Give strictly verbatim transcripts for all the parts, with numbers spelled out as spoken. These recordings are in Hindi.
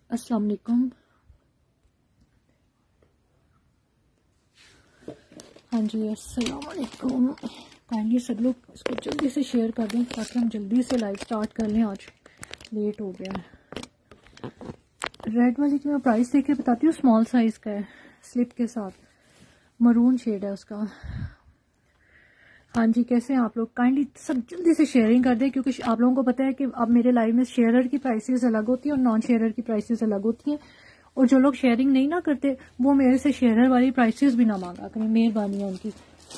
अस्सलाम वालेकुम। हाँ जी, अस्सलाम वालेकुम। काइंडली सब लोग इसको जल्दी से शेयर कर दें ताकि हम जल्दी से लाइव स्टार्ट कर लें। आज लेट हो गया है। रेड वाली की मैं प्राइस देख के बताती हूँ। स्मॉल साइज का है, स्लिप के साथ, मरून शेड है उसका। हाँ जी, कैसे हैं आप लोग? काइंडली सब जल्दी से शेयरिंग कर दें क्योंकि आप लोगों को पता है कि अब मेरे लाइव में शेयरर की प्राइसेस अलग होती हैं और नॉन शेयरर की प्राइसेस अलग होती हैं। और जो लोग शेयरिंग नहीं ना करते वो मेरे से शेयरर वाली प्राइसेस भी ना मांगा करें, मेहरबानी है उनकी।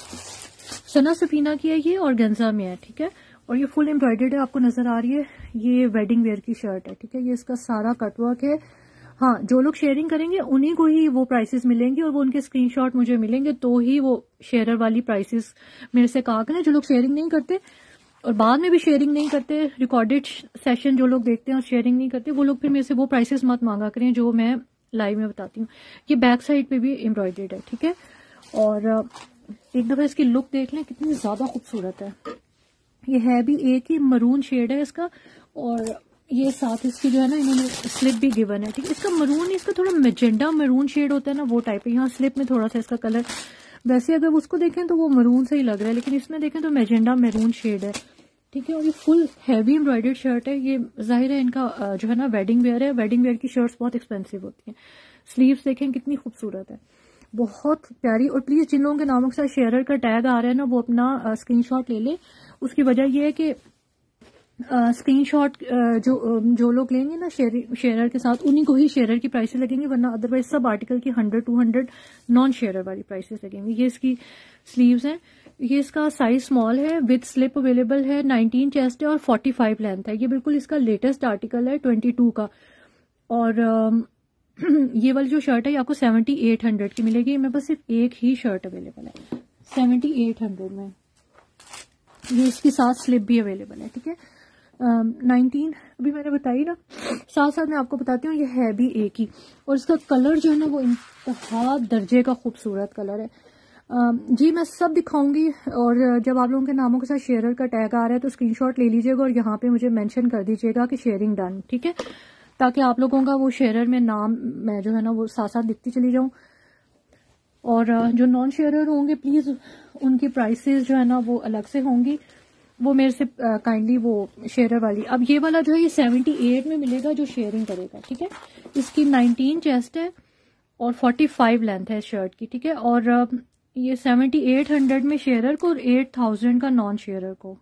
सना सफीना की है ये, और गेंजा में है, ठीक है। और ये फुल एम्ब्रॉयडर्ड है, आपको नजर आ रही है। ये वेडिंग वेयर की शर्ट है, ठीक है। ये इसका सारा कटवर्क है। हाँ, जो लोग शेयरिंग करेंगे उन्हीं को ही वो प्राइसेस मिलेंगी और वो उनके स्क्रीनशॉट मुझे मिलेंगे तो ही वो शेयरर वाली प्राइसेस मेरे से कहा करें। जो लोग शेयरिंग नहीं करते और बाद में भी शेयरिंग नहीं करते, रिकॉर्डेड सेशन जो लोग देखते हैं और शेयरिंग नहीं करते, वो लोग फिर मेरे से वो प्राइसेस मत मांगा करें जो मैं लाइव में बताती हूँ। ये बैक साइड पे भी एम्ब्रॉयडर्ड है, ठीक है। और एक दफा इसकी लुक देख लें, कितनी ज्यादा खूबसूरत है। ये है भी एक ही मरून शेड है इसका, और ये साथ इसकी जो है ना इन्होंने स्लिप भी गिवन है, ठीक है। इसका मरून, इसका थोड़ा मेजेंडा मरून शेड होता है ना, वो टाइप है। यहाँ स्लिप में थोड़ा सा इसका कलर, वैसे अगर उसको देखें तो वो मरून से ही लग रहा है, लेकिन इसमें देखें तो मेजेंडा मरून शेड है, ठीक है। और ये फुल हैवी एम्ब्रॉयडर्ड शर्ट है। ये जाहिर है इनका जो है ना वेडिंग वेयर है। वेडिंग वेयर की शर्ट्स बहुत एक्सपेंसिव होती हैं। स्लीव्स देखें कितनी खूबसूरत है, बहुत प्यारी। और प्लीज जिन लोगों के नामों के साथ शेयरर का टैग आ रहा है ना, वो अपना स्क्रीनशॉट ले ले। उसकी वजह यह है कि स्क्रीनशॉट जो जो लोग लेंगे ना शेयर शेयरर के साथ, उन्हीं को ही शेयरर की प्राइसेस लगेंगी, वरना अदरवाइज सब आर्टिकल की hundred two hundred non sharer वाली प्राइसेस लगेंगी। ये इसकी स्लीव्स हैं। ये इसका साइज स्मॉल है, विद स्लिप अवेलेबल है। नाइनटीन चेस्ट है और फोर्टी फाइव लेंथ है। ये बिल्कुल इसका लेटेस्ट आर्टिकल है, ट्वेंटी टू का। और ये वाली जो शर्ट है ये आपको सेवेंटी एट हंड्रेड की मिलेगी। मेरे पास सिर्फ एक ही शर्ट अवेलेबल है सेवेंटी एट हंड्रेड में। ये इसके साथ स्लिप भी अवेलेबल है, ठीक है। नाइनटीन अभी मैंने बताई ना, साथ साथ मैं आपको बताती हूँ ये है भी एक ही। और इसका कलर जो है ना वो इंतहा दर्जे का खूबसूरत कलर है। uh, जी मैं सब दिखाऊंगी। और जब आप लोगों के नामों के साथ शेयरर का टैग आ रहा है तो स्क्रीनशॉट ले लीजिएगा और यहाँ पे मुझे मेंशन कर दीजिएगा कि शेयरिंग डन, ठीक है, ताकि आप लोगों का वो शेयरर में नाम मैं जो है ना वो साथ साथ दिखती चली जाऊं। और जो नॉन शेयरर होंगे प्लीज उनकी प्राइसेस जो है ना वो अलग से होंगी, वो मेरे से काइंडली वो शेयरर वाली। अब ये वाला जो है ये सेवेंटी एट में मिलेगा जो शेयरिंग करेगा, ठीक है। इसकी नाइनटीन चेस्ट है और फोर्टी फाइव लेंथ है शर्ट की, ठीक है। और ये सेवेंटी एट हंड्रेड में शेयरर को और एट थाउजेंड का नॉन शेयरर को,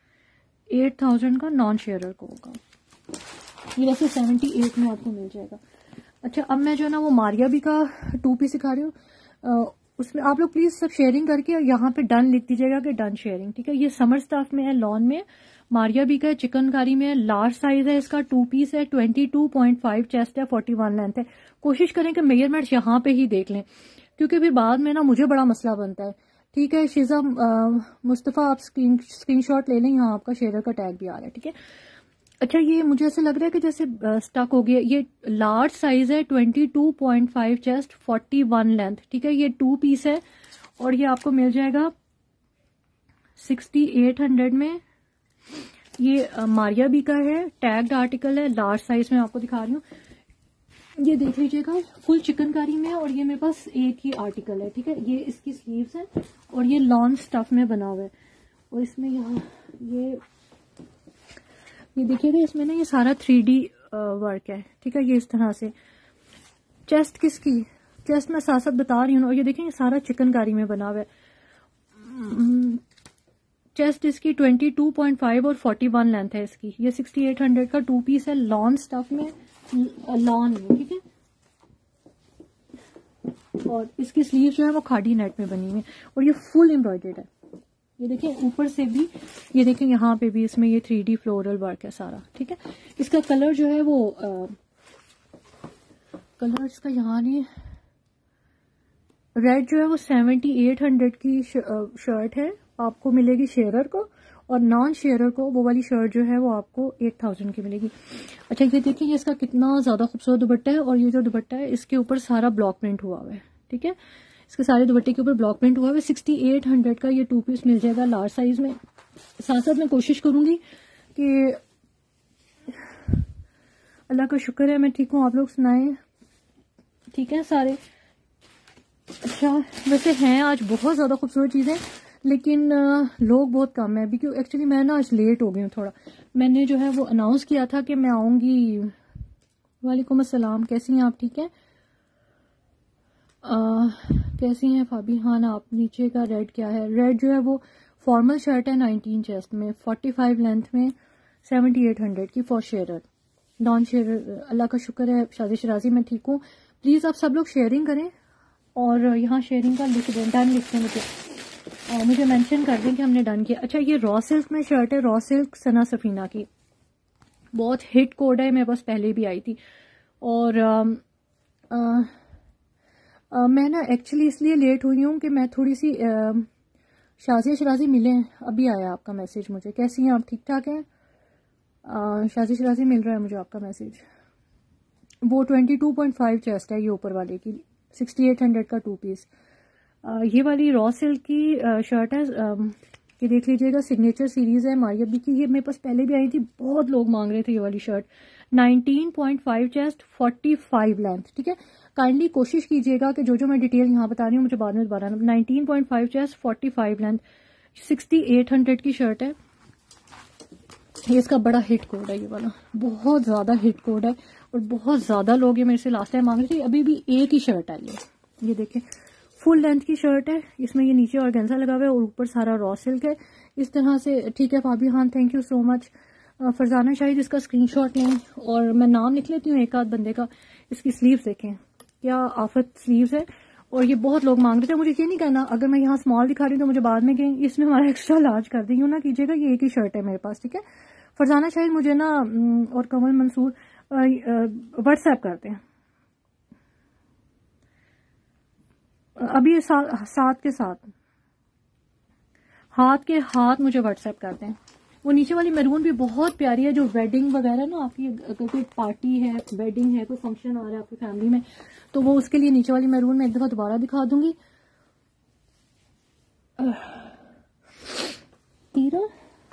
एट थाउजेंड का नॉन शेयरर को होगा। ये वैसे सेवेंटी एट में आपको मिल जाएगा। अच्छा, अब मैं जो है ना वो मारिया भी का टू पीस सिखा रही हूँ। उसमें आप लोग प्लीज सब शेयरिंग करके और यहाँ पे डन लिख दीजिएगा कि डन शेयरिंग, ठीक है। ये समर स्टाफ में है, लॉन में, मारिया भी का चिकनकारी में है। लार्ज साइज है इसका, टू पीस है, twenty two point five chest है, फोर्टी वन लेंथ है। कोशिश करें कि मेजरमेंट्स यहाँ पे ही देख लें क्योंकि फिर बाद में ना मुझे बड़ा मसला बनता है, ठीक है। शीजा मुस्तफा आप स्क्रीन स्क्रीनशॉट ले लें, यहाँ आपका शेयरर का टैग भी आ रहा है, ठीक है। अच्छा, ये मुझे ऐसे लग रहा है कि जैसे स्टक हो गया। ये लार्ज साइज है, twenty two point five chest, forty one length, ठीक है। ये टू पीस है और ये आपको मिल जाएगा सिक्सटी एट हंड्रेड में। ये मारिया बी का है, टैग्ड आर्टिकल है, लार्ज साइज में आपको दिखा रही हूँ। ये देख लीजिएगा, फुल चिकनकारी में है और ये मेरे पास एक ही आर्टिकल है, ठीक है। ये इसकी स्लीव्स है और ये लॉन स्टफ में बना हुआ है। और इसमें यहाँ ये ये देखिएगा, इसमें ना ये सारा थ्री डी वर्क है, ठीक है। ये इस तरह से चेस्ट किसकी, चेस्ट मैं साथ साथ बता रही हूँ। और ये देखें सारा चिकनकारी में बना हुआ है। चेस्ट इसकी ट्वेंटी टू पॉइंट फाइव और फोर्टी वन लेंथ है इसकी। ये सिक्सटी एट हंड्रेड का टू पीस है, लॉन स्टफ में, लॉन में, ठीक है। और इसकी स्लीव जो है वो खाड़ी नेट में बनी हुई है और ये फुल एम्ब्रॉयडर्ड है। ये देखें ऊपर से भी, ये देखें यहाँ पे भी इसमें ये थ्री डी फ्लोरल वर्क है सारा, ठीक है। इसका कलर जो है वो आ, कलर इसका यहाँ नहीं, रेड जो है वो सेवेंटी एट हंड्रेड की शर्ट है, आपको मिलेगी शेयरर को। और नॉन शेयरर को वो वाली शर्ट जो है वो आपको एट थाउजेंड की मिलेगी। अच्छा, ये देखिए इसका कितना ज्यादा खूबसूरत दुपट्टा है। और ये जो दुपट्टा है इसके ऊपर सारा ब्लॉक प्रिंट हुआ हुआ है, ठीक है। इसके सारे दुपट्टे के ऊपर ब्लॉक प्रिंट हुआ है। सिक्सटी एट हंड्रेड का ये टू पीस मिल जाएगा लार्ज साइज में। साथ साथ मैं कोशिश करूंगी कि अल्लाह का शुक्र है मैं ठीक हूँ, आप लोग सुनाएं ठीक है सारे। अच्छा वैसे हैं आज बहुत ज़्यादा खूबसूरत चीज़ें, लेकिन लोग बहुत कम है अभी, क्यों एक्चुअली मैं ना आज लेट हो गई हूँ थोड़ा। मैंने जो है वो अनाउंस किया था कि मैं आऊँगी। वालेकुम अस्सलाम, कैसी हैं आप? ठीक है। कैसी हैं फाबी? हाँ ना, आप नीचे का रेड क्या है? रेड जो है वो फॉर्मल शर्ट है, नाइनटीन चेस्ट में, फोर्टी फाइव लेंथ में, सेवेंटी एट हंड्रेड की for share, non share. Allah का शुक्र है शादी शराजी मैं ठीक हूँ। प्लीज़ आप सब लोग शेयरिंग करें और यहाँ शेयरिंग का लिख दें, डन लिख दें मुझे, और मुझे मेंशन कर दें कि हमने डन किया। अच्छा ये रॉ सिल्क में शर्ट है, रॉ सिल्क सना सफीना की, बहुत हिट कोड है, मेरे पास पहले भी आई थी। और आ, आ, आ, मैं ना एक्चुअली इसलिए लेट हुई हूँ कि मैं थोड़ी सी शाजिया शराजी मिले, अभी आया आपका मैसेज मुझे। कैसी हैं आप? ठीक ठाक हैं? शाजिया शराजी मिल रहा है मुझे आपका मैसेज। वो twenty two point five chest है ये ऊपर वाले की, सिक्सटी एट हंड्रेड का टू पीस। आ, ये वाली रॉ सिल्क की शर्ट है, कि देख लीजिएगा, सिग्नेचर सीरीज है मारियबी की। ये मेरे पास पहले भी आई थी, बहुत लोग मांग रहे थे ये वाली shirt. Nineteen point five chest, forty five length, ठीक है। काइंडली कोशिश कीजिएगा कि जो जो मैं डिटेल यहाँ बता रही हूँ मुझे बाद में दोबारा। Nineteen point five chest, forty five length, sixty eight hundred की शर्ट है। ये इसका बड़ा हिट कोड है, ये वाला बहुत ज्यादा हिट कोड है और बहुत ज्यादा लोग ये मेरे से लास्ट टाइम मांग रहे थे। अभी भी एक ही शर्ट है ये ये देखें, फुल लेंथ की शर्ट है, इसमें ये नीचे ऑर्गेन्जा लगा हुआ है और ऊपर सारा रॉ सिल्क है इस तरह से, ठीक है। Fabi Khan thank you so much. Farzana Shahid इसका स्क्रीनशॉट लें और मैं नाम लिख लेती हूँ एक आध बंदे का। इसकी स्लीव्स देखें क्या आफत स्लीव्स है, और ये बहुत लोग मांग रहे थे। मुझे ये नहीं कहना अगर मैं यहाँ स्मॉल दिखा रही हूँ तो मुझे बाद में कहेंगे इसमें हमारा एक्स्ट्रा लार्ज कर दी, यूँ ना कीजिएगा, ये एक ही शर्ट है मेरे पास, ठीक है। फरजाना शाहिद मुझे ना और कमल मंसूर व्हाट्सएप करते हैं अभी सा, साथ के साथ, हाथ के हाथ मुझे व्हाट्सएप करते हैं। वो नीचे वाली मैरून भी बहुत प्यारी है, जो वेडिंग वगैरह ना आपकी, अगर कोई पार्टी है, वेडिंग है, कोई फंक्शन आ रहा है आपकी फैमिली में, तो वो उसके लिए नीचे वाली मैरून मैं एक दफा दोबारा दिखा दूंगी। तीरा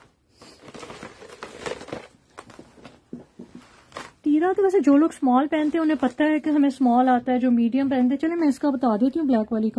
तीरा तो वैसे जो लोग स्मॉल पहनते हैं उन्हें पता है कि हमें स्मॉल आता है, जो मीडियम पहनते हैं। चले मैं इसका बता देती हूँ, ब्लैक वाली का,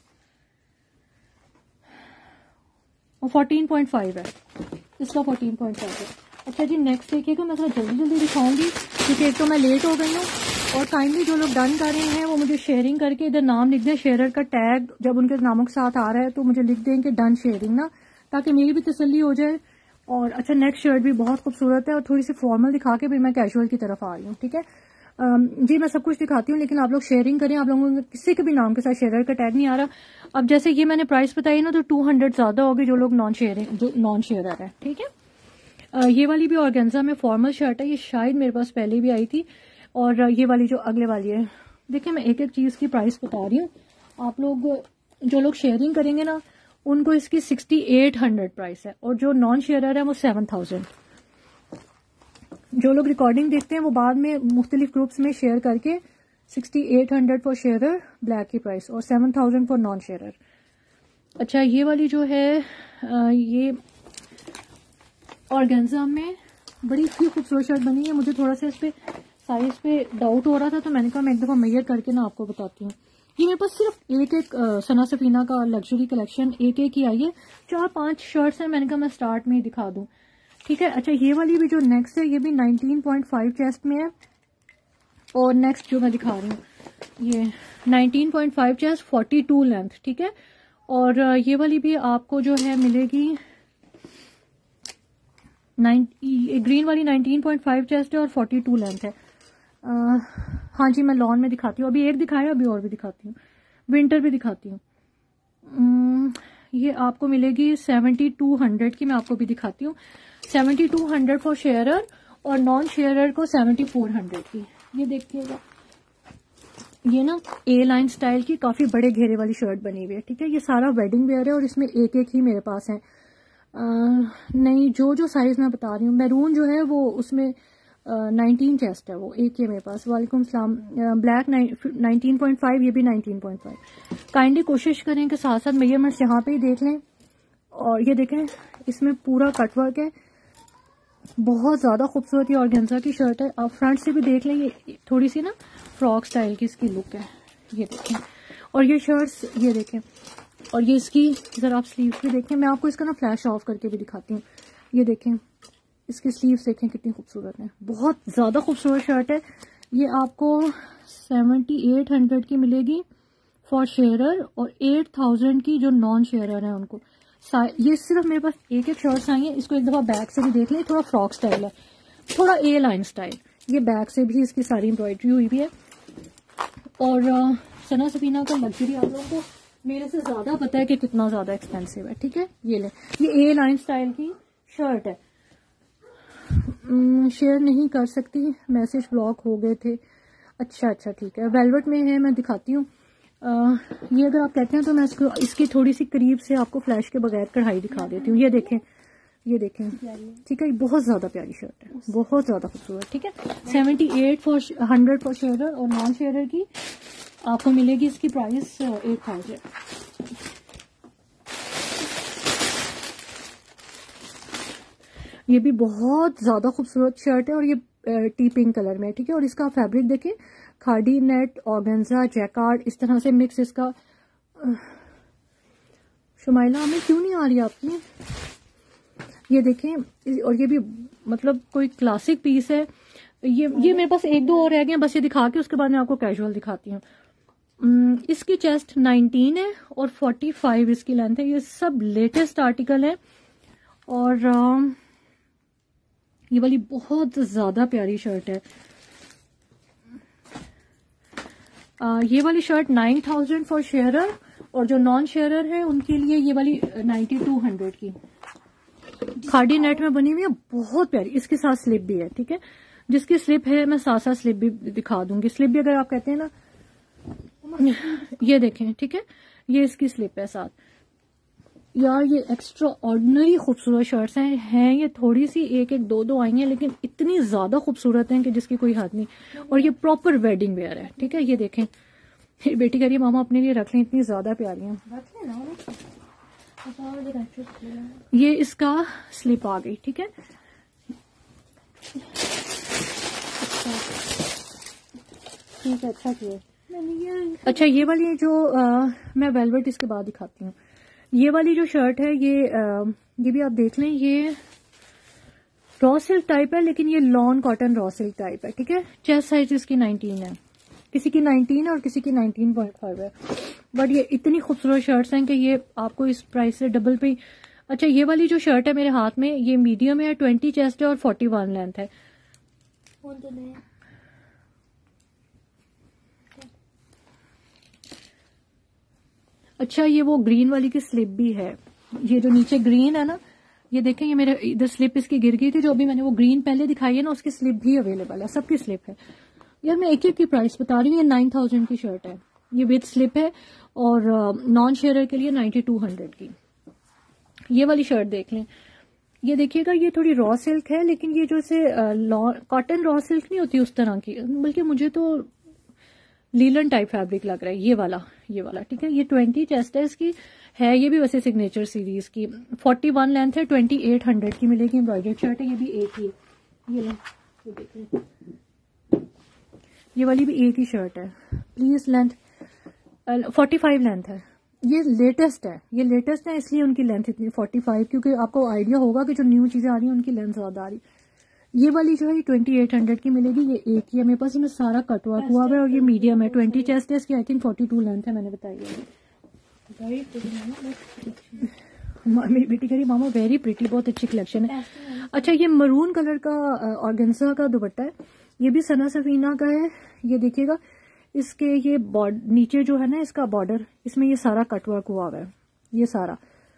और फोर्टीन पॉइंट फाइव है इसका, फोर्टीन पॉइंट फाइव है। अच्छा जी नेक्स्ट देखिएगा, मैं थोड़ा जल्दी जल्दी दिखाऊंगी क्योंकि एक तो मैं लेट हो गई हूँ। और काइंडली जो लोग डन कर रहे हैं वो मुझे शेयरिंग करके इधर नाम लिख दें, शेयरर का टैग जब उनके नामों के साथ आ रहा है तो मुझे लिख दें कि डन शेयरिंग ना, ताकि मेरी भी तसल्ली हो जाए। और अच्छा नेक्स्ट शर्ट भी बहुत खूबसूरत है और थोड़ी सी फॉर्मल दिखा के भी मैं कैजुअल की तरफ आ रही हूँ, ठीक है जी। मैं सब कुछ दिखाती हूँ लेकिन आप लोग शेयरिंग करें, आप लोगों को किसी के भी नाम के साथ शेयरर का टैग नहीं आ रहा। अब जैसे ये मैंने प्राइस बताई ना, तो टू हंड्रेड ज्यादा होगी जो लोग नॉन शेयरिंग, जो नॉन शेयरर है, ठीक है। ये वाली भी ऑर्गेन्जा में फॉर्मल शर्ट है, ये शायद मेरे पास पहले भी आई थी। और ये वाली जो अगले वाली है, देखिए मैं एक एक चीज की प्राइस बता रही हूँ। आप लोग जो लोग शेयरिंग करेंगे ना उनको इसकी सिक्सटी एट हंड्रेड प्राइस है, और जो नॉन शेयरर है वो सेवन थाउजेंड। जो लोग रिकॉर्डिंग देखते हैं वो बाद में मुख्तलिफ ग्रुप्स में शेयर करके sixty eight hundred for sharer black की प्राइस, और seven thousand for non sharer. अच्छा ये वाली जो है आ, ये ऑर्गेन्जा में बड़ी ही खूबसूरत शर्ट बनी है। मुझे थोड़ा सा इस पे साइज पे डाउट हो रहा था तो मैंने कहा मैं एक दफा मेजर करके ना आपको बताती हूँ। ये मेरे पास सिर्फ एक एक आ, सना सफीना का लग्जरी कलेक्शन एक एक ही आई है, चार पांच शर्ट्स हैं, मैंने कहा मैं स्टार्ट में ही दिखा दूं, ठीक है। अच्छा ये वाली भी जो नेक्स्ट है ये भी नाइनटीन पॉइंट फाइव चेस्ट में है, और नेक्स्ट जो मैं दिखा रही हूँ ये nineteen point five chest, forty two length, ठीक है। और ये वाली भी आपको जो है मिलेगी नाइन, ग्रीन वाली नाइनटीन पॉइंट फाइव चेस्ट है और फोर्टी टू लेंथ है। आ, हाँ जी मैं लॉन में दिखाती हूँ, अभी एक दिखाया, अभी और भी दिखाती हूँ, विंटर भी दिखाती हूँ। ये आपको मिलेगी सेवेंटी टू हंड्रेड की, मैं आपको भी दिखाती हूँ, seventy two hundred for sharer, और नॉन शेयरर को सेवेंटी फोर हंड्रेड की। ये देखिएगा, ये ना ए लाइन स्टाइल की काफी बड़े घेरे वाली शर्ट बनी हुई है, ठीक है। ये सारा वेडिंग वेयर है और इसमें एक एक ही मेरे पास है। आ, नहीं जो जो साइज मैं बता रही हूँ, मैरून जो है वो उसमें नाइनटीन चेस्ट है, वो एक ही है मेरे पास। वालेकुम सलाम। ब्लैक नाइनटीन पॉइंट फाइव, ये भी नाइनटीन पॉइंट फाइव। काइंडली कोशिश करें कि साथ साथ मेजरमेंट्स यहाँ पे ही देख लें। और ये देखें इसमें पूरा कटवर्क है, बहुत ज़्यादा खूबसूरत ये ऑर्गेन्जा की शर्ट है। आप फ्रंट से भी देख लें, ये थोड़ी सी ना फ्रॉक स्टाइल की इसकी लुक है, ये देखें। और ये शर्ट्स ये देखें, और ये इसकी ज़रा आप स्लीव्स भी देखें। मैं आपको इसका ना फ्लैश ऑफ करके भी दिखाती हूँ। ये देखें, इसकी स्लीव्स देखें कितनी खूबसूरत है, बहुत ज़्यादा खूबसूरत शर्ट है। ये आपको सेवेंटी एट हंड्रेड की मिलेगी फॉर शेयरर, और एट थाउजेंड की जो नॉन शेयरर है उनको। ये सिर्फ मेरे पास एक एक शर्ट्स आई हैं। इसको एक दफ़ा बैक से भी देख लें, थोड़ा फ्रॉक स्टाइल है, थोड़ा ए लाइन स्टाइल। ये बैक से भी इसकी सारी एम्ब्रॉयडरी हुई भी है। और uh, सना सफीना का लग्जरी आप लोगों को मेरे से ज़्यादा पता है कि कितना ज़्यादा एक्सपेंसिव है, ठीक है। ये ले, ये ए लाइन स्टाइल की शर्ट है। शेयर नहीं कर सकती, मैसेज ब्लॉक हो गए थे। अच्छा अच्छा ठीक है, वेलवेट में है, मैं दिखाती हूँ। ये अगर आप कहते हैं तो मैं इसको इसकी थोड़ी सी करीब से आपको फ्लैश के बगैर कढ़ाई दिखा देती हूँ। ये देखें, ये देखें, ठीक है। ये बहुत ज़्यादा प्यारी शर्ट है, बहुत ज़्यादा खूबसूरत, ठीक है। Seventy eight four hundred for sharer, और नॉन शेयरर की आपको मिलेगी इसकी प्राइस एट थाउजेंड। ये भी बहुत ज़्यादा खूबसूरत शर्ट है, और ये टी पिंक कलर में है, ठीक है। और इसका फैब्रिक देखें, खादी नेट, ऑर्गेन्जा, जैकार्ड, इस तरह से मिक्स इसका। शुमाइला हमें क्यों नहीं आ रही आपकी? ये देखें, और ये भी मतलब कोई क्लासिक पीस है। ये ये मेरे पास एक दो और रह गए, बस ये दिखा के उसके बाद मैं आपको कैजुअल दिखाती हूँ। इसकी चेस्ट नाइनटीन है और फोर्टी फाइव इसकी लेंथ है। ये सब लेटेस्ट आर्टिकल है, और ये वाली बहुत ज्यादा प्यारी शर्ट है। आ, ये वाली shirt nine thousand for sharer, और जो नॉन शेयरर है उनके लिए ये वाली नाइन्टी टू हंड्रेड की खादी नेट में बनी हुई है, बहुत प्यारी। इसके साथ स्लिप भी है, ठीक है। जिसकी स्लिप है मैं साथ साथ स्लिप भी दिखा दूंगी। स्लिप भी अगर आप कहते हैं ना, ये देखें, ठीक है, ये इसकी स्लिप है साथ। यार ये एक्स्ट्रा ऑर्डिनरी खूबसूरत शर्ट्स हैं हैं ये थोड़ी सी एक एक दो दो आई हैं, लेकिन इतनी ज्यादा खूबसूरत हैं कि जिसकी कोई हद नहीं। और ये प्रॉपर वेडिंग वेयर है, ठीक है। ये देखें, बेटी कह रही है मामा अपने लिए रख लें, इतनी ज्यादा प्यारी हैं। ये इसका स्लिप आ गई, ठीक है। ठीक है, अच्छा किया। अच्छा, ये वाली जो आ, मैं वेलवेट इसके बाद दिखाती हूँ। ये वाली जो शर्ट है, ये आ, ये भी आप देख लें, ये रॉ सिल्क टाइप है, लेकिन ये lawn cotton raw silk type है, ठीक है। चेस्ट साइज इसकी नाइनटीन है, किसी की नाइनटीन है और किसी की नाइनटीन पॉइंट फाइव है। बट ये इतनी खूबसूरत शर्ट्स हैं कि ये आपको इस प्राइस से डबल पे। अच्छा, ये वाली जो शर्ट है मेरे हाथ में, ये मीडियम है, ट्वेंटी चेस्ट है और फोर्टी वन लेंथ है। अच्छा, ये वो ग्रीन वाली की स्लिप भी है। ये जो नीचे ग्रीन है ना, ये देखें, ये मेरे इधर स्लिप इसकी गिर गई थी, जो अभी मैंने वो ग्रीन पहले दिखाई है ना, उसकी स्लिप भी अवेलेबल है, सबकी स्लिप है। यार मैं एक एक की प्राइस बता रही हूँ। ये नाइन थाउजेंड की शर्ट है, ये विद स्लिप है, और नॉन शेयरर के लिए नाइन्टी टू हंड्रेड की। ये वाली शर्ट देख लें, ये देखिएगा, ये थोड़ी रॉ सिल्क है, लेकिन ये जो से कॉटन रॉ सिल्क नहीं होती उस तरह की, बल्कि मुझे तो लीलन टाइप फैब्रिक लग रहा है ये वाला, ये वाला, ठीक है। ये ट्वेंटी चेस्ट है इसकी है, ये भी वैसे सिग्नेचर सीरीज की। फोर्टी वन लेंथ है, ट्वेंटी एट हंड्रेड की मिलेगी। एम्ब्रॉयडर्ड शर्ट है, ये भी एक ही, ये लो, ये देखिए, ये वाली भी एक ही शर्ट है। Please length forty five length है। ये लेटेस्ट है, ये लेटेस्ट है, इसलिए उनकी लेंथ इतनी फोर्टी फाइव, क्योंकि आपको आइडिया होगा कि जो न्यू चीजें आ रही हैं उनकी लेंथ ज्यादा आ रही। ये वाली जो है ट्वेंटी एट हंड्रेड की मिलेगी। ये एक ही है मेरे पास, इसमें सारा कटवर्क हुआ है, और ये मीडियम है, ट्वेंटी चेस्ट है इसकी, I think forty two length है, मैंने बताई है। मेरी बेटी कह रही मामा वेरी प्रिटी, बहुत अच्छी कलेक्शन है। अच्छा, ये मरून कलर का ऑर्गेन्जा का दुपट्टा है, ये भी सना सफीना का है। ये देखिएगा, इसके ये नीचे जो है ना इसका बॉर्डर, इसमें ये सारा कटवर्क हुआ हुआ है, ये सारा।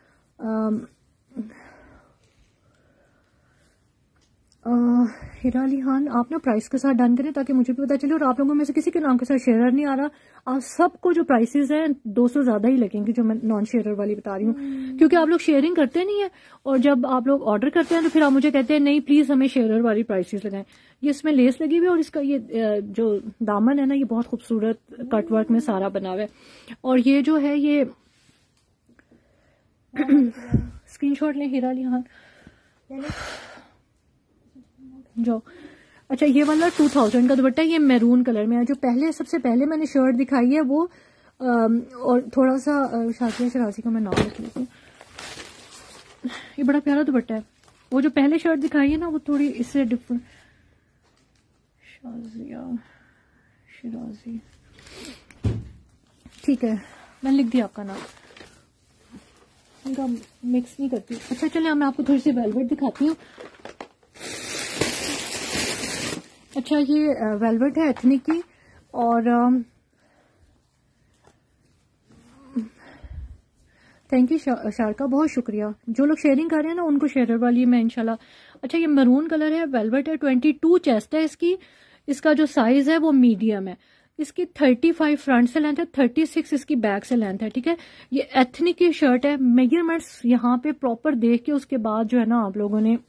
हिरा अली खान, आप ना प्राइस के साथ डन करें ताकि मुझे भी पता चले, और आप लोगों में से किसी के नाम के साथ शेयरर नहीं आ रहा। आप सबको जो प्राइसेस हैं दो सौ ज्यादा ही लगेंगे, जो मैं नॉन शेयरर वाली बता रही हूँ, क्योंकि आप लोग शेयरिंग करते नहीं है, और जब आप लोग ऑर्डर करते हैं तो फिर आप मुझे कहते हैं नहीं प्लीज हमें शेयरर वाली प्राइसेस लगाएं। ये इसमें लेस लगी हुई है, और इसका ये जो दामन है ना, ये बहुत खूबसूरत कटवर्क में सारा बना हुआ है। और ये जो है ये स्क्रीनशॉट लें हिरा अली खान, जो अच्छा ये वाला टू थाउजेंड का दुपट्टा, ये मैरून कलर में है। जो पहले सबसे पहले मैंने शर्ट दिखाई है वो आ, और थोड़ा सा शादिया शराजी का मैं नाम लिख लेती हूँ। ये बड़ा प्यारा दुपट्टा है। वो जो पहले शर्ट दिखाई है ना वो थोड़ी इससे डिफरेंट, शाजिया शराजी, ठीक है मैंने लिख दिया आपका नाम, इनका मिक्स नहीं करती। अच्छा चलिए मैं आपको थोड़ी सी वेलवेट दिखाती हूँ। अच्छा ये वेलवेट है एथनिक की, और थैंक यू शारका, बहुत शुक्रिया। जो लोग शेयरिंग कर रहे हैं ना उनको शेयर वाली मैं इंशाल्लाह। अच्छा ये मरून कलर है, वेलवेट है, ट्वेंटी टू चेस्ट है इसकी, इसका जो साइज है वो मीडियम है, इसकी थर्टी फाइव फ्रंट से लेंथ है, थर्टी सिक्स इसकी बैक से लेंथ है, ठीक है। ये एथनिक की शर्ट है, मेजरमेंट्स यहाँ पे प्रॉपर देख के उसके बाद जो है ना आप लोगों ने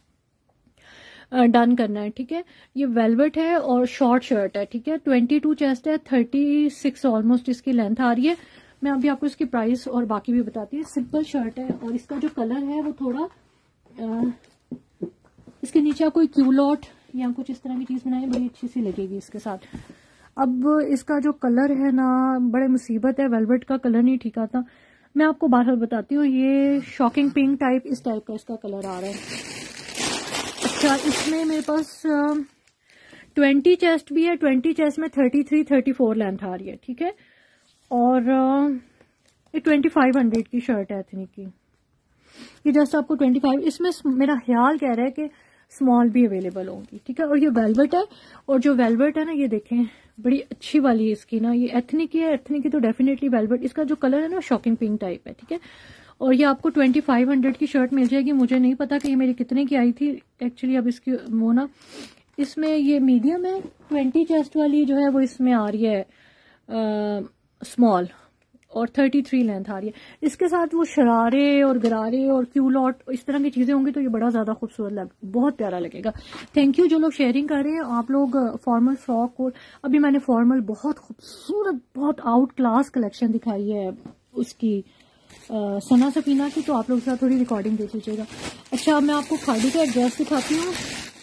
डन करना है, ठीक है। ये वेलवेट है और शॉर्ट शर्ट है, ठीक है। ट्वेंटी टू चेस्ट है, थर्टी सिक्स ऑलमोस्ट इसकी लेंथ आ रही है। मैं अभी आपको इसकी प्राइस और बाकी भी बताती हूँ। सिंपल शर्ट है और इसका जो कलर है वो थोड़ा आ, इसके नीचे आप कोई क्यूलॉट या कुछ इस तरह की चीज बनाई, बड़ी अच्छी सी लगेगी इसके साथ। अब इसका जो कलर है ना बड़े मुसीबत है, वेलवेट का कलर नहीं ठीक आता। मैं आपको बाहर बताती हूँ, ये शॉकिंग पिंक टाइप इस टाइप का इसका कलर आ रहा है। अच्छा इसमें मेरे पास ट्वेंटी चेस्ट भी है, ट्वेंटी चेस्ट में thirty three thirty four length आ रही है, ठीक है। और ये ट्वेंटी फाइव हंड्रेड की शर्ट है एथनिक की, ये जस्ट आपको ट्वेंटी फाइव, इसमें मेरा ख्याल कह रहा है कि स्मॉल भी अवेलेबल होंगी, ठीक है। और ये वेलवेट है, और जो वेलवेट है ना ये देखें बड़ी अच्छी वाली है इसकी ना, ये एथनिक की है, एथनिक की तो डेफिनेटली वेलवेट, इसका जो कलर है ना शॉकिंग पिंक टाइप है, ठीक है। और ये आपको ट्वेंटी फाइव हंड्रेड की शर्ट मिल जाएगी। मुझे नहीं पता कि ये मेरी कितने की आई थी एक्चुअली, अब इसकी वो ना इसमें ये मीडियम है, ट्वेंटी चेस्ट वाली जो है वो इसमें आ रही है स्मॉल, और थर्टी थ्री लेंथ आ रही है। इसके साथ वो शरारे और गरारे और क्यूलॉट इस तरह की चीजें होंगी तो ये बड़ा ज्यादा खूबसूरत लग, बहुत प्यारा लगेगा। थैंक यू जो लोग शेयरिंग कर रहे हैं। आप लोग फॉर्मल फ्रॉक, और अभी मैंने फॉर्मल बहुत खूबसूरत बहुत आउट क्लास कलेक्शन दिखाई है उसकी आ, सना सफीना की, तो आप लोग साथ थोड़ी रिकॉर्डिंग देख लीजिएगा। अच्छा मैं आपको खादी का एड्रेस दिखाती हूँ।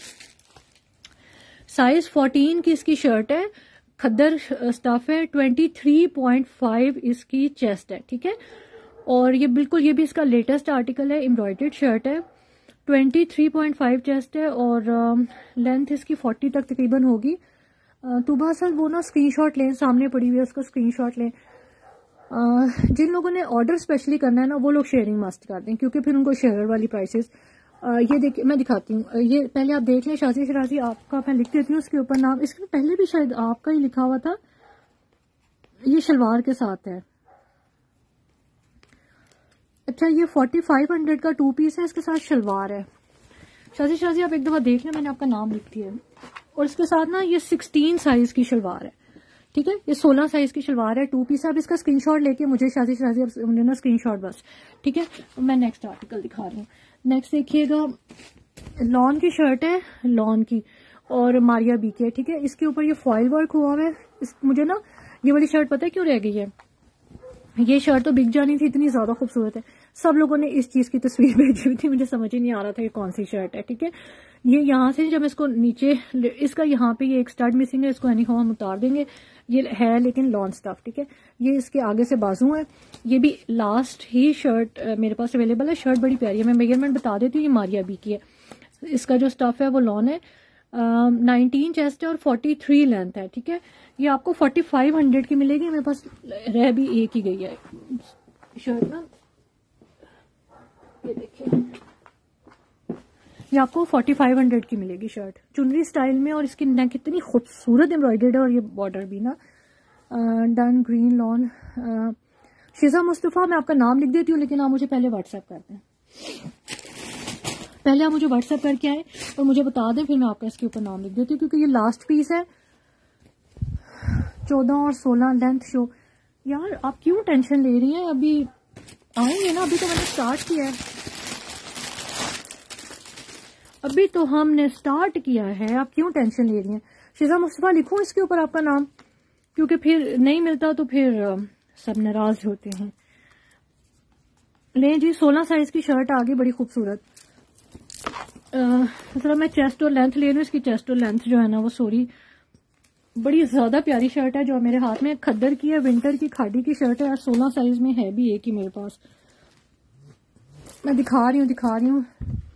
साइज फोर्टीन की इसकी शर्ट है, खद्दर स्टफ है, ट्वेंटी थ्री पॉइंट फाइव इसकी चेस्ट है, ठीक है। और ये बिल्कुल ये भी इसका लेटेस्ट आर्टिकल है, एम्ब्रॉयडर्ड शर्ट है, twenty three point five chest है, और लेंथ इसकी फोर्टी तक तकरीबन होगी। तुबा सर वो ना स्क्रीनशॉट लें, सामने पड़ी हुई है उसका स्क्रीनशॉट लें। Uh, जिन लोगों ने ऑर्डर स्पेशली करना है ना वो लोग शेयरिंग मस्ट कर दें, क्योंकि फिर उनको शेयर वाली प्राइसेस uh, ये देखिए मैं दिखाती हूँ, uh, ये पहले आप देख लें। शाजी शराजी आपका मैं लिख देती हूँ उसके ऊपर नाम, इसके पहले भी शायद आपका ही लिखा हुआ था। ये शलवार के साथ है। अच्छा ये फोर्टी फाइव हंड्रेड का टू पीस है, इसके साथ शलवार है। शाजी शराजी आप एक दफा देख लें, मैंने आपका नाम लिख दिया। और इसके साथ ना ये सिक्सटीन साइज की शलवार है, ठीक है। ये सोलह साइज की शलवार है, टू पीस है। अब इसका स्क्रीनशॉट लेके मुझे शादी शादी अब ना स्क्रीनशॉट बस, ठीक है। मैं नेक्स्ट आर्टिकल दिखा रही हूँ। नेक्स्ट देखिएगा, लॉन की शर्ट है, लॉन की, और मारिया बी की है, ठीक है। इसके ऊपर ये फॉइल वर्क हुआ हुआ है। इस, मुझे ना ये वाली शर्ट पता है क्यों रह गई है, ये शर्ट तो बिक जानी थी, इतनी ज्यादा खूबसूरत है। सब लोगों ने इस चीज की तस्वीर भेजी हुई थी, मुझे समझ ही नहीं आ रहा था ये कौन सी शर्ट है, ठीक है। ये यहाँ से जब इसको नीचे, इसका यहाँ पे ये एक स्टड मिसिंग है, इसको एनीहाउ हम उतार देंगे। ये है लेकिन लॉन स्टफ, ठीक है। ये इसके आगे से बाजू है। ये भी लास्ट ही शर्ट मेरे पास अवेलेबल है। शर्ट बड़ी प्यारी है, मैं मेजरमेंट बता देती हूँ। ये मारिया बी की है, इसका जो स्टफ है वो लॉन है, नाइनटीन चेस्ट है और फोर्टी थ्री लेंथ है, ठीक है। ये आपको फोर्टी फाइव हंड्रेड की मिलेगी। मेरे पास रह भी एक ही गई है शर्ट ना, ये देखिए, ये आपको फोर्टी फाइव हंड्रेड की मिलेगी शर्ट, चुनरी स्टाइल में। और इसकी नेक कितनी खूबसूरत एम्ब्रॉयडर्ड है, और ये बॉर्डर भी ना डन ग्रीन लॉन। शिजा मुस्तफा मैं आपका नाम लिख देती हूँ, लेकिन आप मुझे पहले व्हाट्सएप कर दें। पहले आप मुझे व्हाट्सएप करके आए और मुझे बता दें, फिर मैं आपका इसके ऊपर नाम लिख देती हूँ, क्योंकि ये लास्ट पीस है। चौदह और सोलह लेंथ शो। यार आप क्यों टेंशन ले रही हैं, अभी आएंगे ना, अभी तो मैंने स्टार्ट किया है, अभी तो हमने स्टार्ट किया है, आप क्यों टेंशन ले रही हैं। शिजा मुस्तफा लिखूं इसके ऊपर आपका नाम, क्योंकि फिर नहीं मिलता तो फिर सब नाराज होते हैं। ले जी, सोलह साइज की शर्ट आ गई, बड़ी खूबसूरत। जरा मैं चेस्ट और लेंथ ले लूँ। इसकी चेस्ट और लेंथ जो है ना वो सॉरी बड़ी ज्यादा प्यारी शर्ट है जो मेरे हाथ में खद्दर की है, विंटर की खादी की शर्ट है। सोलह साइज में है भी एक ही मेरे पास। मैं दिखा रही हूँ दिखा रही हूँ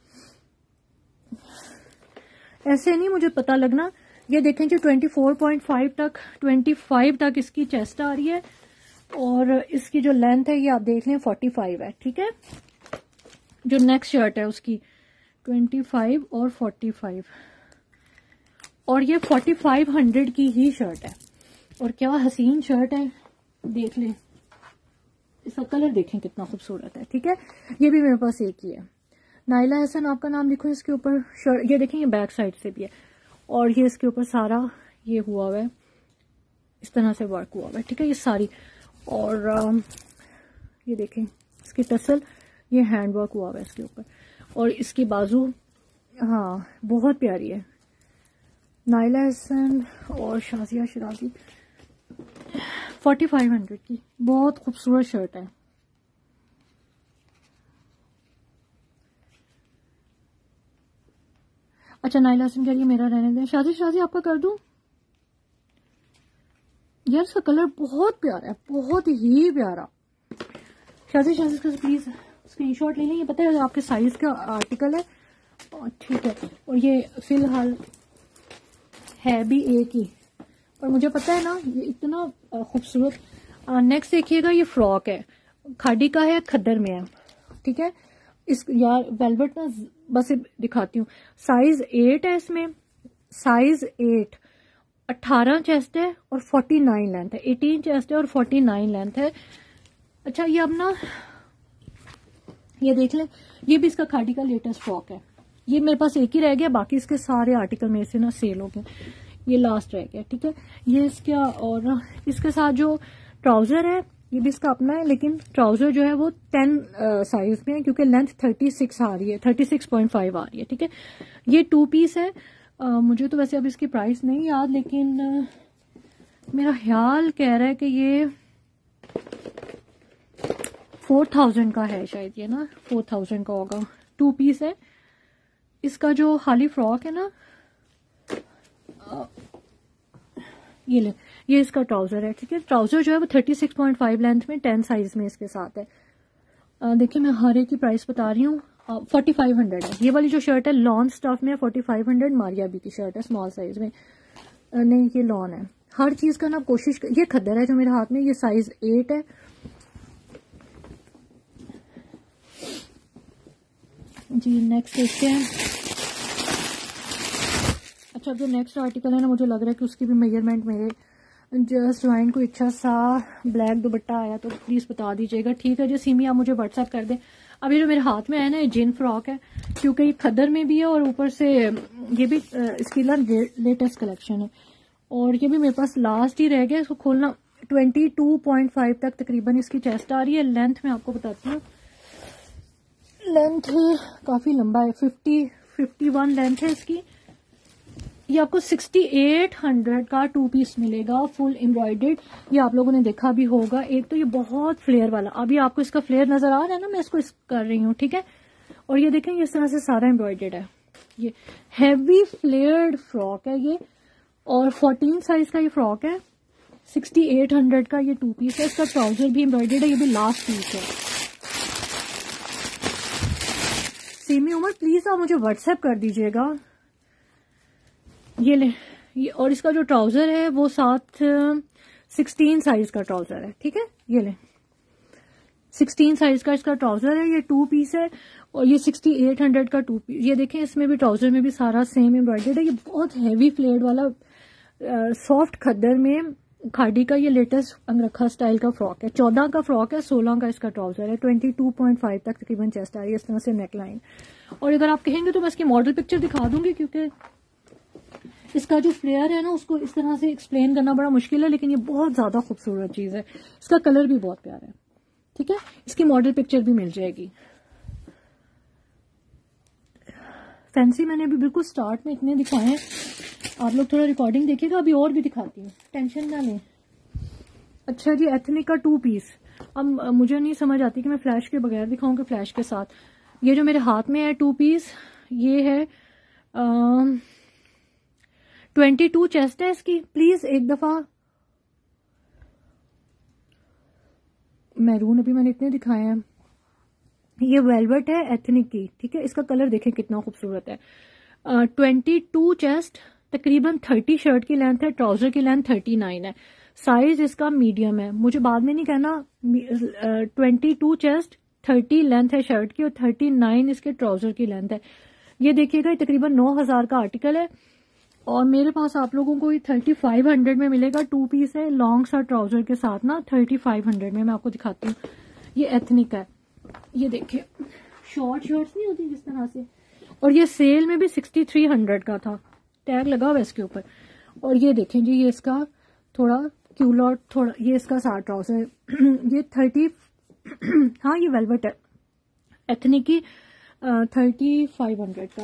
ऐसे नहीं मुझे पता लगना। ये देखें जी चौबीस पॉइंट पाँच तक पच्चीस तक इसकी चेस्ट आ रही है और इसकी जो लेंथ है ये आप देख लें पैंतालीस है। ठीक है, जो नेक्स्ट शर्ट है उसकी पच्चीस और पैंतालीस और ये पैंतालीस सौ की ही शर्ट है। और क्या हसीन शर्ट है, देख लें इसका कलर देखें कितना खूबसूरत है। ठीक है, ये भी मेरे पास एक ही है। नाइला हसन आपका नाम लिखो इसके ऊपर। शर्ट ये देखें ये बैक साइड से भी है और ये इसके ऊपर सारा ये हुआ हुआ है, इस तरह से वर्क हुआ हुआ है। ठीक है, ये सारी और आ, ये देखें इसकी टसल, ये हैंड वर्क हुआ हुआ है इसके ऊपर और इसकी बाजू हाँ बहुत प्यारी है। नाइला हसन और शाजिया शराजी पैंतालीस सौ की बहुत खूबसूरत शर्ट है। अच्छा नाइला हसन कह रही है मेरा रहने दें। शाजी शाजी आपका कर दूं यार, इसका कलर बहुत प्यारा है, बहुत ही प्यारा। शाजी शाजी का प्लीज स्क्रीनशॉट ले लें। ये पता है आपके साइज का आर्टिकल है। ठीक है, और ये फिलहाल है भी एक ही और मुझे पता है ना ये इतना खूबसूरत। नेक्स्ट देखिएगा ये फ्रॉक है, खादी का है, खद्दर में है। ठीक है, इस यार वेलवेट ना बस दिखाती हूँ। साइज एट है इसमें, साइज एट, अठारह चेस्ट है और फोर्टी नाइन लेंथ है। एटीन चेस्ट है और फोर्टी नाइन लेंथ है। अच्छा ये अब ना ये देख लें, ये भी इसका खादी का लेटेस्ट फ्रॉक है। ये मेरे पास एक ही रह गया, बाकी इसके सारे आर्टिकल मेरे से ना सेल हो गए, ये लास्ट रह गया। ठीक है, ये इसका और इसके साथ जो ट्राउजर है ये भी इसका अपना है, लेकिन ट्राउजर जो है वो टेन साइज में है क्योंकि लेंथ थर्टी सिक्स आ रही है, थर्टी सिक्स पॉइंट फाइव आ रही है। ठीक है, ये टू पीस है। आ, मुझे तो वैसे अब इसकी प्राइस नहीं याद, लेकिन आ, मेरा ख्याल कह रहा है कि ये फोर थाउजेंड का है शायद, ये ना फोर थाउजेंड का होगा। टू पीस है। इसका जो खाली फ्रॉक है ना ये ले, ये इसका ट्राउजर है। ठीक है, ट्राउजर जो है वो thirty six point five length में टेन साइज में इसके साथ है। देखिए मैं हर एक की प्राइस बता रही हूँ। फोर्टी फाइव हंड्रेड है ये वाली जो शर्ट है, लॉन स्टफ में forty five hundred. Maria B की शर्ट है स्मॉल साइज में। आ, नहीं ये लॉन है। हर चीज का ना कोशिश कर, ये खद्दर है जो मेरे हाथ में, ये साइज एट है। जी नेक्स्ट देखते हैं। अच्छा जो नेक्स्ट आर्टिकल है ना, मुझे लग रहा है कि उसकी भी मेजरमेंट मेरे जस्ट ज्वाइन को अच्छा सा ब्लैक दुपट्टा आया तो प्लीज बता दीजिएगा। ठीक है जी सीमी, आप मुझे व्हाट्सएप कर दें। अभी जो मेरे हाथ में है ना ये जिन फ्रॉक है, क्योंकि ये खद्दर में भी है और ऊपर से ये भी इसकी लेटेस्ट कलेक्शन है और ये भी मेरे पास लास्ट ही रह गया। इसको खोलना ट्वेंटी टू पॉइंट फाइव तक तकरीबन इसकी चेस्ट आ रही है। लेंथ में आपको बताती हूँ, लेंथ काफी लंबा है, फिफ्टी फिफ्टी वन लेंथ है इसकी। ये आपको सिक्सटी एट हंड्रेड का टू पीस मिलेगा फुल एम्ब्रॉयडर्ड। ये आप लोगों ने देखा भी होगा। एक तो ये बहुत फ्लेयर वाला, अभी आपको इसका फ्लेयर नजर आ रहा है ना, मैं इसको इस कर रही हूँ। ठीक है, और ये देखें इस तरह से सारा एम्ब्रॉयडर्ड है। ये हैवी फ्लेयर्ड फ्रॉक है ये और फोर्टीन साइज का ये फ्रॉक है। सिक्सटी एट हंड्रेड का ये टू पीस है। इसका ट्राउजर भी एम्ब्रॉयडर्ड है, ये भी लास्ट पीस है। सीमी उमर प्लीज आप मुझे व्हाट्सएप कर दीजिएगा। ये ले, ये और इसका जो ट्राउजर है वो साथ सिक्सटीन साइज का ट्राउजर है। ठीक है, ये ले सिक्सटीन साइज का इसका ट्राउजर है। ये टू पीस है और ये सिक्सटी एट हंड्रेड का टू पीस। ये देखें इसमें भी ट्राउजर में भी सारा सेम एम्ब्रॉयडर्ड है। ये बहुत हैवी फ्लेयर्ड वाला सॉफ्ट खद्दर में खादी का ये लेटेस्ट अंगरखा स्टाइल का फ्रॉक है। चौदह का फ्रॉक है, सोलह का इसका ट्राउजर है। ट्वेंटी टू पॉइंट फाइव तक तकरीबन चेस्ट आ रही है, इस तरह से नेक लाइन। और अगर आप कहेंगे तो मैं इसकी मॉडल पिक्चर दिखा दूंगी, क्योंकि इसका जो फ्लेयर है ना उसको इस तरह से एक्सप्लेन करना बड़ा मुश्किल है, लेकिन ये बहुत ज्यादा खूबसूरत चीज है। इसका कलर भी बहुत प्यारा है। ठीक है, इसकी मॉडल पिक्चर भी मिल जाएगी। फैंसी मैंने अभी बिल्कुल स्टार्ट में इतने दिखाए हैं, आप लोग थोड़ा रिकॉर्डिंग देखिएगा, अभी और भी दिखाती हूँ, टेंशन ना लें। अच्छा जी, एथनिक का टू पीस। अब मुझे नहीं समझ आती कि मैं फ्लैश के बगैर दिखाऊं कि फ्लैश के साथ। ये जो मेरे हाथ में है टू पीस, ये है ट्वेंटी टू चेस्ट है इसकी। प्लीज एक दफा, मैरून अभी मैंने इतने दिखाए हैं। ये वेलवेट है एथनिक की, ठीक है। इसका कलर देखें कितना खूबसूरत है। ट्वेंटी टू चेस्ट, तकरीबन थर्टी शर्ट की लेंथ है, ट्राउजर की लेंथ थर्टी नाइन है, साइज इसका मीडियम है। मुझे बाद में नहीं कहना, twenty two chest, thirty length है शर्ट की और थर्टी नाइन इसके ट्राउजर की लेंथ है। ये देखिएगा, ये तकरीबन नौ हजार का आर्टिकल है और मेरे पास आप लोगों को ये थर्टी फाइव हंड्रेड में मिलेगा। टू पीस है लॉन्ग सा ट्राउजर के साथ ना, थर्टी फाइव हंड्रेड में। मैं आपको दिखाती हूँ, ये एथनिक है। ये देखिए शॉर्ट शर्ट्स नहीं होती जिस तरह से, और ये सेल में भी सिक्सटी थ्री हंड्रेड का था, टैग लगा हुआ इसके ऊपर। और ये देखें जी, ये इसका थोड़ा क्यूलॉट, थोड़ा ये इसका साथ ट्राउजर है। ये थर्टी हाँ ये वेलवेट है एथनिक की, थर्टी फाइव हंड्रेड का।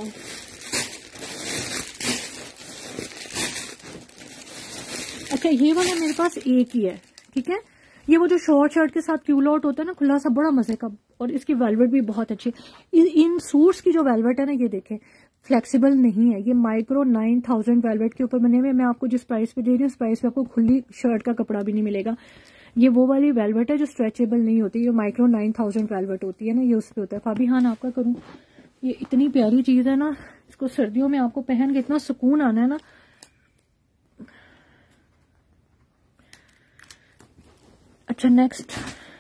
अच्छा ये वाला मेरे पास एक ही है, ठीक है। ये वो जो शॉर्ट शर्ट के साथ क्यूलॉट होता है ना, खुला सा, बड़ा मजे का, और इसकी वेलवेट भी बहुत अच्छी। इन सूट्स की जो वेलवेट है ना, ये देखें फ्लेक्सिबल नहीं है। ये माइक्रो नाइन थाउजेंड वेलवेट के ऊपर बने हुए। मैं आपको जिस प्राइस पे दे रही हूँ उस प्राइस पे आपको खुली शर्ट का कपड़ा भी नहीं मिलेगा। ये वो वाली वेलवेट है जो स्ट्रेचेबल नहीं होती, ये माइक्रो नाइन थाउजेंड वेलवेट होती है ना, ये उस पे होता है। फाबी हाँ आपका करूँ, ये इतनी प्यारी चीज है ना, इसको सर्दियों में आपको पहन के इतना सुकून आना है ना। अच्छा नेक्स्ट,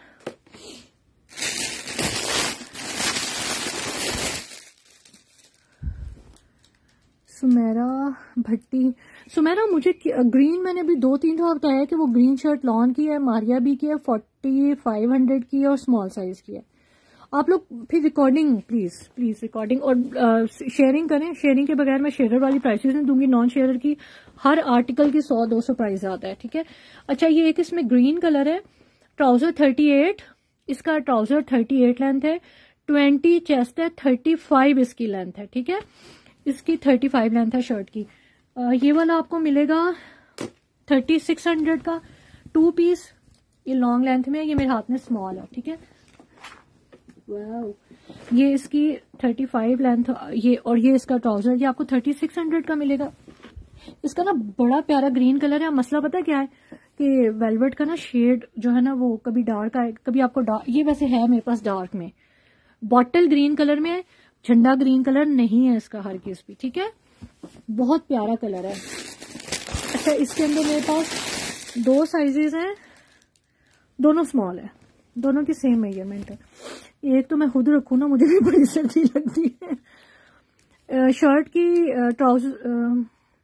सुमेरा भट्टी। सुमेरा मुझे ग्रीन मैंने अभी दो तीन दफा बताया कि वो ग्रीन शर्ट लॉन की है, मारिया बी की है, फोर्टी फाइव हंड्रेड की है और स्मॉल साइज की है। आप लोग फिर रिकॉर्डिंग प्लीज प्लीज रिकॉर्डिंग और शेयरिंग करें। शेयरिंग के बगैर मैं शेयर वाली प्राइसेस नहीं दूंगी। नॉन शेयर की हर आर्टिकल की सौ दो सौ प्राइस आता है, ठीक है। अच्छा ये एक इसमें ग्रीन कलर है, ट्राउजर थर्टी एट, इसका ट्राउजर थर्टी एट लेंथ है, ट्वेंटी चेस्ट है, थर्टी फाइव इसकी लेंथ है, ठीक है। इसकी थर्टी फाइव लेंथ है शर्ट की। आ, ये वाला आपको मिलेगा थर्टी सिक्स हंड्रेड का, टू पीस, ये लॉन्ग लेंथ में है, ये मेरे हाथ में स्मॉल है, ठीक है। वाह, ये इसकी थर्टी फाइव लेंथ, ये और ये इसका ट्राउजर, ये आपको थर्टी सिक्स हंड्रेड का मिलेगा। इसका ना बड़ा प्यारा ग्रीन कलर है। मसला पता क्या है कि वेलवेट का ना शेड जो है ना, वो कभी डार्क आए, कभी आपको डार्क, ये वैसे है मेरे पास डार्क में, बॉटल ग्रीन कलर में है, झंडा ग्रीन कलर नहीं है इसका हर किस भी, ठीक है। बहुत प्यारा कलर है। अच्छा इसके अंदर मेरे पास दो साइजेस हैं, दोनों स्मॉल है, दोनों की सेम मेजरमेंट है। एक तो मैं खुद रखूँ ना, मुझे भी बड़ी सर्दी लगती है। शर्ट की ट्राउजर,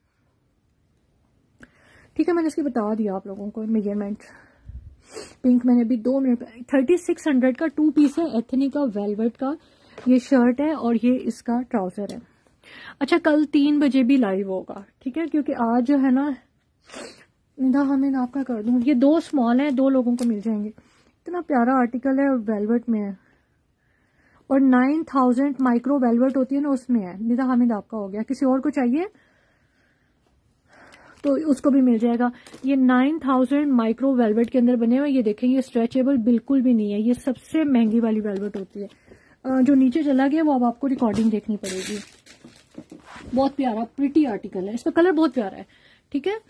ठीक है मैंने इसकी बता दिया आप लोगों को मेजरमेंट। पिंक मैंने अभी दो मिनट, थर्टी सिक्स हंड्रेड का टू पीस है एथनिक का वेलवेट का, ये शर्ट है और ये इसका ट्राउजर है। अच्छा कल तीन बजे भी लाइव होगा, ठीक है, क्योंकि आज जो है ना, निदा हमें आपका कर दूं, ये दो स्मॉल है, दो लोगों को मिल जाएंगे। इतना प्यारा आर्टिकल है, वेलवेट में है और नाइन थाउजेंड माइक्रो वेलवेट होती है ना, उसमें है। निदा हामिद आपका हो गया, किसी और को चाहिए तो उसको भी मिल जाएगा। ये नाइन थाउजेंड माइक्रो वेलवेट के अंदर बने हुए। ये देखें ये स्ट्रेचेबल बिल्कुल भी नहीं है, ये सबसे महंगी वाली वेलवेट होती है। जो नीचे चला गया वो अब आपको रिकॉर्डिंग देखनी पड़ेगी। बहुत प्यारा प्रिटी आर्टिकल है, इसका कलर बहुत प्यारा है, ठीक है।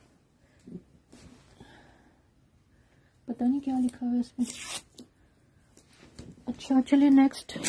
पता नहीं क्या लिखा हुआ है इसमें। अच्छा चलिए नेक्स्ट,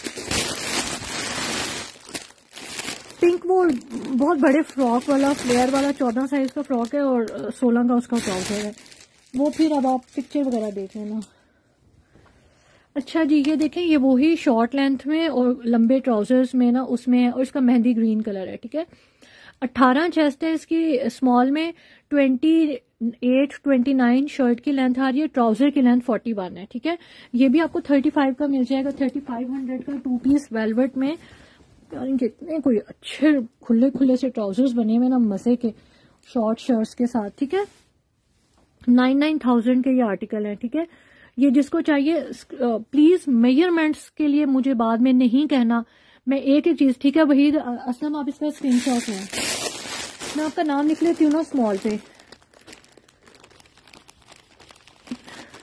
पिंक वो बहुत बड़े फ्रॉक वाला, फ्लेयर वाला, चौदह साइज का फ्रॉक है और सोलह का उसका ट्राउजर है। वो फिर अब आप पिक्चर वगैरह देख लेना। अच्छा जी ये देखें, ये वही शॉर्ट लेंथ में और लंबे ट्राउजर्स में ना, उसमें है और इसका मेहंदी ग्रीन कलर है, ठीक है। अट्ठारह चेस्ट है इसकी स्मॉल में, twenty eight twenty nine shirt की लेंथ आ रही है, ट्राउजर की लेंथ फोर्टी वन है, ठीक है। ये भी आपको थर्टी फाइव का मिल जाएगा, थर्टी फाइव हंड्रेड का टू पीस वेलवेट में। कितने कोई अच्छे खुले खुले से ट्राउजर्स बने हुए ना, मजे के शॉर्ट शर्ट्स के साथ, ठीक है। नाइन नाइन थाउजेंड के ये आर्टिकल है, ठीक है। ये जिसको चाहिए प्लीज मेजरमेंट्स के लिए मुझे बाद में नहीं कहना, मैं एक ही चीज, ठीक है। वहीद असलम आप इसका स्क्रीनशॉट लें, मैं आपका नाम लिख लेती हूँ ना स्मॉल पे।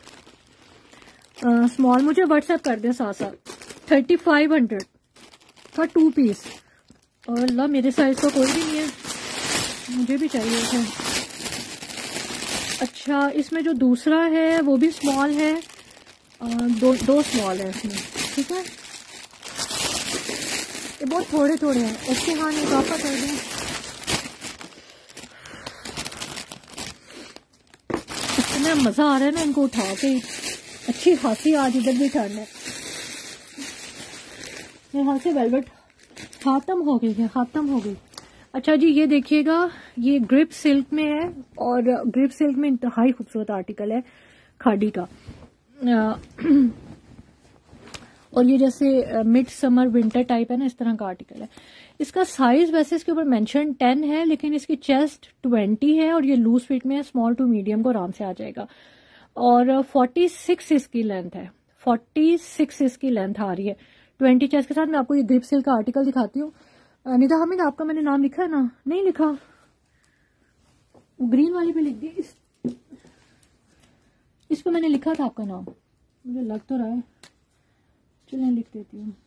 स्मॉल मुझे व्हाट्सएप कर दें साथ साथ। थर्टी फाइव हंड्रेड का टू पीस। और अल्लाह मेरे साइज का कोई भी नहीं है, मुझे भी चाहिए था। अच्छा इसमें जो दूसरा है वो भी स्मॉल है, दो दो स्मॉल है इसमें, ठीक है। ये बहुत थोड़े थोड़े हैं। ओके हाँ इजाफा कर दें। इतना मज़ा आ रहा है ना इनको उठा के, अच्छी खासी आज इधर भी ठंड है। यहाँ से वेलवेट खत्म हो गई है, खत्म हो गई। अच्छा जी ये देखिएगा, ये ग्रिप सिल्क में है और ग्रिप सिल्क में इंतहाई खूबसूरत आर्टिकल है खादी का। और ये जैसे मिड समर विंटर टाइप है ना, इस तरह का आर्टिकल है। इसका साइज वैसे इसके ऊपर मेंशन टेन है, लेकिन इसकी चेस्ट ट्वेंटी है और ये लूज फिट में है, स्मॉल टू मीडियम को आराम से आ जाएगा। और फोर्टी सिक्स इसकी लेंथ है, फोर्टी सिक्स इसकी लेंथ आ रही है ट्वेंटी चेस्ट के साथ। मैं आपको ये ग्रिप सिल्क का आर्टिकल दिखाती हूँ। निदा हमीद आपका मैंने नाम लिखा है ना? नहीं लिखा, ग्रीन वाली पे लिख दी। इस इस पे मैंने लिखा था आपका नाम, मुझे लग तो रहा है। चलिए लिख देती हूँ,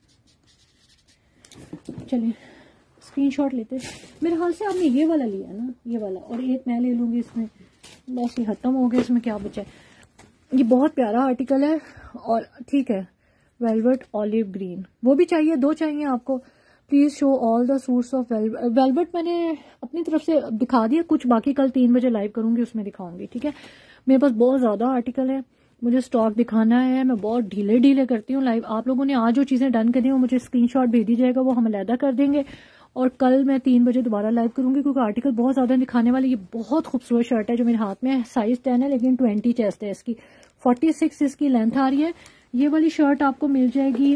चलिए स्क्रीनशॉट लेते। मेरे ख्याल से आपने ये वाला लिया है ना, ये वाला, और एक मैं ले लूँगी इसमें। बस ये खत्म हो गया, इसमें क्या बचा है। ये बहुत प्यारा आर्टिकल है और ठीक है। वेलवेट ऑलिव ग्रीन, वो भी चाहिए, दो चाहिए आपको। Please show all the suits of velvet. मैंने अपनी तरफ से दिखा दिया कुछ, बाकी कल तीन बजे लाइव करूंगी, उसमें दिखाऊंगी, ठीक है। मेरे पास बहुत ज्यादा आर्टिकल है, मुझे स्टॉक दिखाना है। मैं बहुत ढीले ढीले करती हूँ लाइव। आप लोगों ने आज जो चीजें डन करी वो मुझे स्क्रीनशॉट भेज दीजिएगा, वो हम अलहदा कर देंगे। और कल मैं तीन बजे दोबारा लाइव करूंगी, क्योंकि आर्टिकल बहुत ज्यादा दिखाने वाले। ये बहुत खूबसूरत शर्ट है जो मेरे हाथ में है, साइज टेन है लेकिन ट्वेंटी चेस्ट है इसकी, फोर्टी सिक्स इसकी लेंथ आ रही है। ये वाली शर्ट आपको मिल जाएगी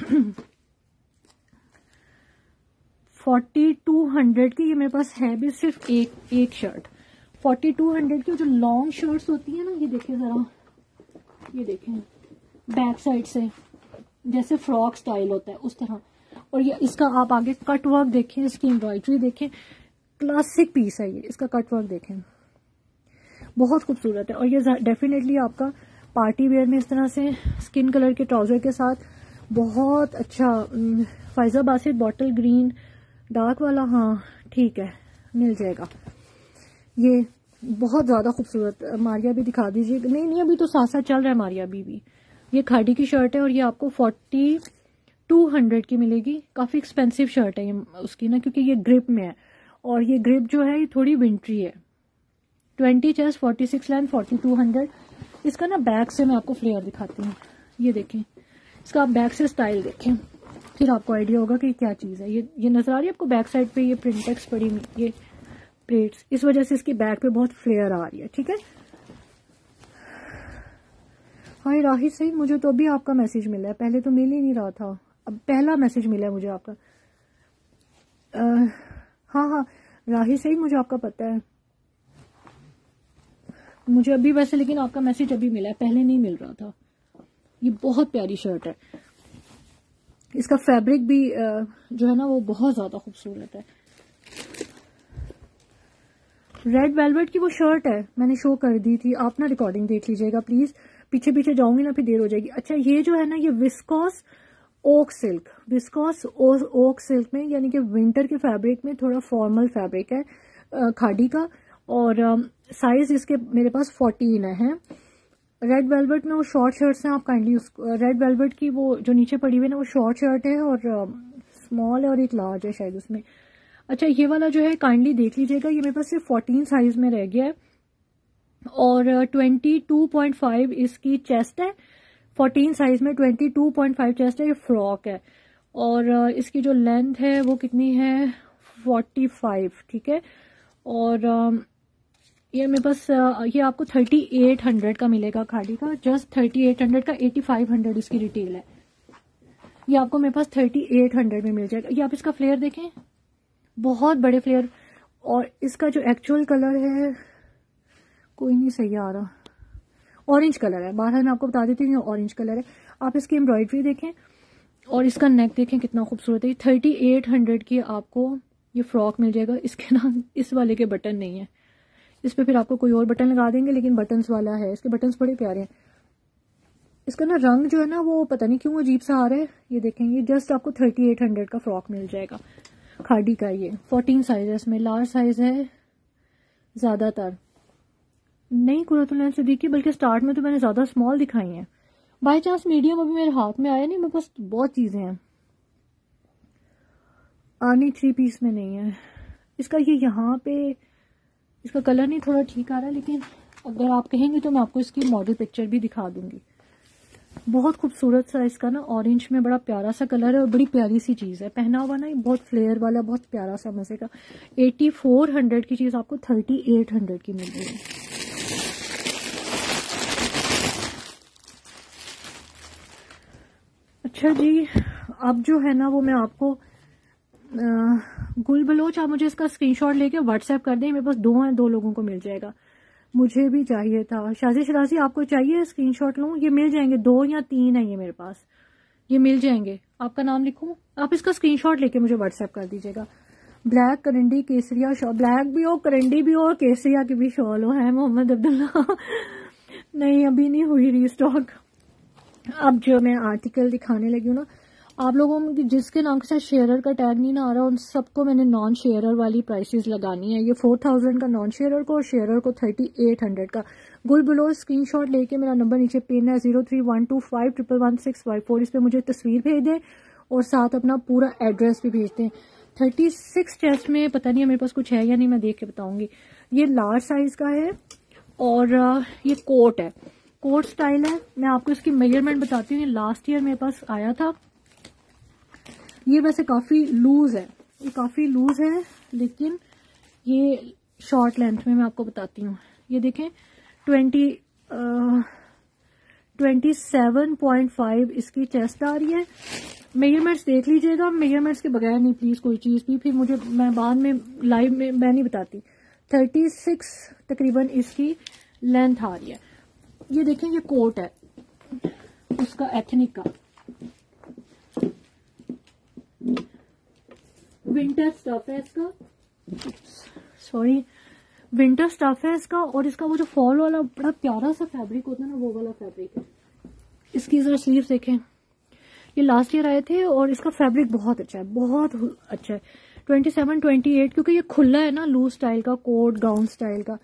फोर्टी टू हंड्रेड की। ये मेरे पास है भी सिर्फ एक एक शर्ट, फोर्टी टू हंड्रेड की। जो लॉन्ग शर्ट्स होती है ना, ये देखिए जरा, ये देखें बैक साइड से जैसे फ्रॉक स्टाइल होता है उस तरह। और ये इसका आप आगे कट वर्क देखें, इसकी एम्ब्रॉयडरी देखें, क्लासिक पीस है ये। इसका कट वर्क देखें, बहुत खूबसूरत है। और ये डेफिनेटली आपका पार्टी वेयर में इस तरह से स्किन कलर के ट्राउजर के साथ बहुत अच्छा। Faiza Basit bottle green dark वाला, हाँ ठीक है, मिल जाएगा। ये बहुत ज्यादा खूबसूरत। मारिया भी दिखा दीजिए। नहीं नहीं अभी तो साथ साथ चल रहा है मारिया भी भी। ये खादी की शर्ट है और ये आपको फोर्टी टू हंड्रेड की मिलेगी। काफी एक्सपेंसिव शर्ट है ये उसकी ना, क्योंकि ये ग्रिप में है और ये ग्रिप जो है ये थोड़ी विंट्री है। Twenty chest, forty six length, forty two hundred. इसका ना बैक से मैं आपको फ्लेयर दिखाती हूँ। ये देखें, इसका आप बैक से स्टाइल देखें, फिर आपको आइडिया होगा कि क्या चीज है। ये ये नजर आ रही है आपको बैक साइड पे, ये प्रिंटेक्स पड़ी, ये प्लेट्स, इस वजह से इसकी बैक पे बहुत फ्लेयर आ रही है, ठीक है। हाय राही सही, मुझे तो अभी आपका मैसेज मिला है, पहले तो मिल ही नहीं रहा था, अब पहला मैसेज मिला है मुझे आपका। आ, हाँ हाँ राही सही, मुझे आपका पता है, मुझे अभी वैसे, लेकिन आपका मैसेज अभी मिला है, पहले नहीं मिल रहा था। ये बहुत प्यारी शर्ट है। इसका फैब्रिक भी जो है ना वो बहुत ज्यादा खूबसूरत है। रेड वेलवेट की वो शर्ट है, मैंने शो कर दी थी, आप ना रिकॉर्डिंग देख लीजिएगा प्लीज। पीछे पीछे जाऊंगी ना फिर देर हो जाएगी। अच्छा ये जो है ना, ये viscose oak silk, viscose oak silk में, यानी कि विंटर के फैब्रिक में थोड़ा फॉर्मल फैब्रिक है खादी का। और साइज इसके मेरे पास फोर्टीन है। रेड वेलवेट में वो शॉर्ट शर्ट्स हैं, आप काइंडली उसको, रेड वेलवेट की वो जो नीचे पड़ी हुई है ना वो शॉर्ट शर्ट है और स्मॉल है और एक लार्ज है शायद उसमें। अच्छा ये वाला जो है काइंडली देख लीजिएगा, ये मेरे पास सिर्फ फोर्टीन साइज में रह गया है और ट्वेंटी टू पॉइंट फाइव इसकी चेस्ट है। फोर्टीन साइज में twenty two point five chest है। ये फ्रॉक है और इसकी जो लेंथ है वो कितनी है, फोर्टी फाइव, ठीक है। और ये मेरे पास ये आपको थर्टी एट हंड्रेड का मिलेगा खादी का, जस्ट थर्टी एट हंड्रेड का, एटी फाइव हंड्रेड इसकी रिटेल है। ये आपको मेरे पास थर्टी एट हंड्रेड में मिल जाएगा। ये आप इसका फ्लेयर देखें, बहुत बड़े फ्लेयर। और इसका जो एक्चुअल कलर है कोई नहीं सही आ रहा, ऑरेंज कलर है, बाहर मैं आपको बता देती हूँ ऑरेंज कलर है। आप इसकी एम्ब्रॉयडरी देखें और इसका नेक देखें कितना खूबसूरत है। थर्टी एट हंड्रेड की आपको ये फ्रॉक मिल जाएगा। इसके ना इस वाले के बटन नहीं है, इस पे फिर आपको कोई और बटन लगा देंगे, लेकिन बटन्स वाला है, इसके बटन्स बड़े प्यारे हैं। इसका ना रंग जो है ना वो पता नहीं क्यों अजीब सा आ रहा है। ये देखें, ये जस्ट आपको थर्टी एट हंड्रेड का फ्रॉक मिल जाएगा खाड़ी का। ये फोर्टीन साइज है, इसमें लार्ज साइज है ज्यादातर। नहीं कुरतुल सिद्दीकी, बल्कि स्टार्ट में तो मैंने ज्यादा स्मॉल दिखाई हैं। बाई चांस मीडियम अभी मेरे हाथ में आया नहीं, मेरे पास बहुत चीजें हैं। आनी थ्री पीस में नहीं है। इसका ये यहाँ पे इसका कलर नहीं थोड़ा ठीक आ रहा है, लेकिन अगर आप कहेंगे तो मैं आपको इसकी मॉडल पिक्चर भी दिखा दूंगी। बहुत खूबसूरत सा इसका ना ऑरेंज में बड़ा प्यारा सा कलर है और बड़ी प्यारी सी चीज है। पहना हुआ ना ये बहुत फ्लेयर वाला, बहुत प्यारा सा मजे का। एटी फोर हंड्रेड की चीज आपको थर्टी एट हंड्रेड की मिल रही है। अच्छा जी, अब जो है ना वो मैं आपको गुल बलोच, आप मुझे इसका स्क्रीनशॉट लेके व्हाट्सएप कर दें। मेरे पास दो हैं, दो लोगों को मिल जाएगा। मुझे भी चाहिए था। शाजी शराजी आपको चाहिए स्क्रीनशॉट लूं? ये मिल जाएंगे, दो या तीन है ये मेरे पास, ये मिल जाएंगे। आपका नाम लिखूं, आप इसका स्क्रीनशॉट लेके मुझे व्हाट्सएप कर दीजिएगा। ब्लैक करंडी केसरिया शॉल, ब्लैक भी हो, करंडी भी हो और केसरिया की भी शॉल हो। है मोहम्मद अब्दुल्ला नहीं अभी नहीं हुई रीस्टॉक। अब जो मैं आर्टिकल दिखाने लगी हूँ ना, आप लोगों में जिसके नाम के साथ शेयरर का टैग नहीं ना आ रहा, उन सबको मैंने नॉन शेयरर वाली प्राइसेस लगानी है। ये फोर थाउजेंड का नॉन शेयरर को और शेयरर को थर्टी एट हंड्रेड का। गुल बिलो स्क्रीनशॉट लेके मेरा नंबर नीचे पिन है zero three one two five triple one six five four. इस पर मुझे तस्वीर भेज दें और साथ अपना पूरा एड्रेस भी भेज दें। थर्टी सिक्स चेस्ट में पता नहीं है मेरे पास कुछ है या नहीं, मैं देख के बताऊंगी। ये लार्ज साइज का है और ये कोट है, कोट स्टाइल है। मैं आपको इसकी मेजरमेंट बताती हूँ। ये लास्ट ईयर मेरे पास आया था। ये वैसे काफी लूज है, ये काफी लूज है, लेकिन ये शॉर्ट लेंथ में मैं आपको बताती हूँ। ये देखें twenty twenty seven point five इसकी चेस्ट आ रही है। मेजरमेंट्स देख लीजिएगा, मेजरमेंट्स के बगैर नहीं प्लीज कोई चीज भी, फिर मुझे मैं बाद में लाइव में मैं नहीं बताती। थर्टी सिक्स तकरीबन इसकी लेंथ आ रही है। ये देखें, ये कोट है उसका एथनिक का, विंटर स्टफ है इसका, सॉरी विंटर स्टफ है इसका। और इसका वो जो फॉल वाला बड़ा प्यारा सा फैब्रिक होता है ना, वो वाला फैब्रिक है। इसकी जरा स्लीव्स देखें, ये लास्ट ईयर आए थे और इसका फैब्रिक बहुत अच्छा है, बहुत अच्छा है। ट्वेंटी सेवन ट्वेंटी एट, क्योंकि ये खुला है ना, लूज स्टाइल का, कोट गाउन स्टाइल का।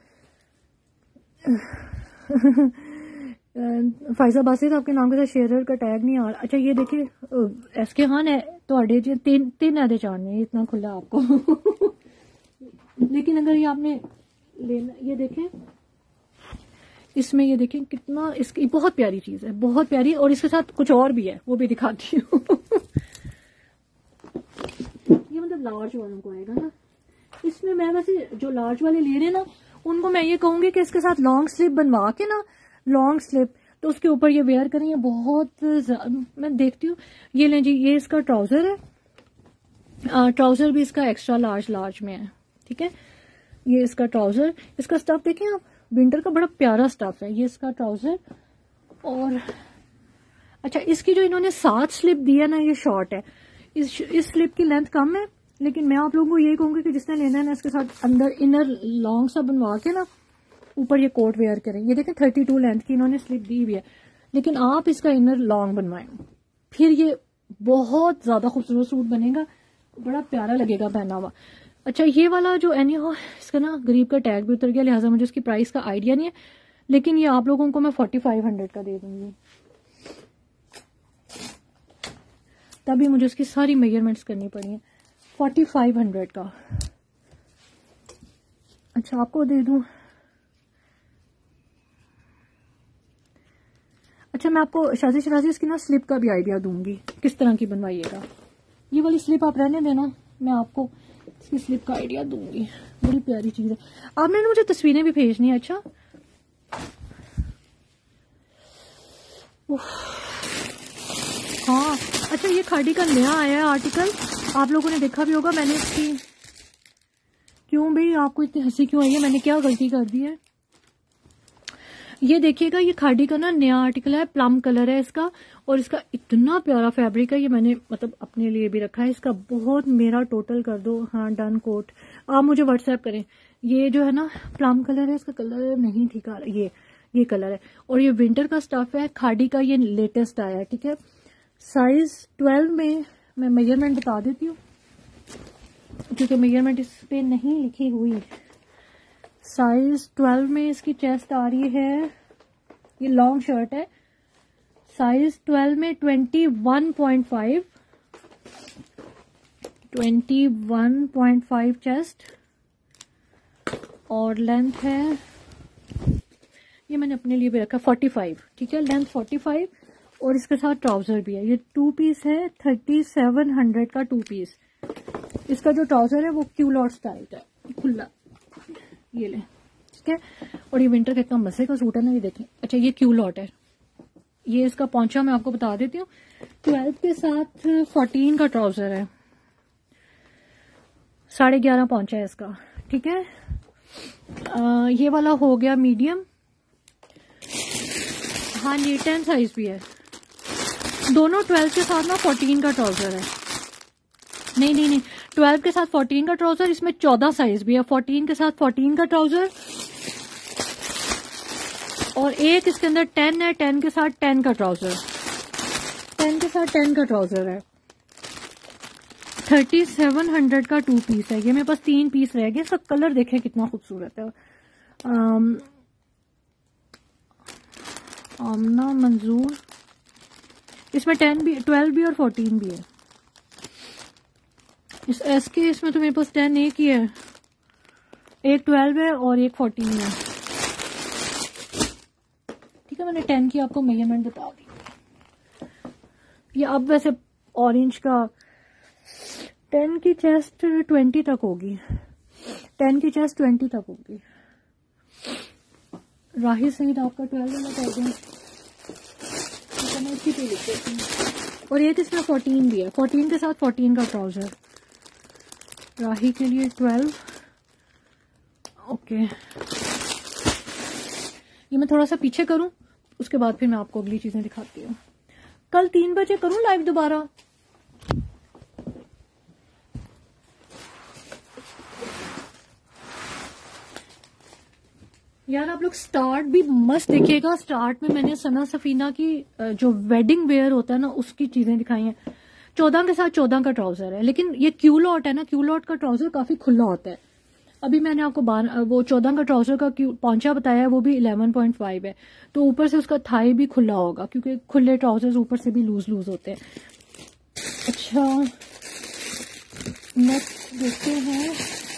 फायजा बासित आपके नाम के साथ शेयरर का टैग नहीं आ रहा। अच्छा ये देखिए एस के खान है तो तीन तीन आधे चांद इतना खुला आपको लेकिन अगर ये आपने लेना, ये देखें इसमें, ये देखें कितना, इसकी बहुत प्यारी चीज है, बहुत प्यारी। और इसके साथ कुछ और भी है, वो भी दिखाती हूँ ये मतलब लार्ज वालों को आएगा ना। इसमें मैं वैसे जो लार्ज वाले ले रहे हैं ना, उनको मैं ये कहूंगी कि इसके साथ लॉन्ग स्लीव बनवा के ना, लॉन्ग स्लीव तो उसके ऊपर ये वेयर करें। ये बहुत मैं देखती हूँ। ये लें जी, ये इसका ट्राउजर है, ट्राउजर भी इसका एक्स्ट्रा लार्ज लार्ज में है, ठीक है। ये इसका ट्राउजर, इसका स्टफ देखें आप, विंटर का बड़ा प्यारा स्टफ है। ये इसका ट्राउजर। और अच्छा इसकी जो इन्होंने सात स्लिप दी है ना, ये शॉर्ट है। इस इस स्लिप की लेंथ कम है, लेकिन मैं आप लोगों को यही कहूंगी कि जिसने लेना है ना, इसके साथ अंदर इनर लॉन्ग सा बनवा के ना ऊपर ये कोट वेयर करें। ये देखें थर्टी टू लेंथ की इन्होंने स्लिप दी हुई है, लेकिन आप इसका इनर लॉन्ग बनवाएं, फिर ये बहुत ज्यादा खूबसूरत सूट बनेगा, बड़ा प्यारा लगेगा पहना हुआ। अच्छा ये वाला जो एनी हो, इसका ना गरीब का टैग भी उतर गया, लिहाजा मुझे इसकी प्राइस का आइडिया नहीं है, लेकिन ये आप लोगों को मैं फोर्टी फाइव हंड्रेड का दे दूंगी। तभी मुझे इसकी सारी मेजरमेंट्स करनी पड़ी है। फोर्टी फाइव हंड्रेड का। अच्छा आपको दे दूं। अच्छा मैं आपको शाजी शराजी इसकी ना स्लिप का भी आइडिया दूंगी, किस तरह की बनवाइएगा। ये वाली स्लिप आप रहने देना, मैं आपको इसकी स्लिप का आइडिया दूंगी। बड़ी प्यारी चीज है। आपने मुझे तस्वीरें भी भेजनी है। अच्छा हाँ, अच्छा ये खाड़ी का नया आया है आर्टिकल, आप लोगों ने देखा भी होगा। मैंने इसकी, क्यों भाई आपको इतनी हंसी क्यों आई है, मैंने क्या गलती कर दी है। ये देखिएगा, ये खाड़ी का ना नया आर्टिकल है, प्लम कलर है इसका, और इसका इतना प्यारा फैब्रिक है। ये मैंने मतलब अपने लिए भी रखा है। इसका बहुत, मेरा टोटल कर दो, हाँ डन कोट, आप मुझे व्हाट्सएप करें। ये जो है ना प्लम कलर है, इसका कलर नहीं ठीक आ रहा। ये ये कलर है। और ये विंटर का स्टफ है, खादी का, ये लेटेस्ट आया है, ठीक है। साइज ट्वेल्व में मैं मेजरमेंट बता देती हूँ क्योंकि मेजरमेंट इस पे नहीं लिखी हुई। साइज ट्वेल्व में इसकी चेस्ट आ रही है, ये लॉन्ग शर्ट है। साइज ट्वेल्व में twenty one point five twenty one point five chest और लेंथ है, ये मैंने अपने लिए भी रखा फोर्टी फाइव, ठीक है। लेंथ फोर्टी फाइव और इसके साथ ट्राउजर भी है। ये टू पीस है, थर्टी सेवन हंड्रेड का टू पीस। इसका जो ट्राउजर है वो क्यूलॉट स्टाइल का है, खुला, ये ले, ठीक है। और ये विंटर का इतना मजे का सूट है ना, ये देखें। अच्छा ये क्यूलॉट है, ये इसका पौंचा मैं आपको बता देती हूँ। ट्वेल्व के साथ फोर्टीन का ट्राउजर है, साढ़े ग्यारह पौंचा है इसका, ठीक है। आ, ये वाला हो गया मीडियम। हाँ जी टेन साइज भी है। दोनों ट्वेल्व के साथ ना फोर्टीन का ट्राउजर है। नहीं नहीं नहीं ट्वेल्व के साथ फोर्टीन का ट्राउजर, इसमें चौदह साइज भी है। फोर्टीन के साथ फोर्टीन का ट्राउजर और एक इसके अंदर टेन है, टेन के साथ टेन का ट्राउजर, टेन के साथ टेन का ट्राउजर है। थर्टी सेवन हंड्रेड का टू पीस है। ये मेरे पास तीन पीस रह गए। इसका कलर देखें कितना खूबसूरत है। आम, आमना मंजूर, इसमें टेन भी, ट्वेल्व भी और फोर्टीन भी है। इस एस के इसमें तो मेरे पास टेन एक ही है, एक ट्वेल्व है और एक फोर्टीन है, ठीक है। मैंने टेन की आपको मेजरमेंट बता दी। ये अब वैसे ऑरेंज का, टेन की चेस्ट ट्वेंटी तक होगी, टेन की चेस्ट ट्वेंटी तक होगी। राही सईद आपका ट्वेल्व वाला कर दें, मैं इसी पे लिख देती हूँ। और एक इसमें फोर्टीन भी है, फोर्टीन के साथ फोर्टीन का ट्राउजर, राही के लिए ट्वेल्व, ओके। ये मैं थोड़ा सा पीछे करूं, उसके बाद फिर मैं आपको अगली चीजें दिखाती हूँ। कल तीन बजे करूं लाइव दोबारा? यार आप लोग स्टार्ट भी मस्त देखिएगा। स्टार्ट में मैंने सना सफीना की जो वेडिंग वेयर होता है ना उसकी चीजें दिखाई हैं। चौदह के साथ चौदह का ट्राउजर है, लेकिन ये क्यूलॉट है ना, क्यूलॉट का ट्राउजर काफी खुला होता है। अभी मैंने आपको बार वो चौदह का ट्राउजर का पौंचा बताया है, वो भी इलेवन पॉइंट फाइव है, तो ऊपर से उसका थाई भी खुला होगा क्योंकि खुले ट्राउजर्स ऊपर से भी लूज लूज होते हैं। अच्छा नेक्स्ट देखते हैं।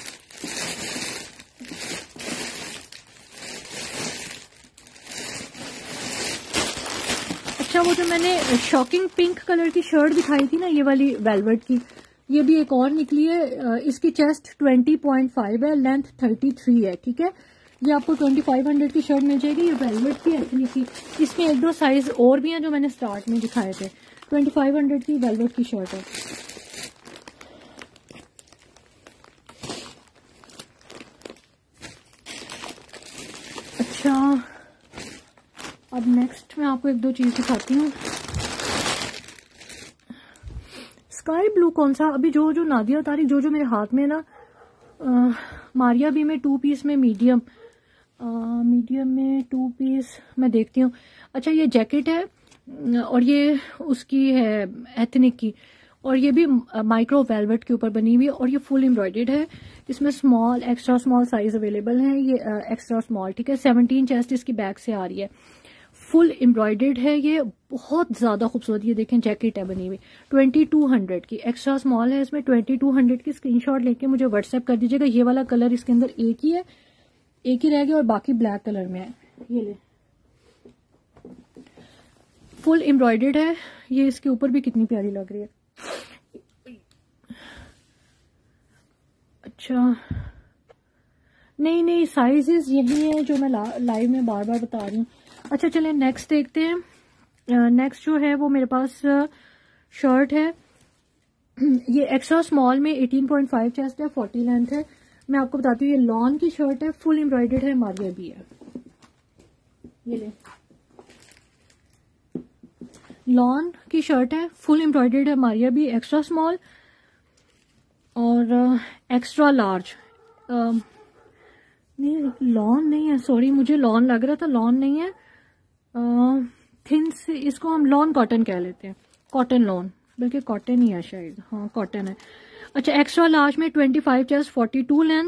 अच्छा वो जो मैंने शॉकिंग पिंक कलर की शर्ट दिखाई थी ना, ये वाली वेलवेट की, ये भी एक और निकली है। इसकी चेस्ट ट्वेंटी पॉइंट फाइव है, लेंथ थर्टी थ्री है, ठीक है। ये आपको ट्वेंटी फाइव हंड्रेड की शर्ट मिल जाएगी। ये वेलवेट की एक्चुअली की, इसमें एक दो साइज और भी हैं जो मैंने स्टार्ट में दिखाए थे। ट्वेंटी फाइव हंड्रेड की वेलवेट की शर्ट है। अच्छा अब नेक्स्ट मैं आपको एक दो चीज दिखाती हूँ। स्काई ब्लू कौन सा, अभी जो जो नादिया तारिक जो जो मेरे हाथ में ना, आ, मारिया भी में टू पीस में मीडियम, आ, मीडियम में टू पीस मैं देखती हूँ। अच्छा ये जैकेट है और ये उसकी है एथनिक की, और ये भी माइक्रो वेलवेट के ऊपर बनी हुई है और ये फुल एम्ब्रॉयडर्ड है। इसमें small extra small size available है। ये एक्स्ट्रा स्मॉल, ठीक है। सेवनटीन चेस्ट इसकी बैक से आ रही है, फुल एम्ब्रॉयडर्ड है, ये बहुत ज्यादा खूबसूरत। ये देखें जैकेट है बनी हुई, ट्वेंटी टू हंड्रेड की, एक्स्ट्रा स्मॉल है इसमें। ट्वेंटी टू हंड्रेड की स्क्रीनशॉट लेके मुझे व्हाट्सएप कर दीजिएगा। ये वाला कलर इसके अंदर एक ही है, एक ही रह गया और बाकी ब्लैक कलर में है। ये ले फुल एम्ब्रॉयडर्ड है, ये इसके ऊपर भी कितनी प्यारी लग रही है। अच्छा नहीं नहीं साइजेस यही है जो मैं लाइव में बार बार बता रही हूँ। अच्छा चले नेक्स्ट देखते हैं। नेक्स्ट जो है वो मेरे पास शर्ट है, ये एक्स्ट्रा स्मॉल में एटीन पॉइंट फाइव चेस्ट है, फोर्टी लेंथ है। मैं आपको बताती हूँ ये लॉन की शर्ट है, फुल एम्ब्रॉयडर्ड है, मारिया भी है। ये ले लॉन की शर्ट है, फुल एम्ब्रॉयडर्ड है, मारिया भी, एक्स्ट्रा स्मॉल और एक्स्ट्रा लार्ज। नहीं लॉन नहीं है, सॉरी मुझे लॉन लग रहा था, लॉन नहीं है। थिन से इसको हम लॉन कॉटन कह लेते हैं, कॉटन लॉन, बल्कि कॉटन ही है शायद, हाँ कॉटन है। अच्छा एक्स्ट्रा लार्ज में twenty five chest, forty two length,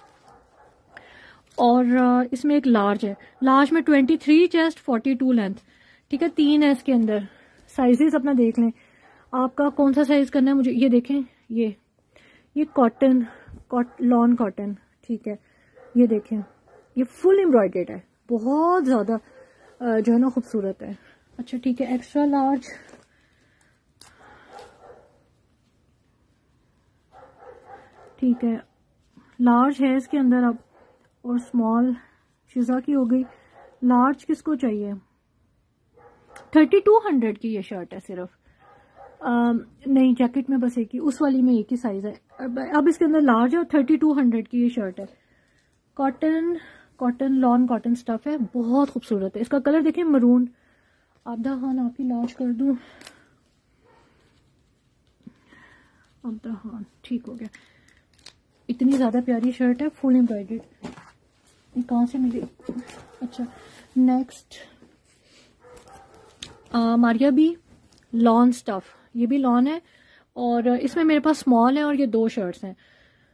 और इसमें एक लार्ज है, लार्ज में twenty three chest, forty two length, ठीक है। तीन है इसके अंदर, साइजेस अपना देख लें आपका कौन सा साइज करना है मुझे। ये देखें, ये ये कॉटन कॉट लॉन कॉटन, ठीक है। ये देखें, ये फुल एम्ब्रॉयडर्ड है, बहुत ज्यादा जो है ना खूबसूरत है। अच्छा ठीक है, एक्स्ट्रा लार्ज, ठीक है, लार्ज है इसके अंदर अब, और स्मॉल शिजा की हो गई। लार्ज किसको चाहिए? थर्टी टू हंड्रेड की ये शर्ट है सिर्फ, आ, नहीं जैकेट में बस एक ही, उस वाली में एक ही साइज है। अब, अब इसके अंदर लार्ज है और थर्टी टू हंड्रेड की ये शर्ट है। Cotton cotton lawn cotton stuff है, बहुत खूबसूरत है। इसका कलर देखें मरून। आबदा खान आप ही लार्ज कर दूं, आबदा खान ठीक हो गया। इतनी ज्यादा प्यारी शर्ट है, फुल एम्ब्रॉयडर्ड। ये कहाँ से मिली? अच्छा next Maria B lawn stuff, ये भी लॉन है, और इसमें मेरे पास स्मॉल है और ये दो शर्ट्स हैं।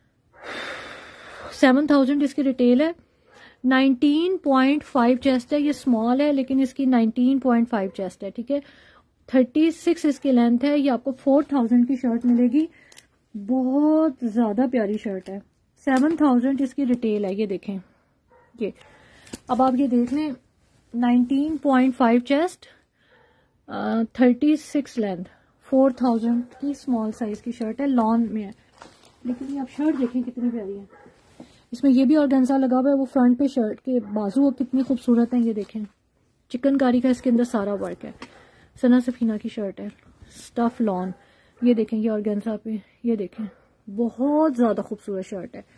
सेवन थाउजेंड इसकी रिटेल है, नाइनटीन पॉइंट फाइव चेस्ट है, ये स्मॉल है लेकिन इसकी नाइनटीन पॉइंट फाइव चेस्ट है, ठीक है। थर्टी सिक्स इसकी लेंथ है। ये आपको फोर थाउजेंड की शर्ट मिलेगी, बहुत ज्यादा प्यारी शर्ट है। सेवन थाउजेंड इसकी रिटेल है, ये देखें ये। अब आप ये देख लें, nineteen point five chest, thirty six length, four thousand की स्मॉल साइज की शर्ट है, लॉन में है। लेकिन ये आप शर्ट देखें कितनी प्यारी है, इसमें ये भी ऑर्गेन्जा लगा हुआ है, वो फ्रंट पे शर्ट के बाजू कितनी खूबसूरत है। ये देखें चिकनकारी का इसके अंदर सारा वर्क है। सना सफीना की शर्ट है, स्टफ लॉन। ये देखें ये ऑर्गेन्जा पे, ये देखें बहुत ज्यादा खूबसूरत शर्ट है,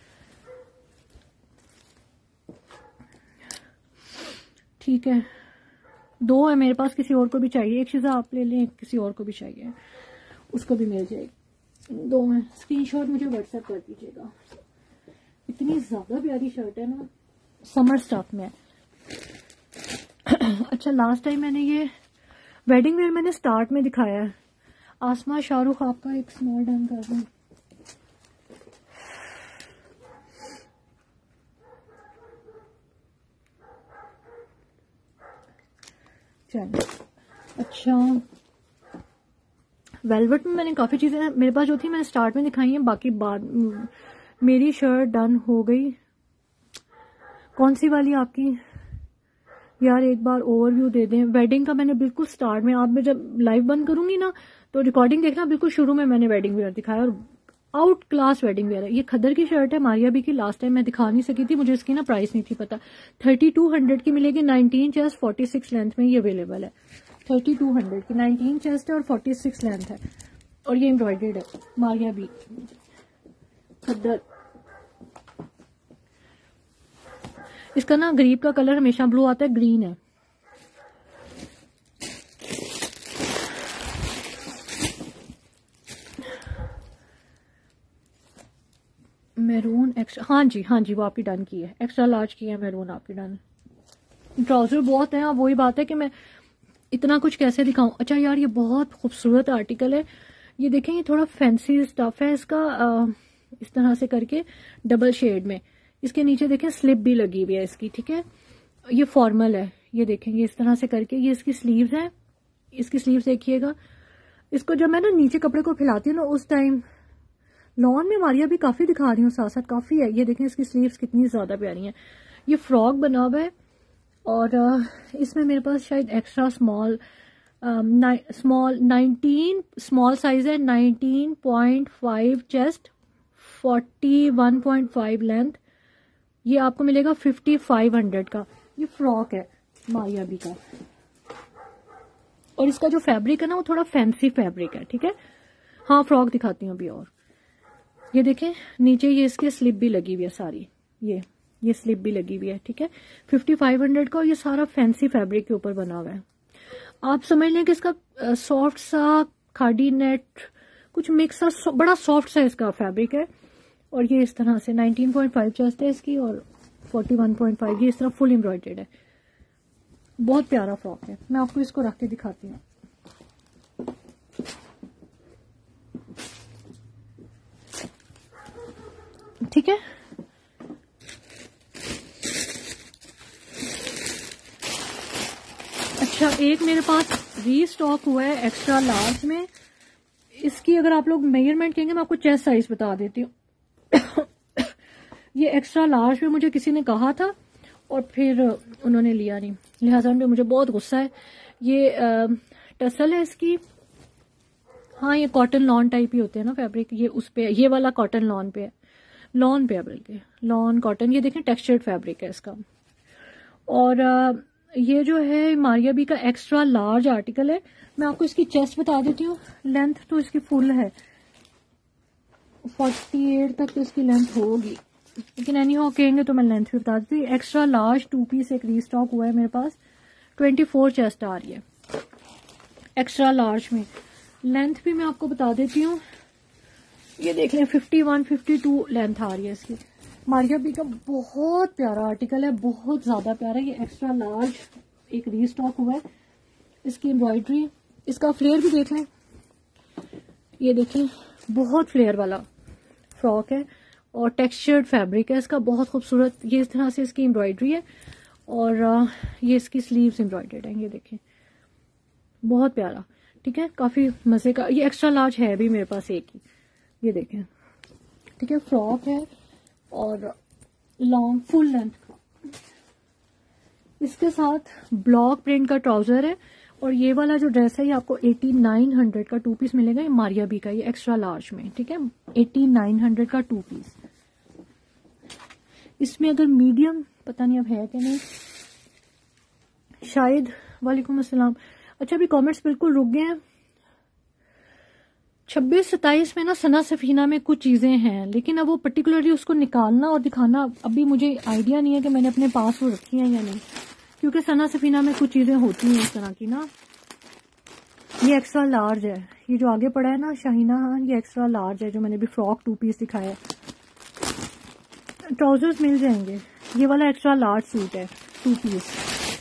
ठीक है। दो है मेरे पास, किसी और को भी चाहिए, एक शिजा आप ले लें, किसी और को भी चाहिए उसको भी मिल जाएगी। दो है, स्क्रीनशॉट मुझे व्हाट्सएप कर दीजिएगा। इतनी ज्यादा प्यारी शर्ट है ना, समर स्टफ में। अच्छा लास्ट टाइम मैंने ये वेडिंग वेयर मैंने स्टार्ट में दिखाया है। आसमा शाहरुख आपका एक स्मॉल डन कर दूं। चलो अच्छा, वेलवेट में मैंने काफी चीजें मेरे पास जो थी मैंने स्टार्ट में दिखाई हैं, बाकी बाद मेरी शर्ट डन हो गई। कौन सी वाली आपकी यार, एक बार ओवरव्यू दे दें। वेडिंग का मैंने बिल्कुल स्टार्ट में, आप मैं जब लाइव बंद करूंगी ना तो रिकॉर्डिंग देखना, बिल्कुल शुरू में मैंने वेडिंग वेयर दिखाया और आउट क्लास वेडिंग वेयर है। ये खद्दर की शर्ट है मारिया बी की, लास्ट टाइम मैं दिखा नहीं सकी थी, मुझे इसकी ना प्राइस नहीं थी पता। थर्टी टू हंड्रेड की मिलेगी, nineteen chest forty six length में ये अवेलेबल है। थर्टी टू हंड्रेड की नाइनटीन चेस्ट है और फोर्टी सिक्स लेंथ है, और ये एम्ब्रॉयडर्ड है मारिया बी खद्दर। इसका ना गरीब का कलर हमेशा ब्लू आता है, ग्रीन है। मैरून एक्स्ट्रा, हाँ जी हाँ जी वो आपकी डन की है, एक्स्ट्रा लार्ज की है मैरून आपकी डन। ट्राउजर बहुत है, वही बात है कि मैं इतना कुछ कैसे दिखाऊं। अच्छा यार ये बहुत खूबसूरत आर्टिकल है, ये देखें ये थोड़ा फैंसी स्टफ है इसका, आ, इस तरह से करके डबल शेड में। इसके नीचे देखें स्लिप भी लगी हुई है इसकी, ठीक है। ये फॉर्मल है, ये देखेंगे इस तरह से करके, ये इसकी स्लीव्स है। इसकी स्लीव्स देखिएगा, इसको जब मैं ना नीचे कपड़े को फैलाती हूँ ना उस टाइम, लॉन में मारिया भी काफी दिखा रही हूँ साथ साथ, काफी है। ये देखें इसकी स्लीव्स कितनी ज्यादा प्यारी हैं। ये फ्रॉक बना हुआ है और इसमें मेरे पास शायद extra small small nineteen small size है, nineteen point five chest, forty one point five length. ये आपको मिलेगा फिफ्टी फाइव हंड्रेड का। ये फ्रॉक है मारिया बी का, और इसका जो फैब्रिक है ना वो थोड़ा फैंसी फैब्रिक है, ठीक है। हाँ फ्रॉक दिखाती हूँ अभी। और ये देखें नीचे ये इसकी स्लिप भी लगी हुई है सारी, ये ये स्लिप भी लगी हुई है, ठीक है। फिफ्टी फाइव हंड्रेड का, और ये सारा फैंसी फैब्रिक के ऊपर बना हुआ है। आप समझ लें कि इसका सॉफ्ट सा खाड़ी नेट कुछ मिक्स सा, बड़ा सॉफ्ट सा इसका फैब्रिक है। और ये इस तरह से नाइनटीन पॉइंट फाइव चेस्ट है इसकी, और फोर्टी वन पॉइंट फाइव, ये इस तरह फुल एम्ब्रॉयडर्ड है, बहुत प्यारा फ्रॉक है। मैं आपको इसको रख के दिखाती हूँ। ठीक है, अच्छा एक मेरे पास रीस्टॉक हुआ है एक्स्ट्रा लार्ज में। इसकी अगर आप लोग मेजरमेंट कहेंगे मैं आपको चेस्ट साइज बता देती हूँ। ये एक्स्ट्रा लार्ज में मुझे किसी ने कहा था और फिर उन्होंने लिया नहीं, लिहाजा पे मुझे बहुत गुस्सा है। ये आ, टसल है इसकी, हाँ ये कॉटन लॉन टाइप ही होते हैं ना फैब्रिक, ये उस पे, ये वाला कॉटन लॉन पे है, लॉन पे है बल्कि लॉन कॉटन, ये देखें टेक्सचर्ड फैब्रिक है इसका। और आ, ये जो है मारिया बी का एक्स्ट्रा लार्ज आर्टिकल है। मैं आपको इसकी चेस्ट बता देती हूँ, लेंथ तो इसकी फुल है, अड़तालीस तक तो इसकी लेंथ होगी, लेकिन एनी हो कहेंगे तो मैं लेंथ भी बता देती हूँ। एक्स्ट्रा लार्ज टू पीस एक रीस्टॉक हुआ है मेरे पास, चौबीस चेस्ट आ रही है एक्स्ट्रा लार्ज में। लेंथ भी मैं आपको बता देती हूँ, ये देख लें इक्यावन, बावन लेंथ आ रही है इसकी। मारिया बी का बहुत प्यारा आर्टिकल है, बहुत ज्यादा प्यारा। ये एक्स्ट्रा लार्ज एक रीस्टॉक हुआ है, इसकी एम्ब्रॉयडरी, इसका फ्लेयर भी देख लें, ये देखें बहुत फ्लेयर वाला फ्रॉक है और टेक्सचर्ड फैब्रिक है इसका, बहुत खूबसूरत। ये इस तरह से इसकी एम्ब्रॉयडरी है और ये इसकी स्लीव्स एम्ब्रॉयडर्ड है, ये देखें बहुत प्यारा। ठीक है, काफी मजे का। ये एक्स्ट्रा लार्ज है भी मेरे पास एक ही, ये देखें। ठीक है, फ्रॉक है और लॉन्ग फुल लेंथ का, इसके साथ ब्लॉक प्रिंट का ट्राउजर है। और ये वाला जो ड्रेस है ये आपको नवासी सौ का टू पीस मिलेगा, ये मारिया बी का, ये एक्स्ट्रा लार्ज में। ठीक है, नवासी सौ का टू पीस। इसमें अगर मीडियम, पता नहीं अब है कि नहीं शायद। वालेकुम अस्सलाम। अच्छा अभी कमेंट्स बिल्कुल रुक गए हैं। छब्बीस सत्ताईस में ना सना सफीना में कुछ चीजें हैं, लेकिन अब वो पर्टिकुलरली उसको निकालना और दिखाना अभी मुझे आइडिया नहीं है कि मैंने अपने पास वो रखी है या नहीं, क्योंकि सना सफीना में कुछ चीजें होती हैं इस तरह की ना। ये एक्स्ट्रा लार्ज है, ये जो आगे पड़ा है ना शाहीना खान, ये एक्स्ट्रा लार्ज है जो मैंने भी फ्रॉक टू पीस दिखाया है। ट्राउजर्स मिल जाएंगे, ये वाला एक्स्ट्रा लार्ज सूट है टू पीस।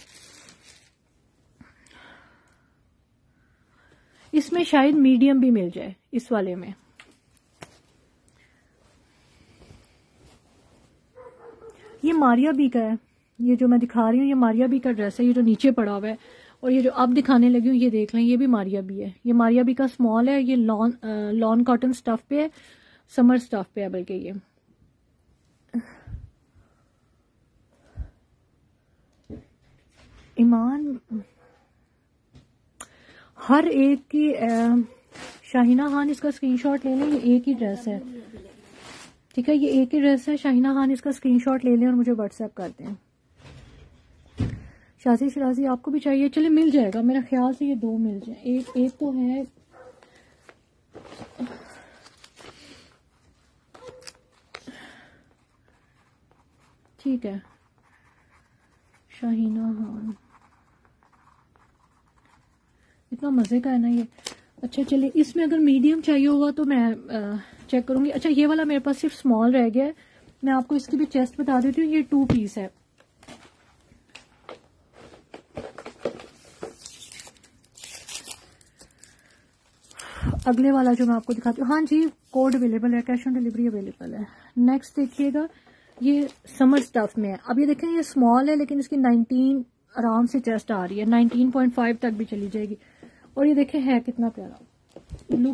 इसमें शायद मीडियम भी मिल जाए इस वाले में। ये मारिया बी का है, ये जो मैं दिखा रही हूँ ये मारिया बी का ड्रेस है, ये जो नीचे पड़ा हुआ है। और ये जो अब दिखाने लगी हूँ ये देख लें, ये भी मारिया बी है। ये मारिया बी का स्मॉल है, ये लॉन लॉन कॉटन स्टफ पे है, समर स्टफ पे है बल्कि। ये ईमान हर एक की आ, शाहीना खान इसका स्क्रीनशॉट ले लें, ये एक ही ड्रेस है। ठीक है, ये एक ही ड्रेस है। शाहीना खान इसका स्क्रीनशॉट ले लें और मुझे व्हाट्सएप कर दें। शाजी शराजी आपको भी चाहिए, चले मिल जाएगा मेरा ख्याल से, ये दो मिल जाए। एक एक तो है, ठीक है शाहीना खान, इतना मजे का है ना ये। अच्छा चलिए, इसमें अगर मीडियम चाहिए होगा तो मैं आ, चेक करूंगी। अच्छा ये वाला मेरे पास सिर्फ स्मॉल रह गया है, मैं आपको इसकी भी चेस्ट बता देती हूँ। ये टू पीस है, अगले वाला जो मैं आपको दिखाती हूँ। हाँ जी, कोड अवेलेबल है, कैश ऑन डिलीवरी अवेलेबल है। नेक्स्ट देखिएगा, ये समर स्टफ में है। अब ये देखें ये स्मॉल है लेकिन इसकी नाइनटीन आराम से चेस्ट आ रही है, नाइनटीन पॉइंट फाइव तक भी चली जाएगी। और ये देखें है कितना प्यारा लुक,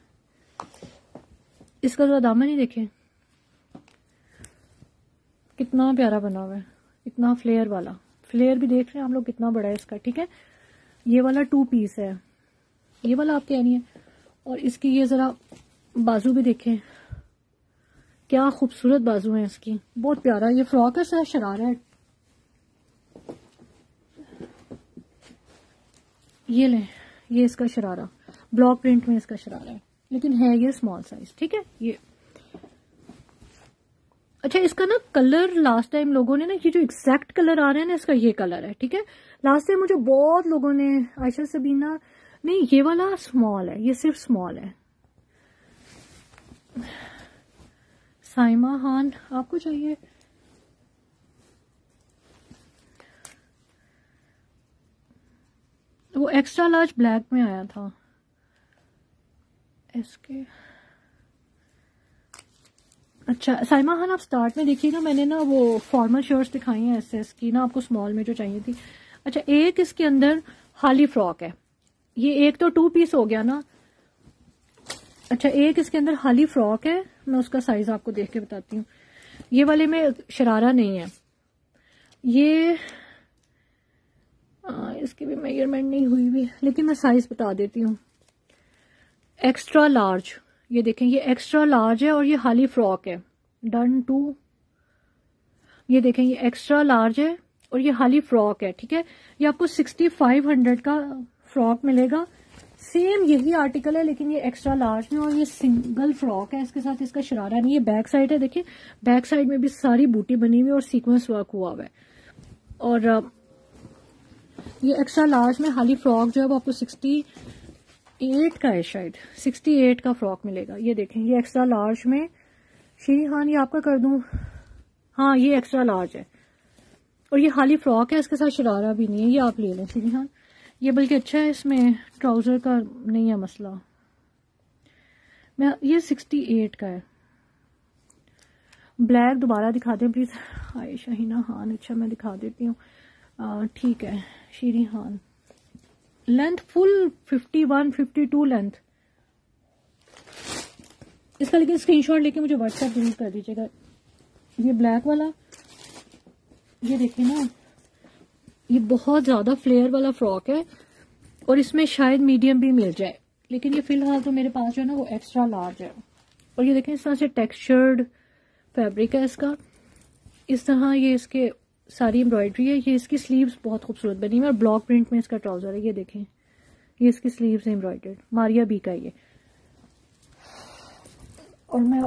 इसका जो दामन ही देखें कितना प्यारा बना हुआ है, इतना फ्लेयर वाला। फ्लेयर भी देख रहे हैं आप लोग कितना बड़ा है इसका। ठीक है, ये वाला टू पीस है, ये वाला आप कह रही है। और इसकी ये जरा बाजू भी देखें, क्या खूबसूरत बाजू है इसकी, बहुत प्यारा। ये फ्रॉक है, सारा शरारा है। ये ले, ये इसका शरारा, ब्लॉक प्रिंट में इसका शरारा है, लेकिन है ये स्मॉल साइज। ठीक है, ये अच्छा इसका ना कलर लास्ट टाइम लोगों ने ना, ये जो एग्जैक्ट कलर आ रहा है ना इसका, ये कलर है। ठीक है, लास्ट टाइम मुझे बहुत लोगों ने, आयशा सबीना, नहीं ये वाला स्मॉल है, ये सिर्फ स्मॉल है। साइमा खान आपको चाहिए, वो एक्स्ट्रा लार्ज ब्लैक में आया था इसके। अच्छा साइमा खान, आप स्टार्ट में देखिएगा, मैंने ना वो फॉर्मल शर्ट्स दिखाई हैं एस एस की ना, आपको स्मॉल में जो चाहिए थी। अच्छा, एक इसके अंदर खाली फ्रॉक है, ये एक तो टू पीस हो गया ना। अच्छा, एक इसके अंदर खाली फ्रॉक है, मैं उसका साइज आपको देख के बताती हूँ। ये वाले में शरारा नहीं है, ये आ, इसकी भी मेजरमेंट नहीं हुई हुई, लेकिन मैं साइज बता देती हूँ। एक्स्ट्रा लार्ज, ये देखें, ये एक्स्ट्रा लार्ज है और ये खाली फ्रॉक है। डन टू, ये देखें, ये एक्स्ट्रा लार्ज है और ये खाली फ्रॉक है, ठीक है। ये आपको सिक्सटी फाइव हंड्रेड का फ्रॉक मिलेगा। सेम यही आर्टिकल है लेकिन ये एक्स्ट्रा लार्ज में, और ये सिंगल फ्रॉक है, इसके साथ इसका शरारा नहीं है। बैक साइड है, देखिए बैक साइड में भी सारी बूटी बनी हुई है और सीक्वेंस वर्क हुआ हुआ है। और ये एक्स्ट्रा लार्ज में खाली फ्रॉक जो है वो आपको सिक्सटी एट का है, शायद सिक्सटी एट का फ्रॉक मिलेगा। ये देखें, ये एक्स्ट्रा लार्ज में। श्री खान, ये आपका कर दूं? हाँ, ये एक्स्ट्रा लार्ज है और ये खाली फ्रॉक है, इसके साथ शरारा भी नहीं है। ये आप ले लें श्री खान, ये बल्कि अच्छा है, इसमें ट्राउजर का नहीं है मसला। मैं ये सिक्सटी एट का है। ब्लैक दोबारा दिखा दें प्लीज। हाय शाहीना खान, अच्छा मैं दिखा देती हूँ, ठीक है। Shiri Khan, length full fifty one fifty two length इसका, लेकिन स्क्रीनशॉट लेके मुझे व्हाट्सएप जरूर कर दीजिएगा। ये ब्लैक वाला, ये देखिए ना, ये बहुत ज्यादा फ्लेयर वाला फ्रॉक है और इसमें शायद मीडियम भी मिल जाए, लेकिन ये फिलहाल तो मेरे पास जो है ना वो एक्स्ट्रा लार्ज है। और ये देखें, इस तरह से टेक्सचर्ड फैब्रिक है इसका, इस तरह ये इसके सारी एम्ब्रॉयडरी है। ये इसकी स्लीव्स बहुत खूबसूरत बनी हुई है और ब्लॉक प्रिंट में इसका ट्राउजर है। ये देखें, ये इसकी स्लीव्स है एम्ब्रॉयडर्ड, मारिया बी का ये। और मैं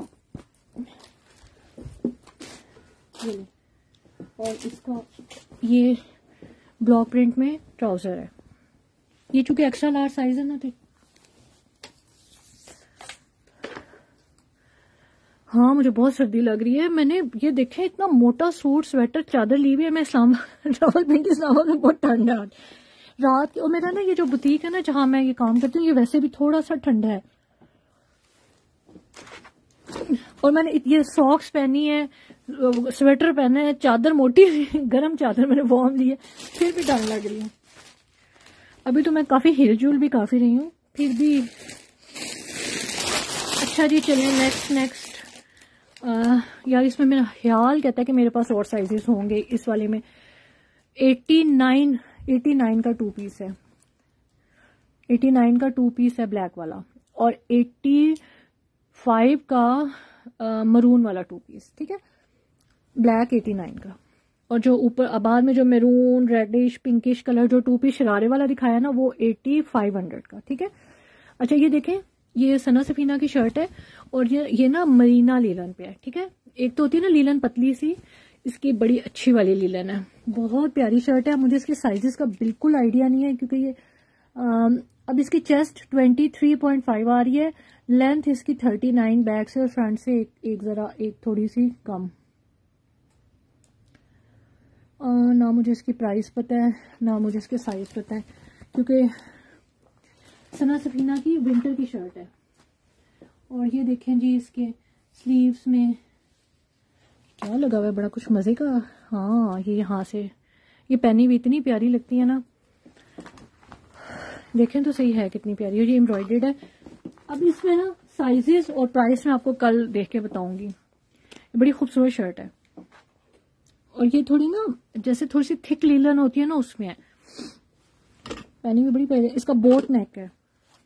ये और इसका ये ब्लॉक प्रिंट में ट्राउजर है। ये चूंकि एक्स्ट्रा लार्ज साइज है ना, तो हाँ मुझे बहुत सर्दी लग रही है। मैंने ये देखे, इतना मोटा सूट स्वेटर चादर ली हुई है। मैं इस्लाम रावलपिंडी इस्लामाबाद में बहुत ठंड है रात की। और मेरा ना ये जो बुटीक है ना जहां मैं ये काम करती हूँ, ये वैसे भी थोड़ा सा ठंडा है। और मैंने ये सॉक्स पहनी है, स्वेटर पहना है, चादर मोटी गर्म चादर मैंने वार्म ली है, फिर भी ठंड लग रही है। अभी तो मैं काफी हिलजुल भी काफी रही हूँ, फिर भी। अच्छा जी, चलिए नेक्स्ट नेक्स्ट यार, इसमें मेरा ख्याल कहता है कि मेरे पास और साइजेस होंगे। इस वाले में एटी नाइन एटी नाइन का टू पीस है, एटी नाइन का टू पीस है ब्लैक वाला, और एटी फाइव का मरून वाला टू पीस, ठीक है। ब्लैक एटी नाइन का, और जो ऊपर आबाद में जो मैरून रेडिश पिंकिश कलर जो टू पीस शरारे वाला दिखाया ना, वो एटी फाइव हंड्रेड का, ठीक है। अच्छा, ये देखें, ये सना सफीना की शर्ट है और ये ये ना मरीना लीलन पे है, ठीक है। एक तो होती है ना लीलन पतली सी, इसकी बड़ी अच्छी वाली लीलन है, बहुत प्यारी शर्ट है। मुझे इसके साइजेस का बिल्कुल आइडिया नहीं है क्योंकि ये आ, अब इसकी chest twenty three point five आ रही है, लेंथ इसकी थर्टी नाइन बैक से और फ्रंट से एक, एक जरा एक थोड़ी सी कम। आ, ना मुझे इसकी प्राइस पता है ना मुझे इसके साइज पता है, क्योंकि सना सफीना की विंटर की शर्ट है। और ये देखें जी, इसके स्लीव्स में क्या लगा हुआ है, बड़ा कुछ मजे का। हाँ, ये यहाँ से ये पहनी हुई इतनी प्यारी लगती है ना, देखें तो सही है कितनी प्यारी है। ये एम्ब्रॉयडर्ड है। अब इसमें ना साइजेस और प्राइस मैं आपको कल देख के बताऊंगी। ये बड़ी खूबसूरत शर्ट है और ये थोड़ी ना जैसे थोड़ी सी थिक लीलन होती है ना, उसमें है पहनी हुई, बड़ी प्यारी। इसका बोट नेक है।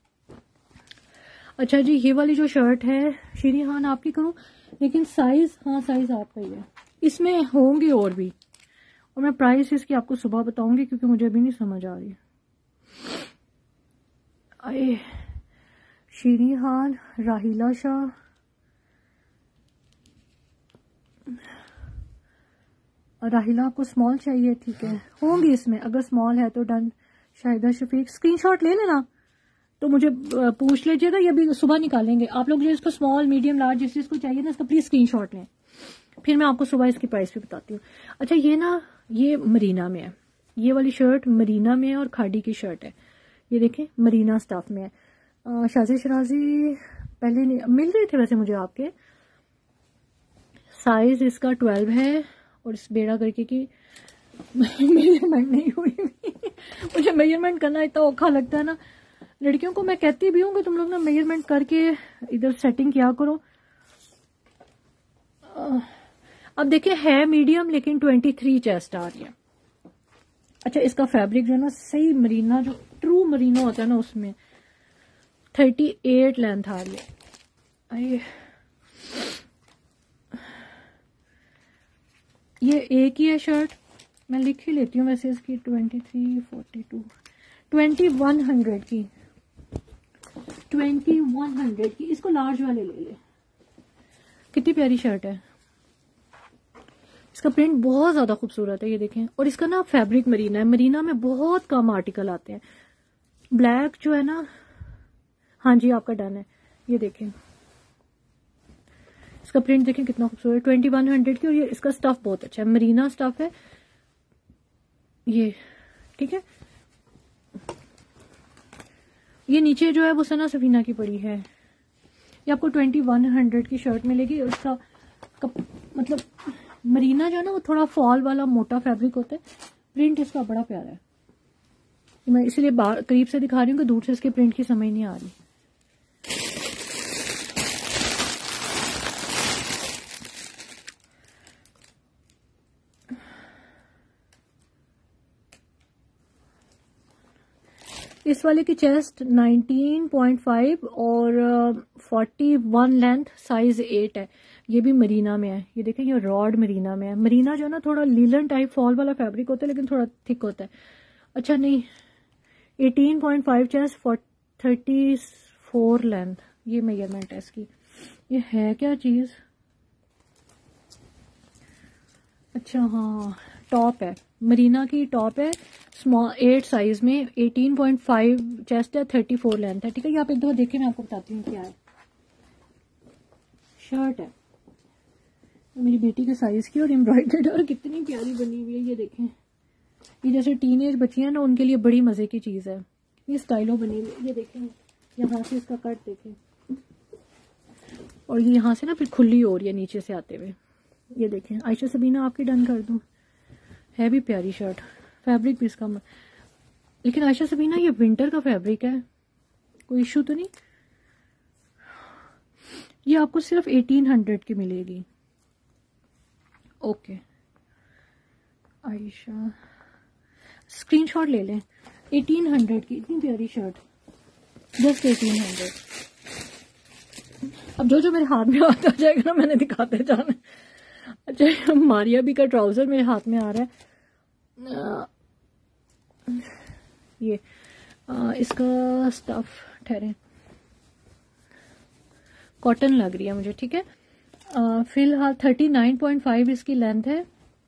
अच्छा जी, ये वाली जो शर्ट है श्री खान आपकी करूं, लेकिन साइज, हाँ साइज आपका ही है। इसमें होंगे और भी, और मैं प्राइस इसकी आपको सुबह बताऊंगी क्योंकि मुझे अभी नहीं समझ आ रही। अरे श्री खान, राहिला शाह, राहिला आपको स्मॉल चाहिए, ठीक है, होंगी इसमें। अगर स्मॉल है तो डन। शाहिदा शफीक, स्क्रीनशॉट ले लेना तो मुझे पूछ लीजिएगा, या भी सुबह निकालेंगे आप लोग। जो इसको स्मॉल मीडियम लार्ज जिस जिसको चाहिए ना, इसका प्लीज स्क्रीनशॉट लें, फिर मैं आपको सुबह इसकी प्राइस भी बताती हूँ। अच्छा, ये ना ये मरीना में है, ये वाली शर्ट मरीना में है और खाड़ी की शर्ट है। ये देखें मरीना स्टफ में है। शाजी शराजी पहले नहीं मिल रहे थे वैसे मुझे आपके। साइज इसका ट्वेल्व है और इस बेड़ा करके की मेजरमेंट नहीं हुई मुझे मेजरमेंट करना इतना औखा लगता है ना। लड़कियों को मैं कहती भी हूँ कि तुम लोग ना मेजरमेंट करके इधर सेटिंग किया करो। अब देखिए है मीडियम लेकिन ट्वेंटी थ्री चेस्ट आ रही है। अच्छा इसका फैब्रिक जो है ना सही मरीना जो ट्रू मरीना होता है ना उसमें थर्टी एट लेंथ आ रही है। आइए ये एक ही है शर्ट, मैं लिख ही लेती हूँ वैसे इसकी twenty three forty two twenty one hundred की ट्वेंटी वन हंड्रेड की। इसको लार्ज वाले ले ले। कितनी प्यारी शर्ट है। इसका प्रिंट बहुत ज्यादा खूबसूरत है ये देखें। और इसका ना फैब्रिक मरीना है। मरीना में बहुत कम आर्टिकल आते हैं। ब्लैक जो है ना, हाँ जी आपका डन है। ये देखें इसका प्रिंट देखें कितना खूबसूरत, ट्वेंटी वन हंड्रेड की। और ये इसका स्टफ बहुत अच्छा है, मरीना स्टफ है ये, ठीक है। ये नीचे जो है वो सना सफीना की पड़ी है। ये आपको ट्वेंटी वन हंड्रेड की शर्ट मिलेगी। और इसका कप, मतलब मरीना जो है ना वो थोड़ा फॉल वाला मोटा फैब्रिक होता है। प्रिंट इसका बड़ा प्यारा है। मैं इसलिए करीब से दिखा रही हूँ कि दूर से इसके प्रिंट की समझ नहीं आ रही। इस वाले की चेस्ट नाइनटीन पॉइंट फाइव और forty one length, size eight है। ये भी मरीना में है। ये देखें ये रॉड मरीना में है। मरीना जो है ना थोड़ा लीलन टाइप फॉल वाला फैब्रिक होता है लेकिन थोड़ा थिक होता है। अच्छा नहीं, eighteen point five chest, thirty four length, ये मेजरमेंट है इसकी। ये है क्या चीज, अच्छा हाँ टॉप है, मरीना की टॉप है, स्मॉल एट साइज में, एटीन पॉइंट फाइव चेस्ट है, थर्टी फोर लेंथ है, ठीक है। ये आप एक दो देखें, मैं आपको बताती हूँ क्या है। शर्ट है मेरी बेटी के साइज की और एम्ब्रॉयडर्ड और कितनी प्यारी बनी हुई है। ये देखें, ये जैसे टीनेज बच्ची है ना उनके लिए बड़ी मजे की चीज है। ये स्टाइलो बनी हुई है। ये देखें यहाँ से इसका कट देखें और ये यहाँ से ना फिर खुली हो रही है नीचे से आते हुए। ये देखें आयशा सबीना आपकी डन कर दूं, है भी प्यारी शर्ट, फैब्रिक भी इसका। लेकिन आयशा सबीना ये विंटर का फैब्रिक है, कोई इशू तो नहीं। ये आपको सिर्फ एटीन हंड्रेड की मिलेगी। ओके आयशा स्क्रीनशॉट ले लें, एटीन हंड्रेड की इतनी प्यारी शर्ट, जस्ट एटीन हंड्रेड। अब जो जो मेरे हाथ में आता जाएगा ना मैंने दिखाते जाना। अच्छा मारिया भी का ट्राउजर मेरे हाथ में आ रहा है। आ, ये आ, इसका स्टफ ठहरे कॉटन लग रही है मुझे, ठीक है। फिलहाल थर्टी नाइन पॉइंट फाइव इसकी लेंथ है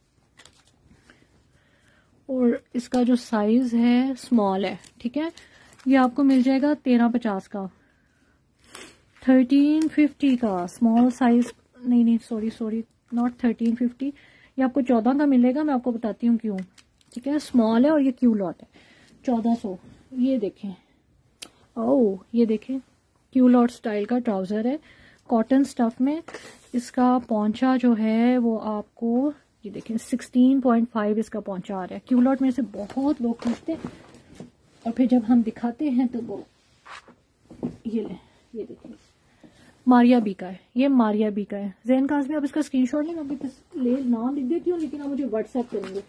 और इसका जो साइज है स्मॉल है, ठीक है। ये आपको मिल जाएगा तेरह पचास का, थर्टीन फिफ्टी का स्मॉल साइज, नहीं नहीं sorry sorry not thirteen fifty, ये आपको चौदह का मिलेगा। मैं आपको बताती हूँ क्यों, ठीक है। स्मॉल है और ये क्यू लॉट है, चौदह सौ। ये देखें, ओह ये देखें क्यू लॉट स्टाइल का ट्राउजर है, कॉटन स्टफ में। इसका पौंचा जो है वो आपको ये देखें सिक्सटीन पॉइंट फाइव इसका पौंचा आ रहा है। क्यू लॉट में से बहुत लोग पूछते और फिर जब हम दिखाते हैं तो वो ये ले, ये देखें मारिया बी का है, ये मारिया बी का है। जैन काज में आप इसका स्क्रीनशॉट लें, मैं अभी ले नाम लिख देती हूँ लेकिन आप मुझे व्हाट्सएप करेंगे।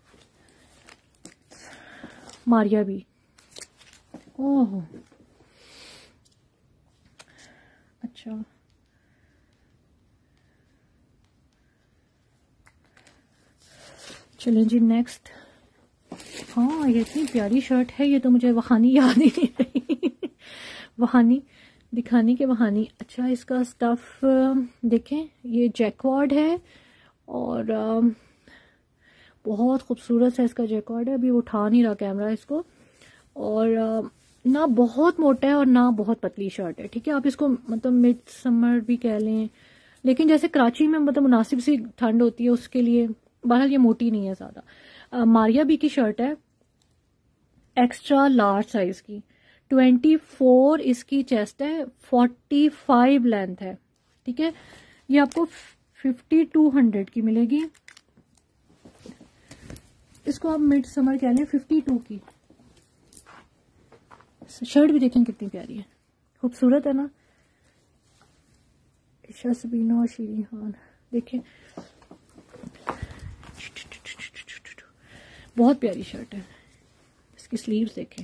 मारिया बी, ओह अच्छा चलें जी नेक्स्ट। हाँ ये इतनी प्यारी शर्ट है, ये तो मुझे वहानी याद ही नहीं रही वहानी दिखाने के वहानी। अच्छा इसका स्टफ देखें, ये जैकवार्ड है और बहुत खूबसूरत सा इसका जैकवार्ड है। अभी उठा नहीं रहा कैमरा इसको। और ना बहुत मोटा है और ना बहुत पतली शर्ट है, ठीक है। आप इसको मतलब मिड समर भी कह लें, लेकिन जैसे कराची में मतलब मुनासिब सी ठंड होती है उसके लिए। बहरहाल ये मोटी नहीं है ज्यादा। मारिया बी की शर्ट है, एक्स्ट्रा लार्ज साइज की, ट्वेंटी फोर इसकी चेस्ट है, फोर्टी फाइव लेंथ है, ठीक है। ये आपको फिफ्टी टू हंड्रेड की मिलेगी। इसको आप मिड समर कह लें, फिफ्टी टू की। शर्ट भी देखें कितनी प्यारी है, खूबसूरत है ना। ईशा सबीना और शीरी खान देखें, बहुत प्यारी शर्ट है। इसकी स्लीव्स देखें,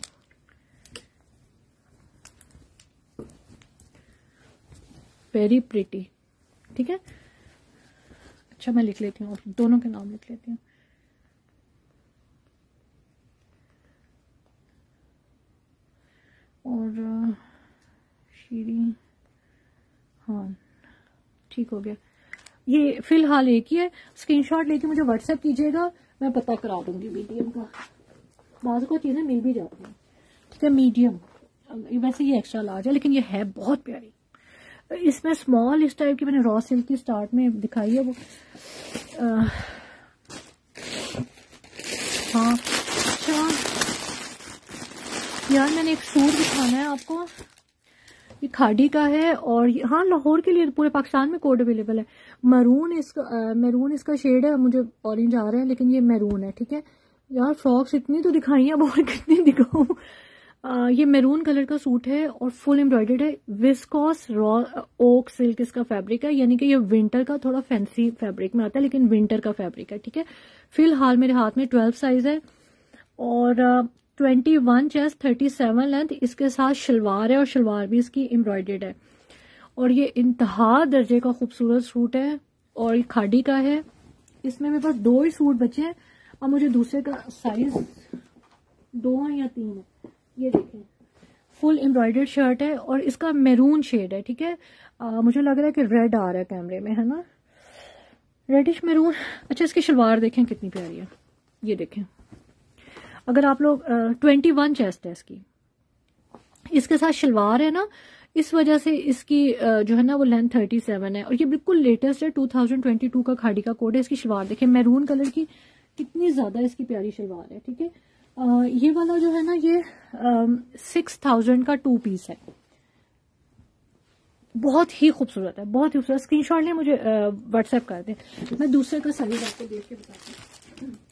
वेरी प्रिटी, ठीक है। अच्छा मैं लिख लेती हूँ, दोनों के नाम लिख लेती हूँ। और शीरी, हाँ ठीक हो गया। ये फिलहाल एक ही है, स्क्रीनशॉट लेके मुझे व्हाट्सएप कीजिएगा, मैं पता करा दूंगी मीडियम का। बाज़ को चीज़ें मिल भी जाती हैं, ठीक है। मीडियम, वैसे ये एक्स्ट्रा लार्ज है लेकिन ये है बहुत प्यारी। इसमें स्मॉल इस टाइप की मैंने रॉ सिल्क की स्टार्ट में दिखाई है वो। आ, हाँ अच्छा यार, मैंने एक सूट दिखाना है आपको, ये खाड़ी का है और हाँ लाहौर के लिए पूरे पाकिस्तान में कोड अवेलेबल है। मैरून इसका मैरून इसका शेड है, मुझे ऑरेंज आ रहा है लेकिन ये मैरून है, ठीक है। यार फ्रॉक्स इतनी तो दिखाई है, अब और कितनी दिखाऊं। ये मैरून कलर का सूट है और फुल एम्ब्रॉयडर्ड है। विस्कोस रॉ ओक सिल्क इसका फैब्रिक है, यानी कि ये विंटर का थोड़ा फैंसी फैब्रिक में आता है लेकिन विंटर का फैब्रिक है, ठीक है। फिलहाल मेरे हाथ में ट्वेल्व साइज है और twenty one chest, thirty seven length. इसके साथ शलवार है और शलवार भी इसकी एम्ब्रॉयडर्ड है और ये इंतहा दर्जे का खूबसूरत सूट है और ये खाड़ी का है। इसमें मेरे पास दो ही सूट बचे हैं और मुझे दूसरे का साइज दो है या तीन है। ये देखें, फुल एम्ब्रॉयडर्ड शर्ट है और इसका मैरून शेड है, ठीक है। आ, मुझे लग रहा है कि रेड आ रहा है कैमरे में, है ना, रेडिश मैरून। अच्छा इसकी शलवार देखें कितनी प्यारी है, ये देखें। अगर आप लोग ट्वेंटी वन चेस्ट है इसकी, इसके साथ शलवार है ना, इस वजह से इसकी uh, जो है ना वो लेंथ थर्टी सेवन है और ये बिल्कुल लेटेस्ट है, टू थाउजेंड ट्वेंटी टू का खाड़ी का कोड है। इसकी शलवार देखें मैरून कलर की, कितनी ज्यादा इसकी प्यारी शलवार है, ठीक है। uh, ये वाला जो है ना ये सिक्स uh, थाउजेंड का टू पीस है, बहुत ही खूबसूरत है, बहुत ही खूबसूरत। स्क्रीनशॉट ले मुझे व्हाट्सएप uh, कर दें, मैं दूसरे का साइज आपको देख के बताती हूँ।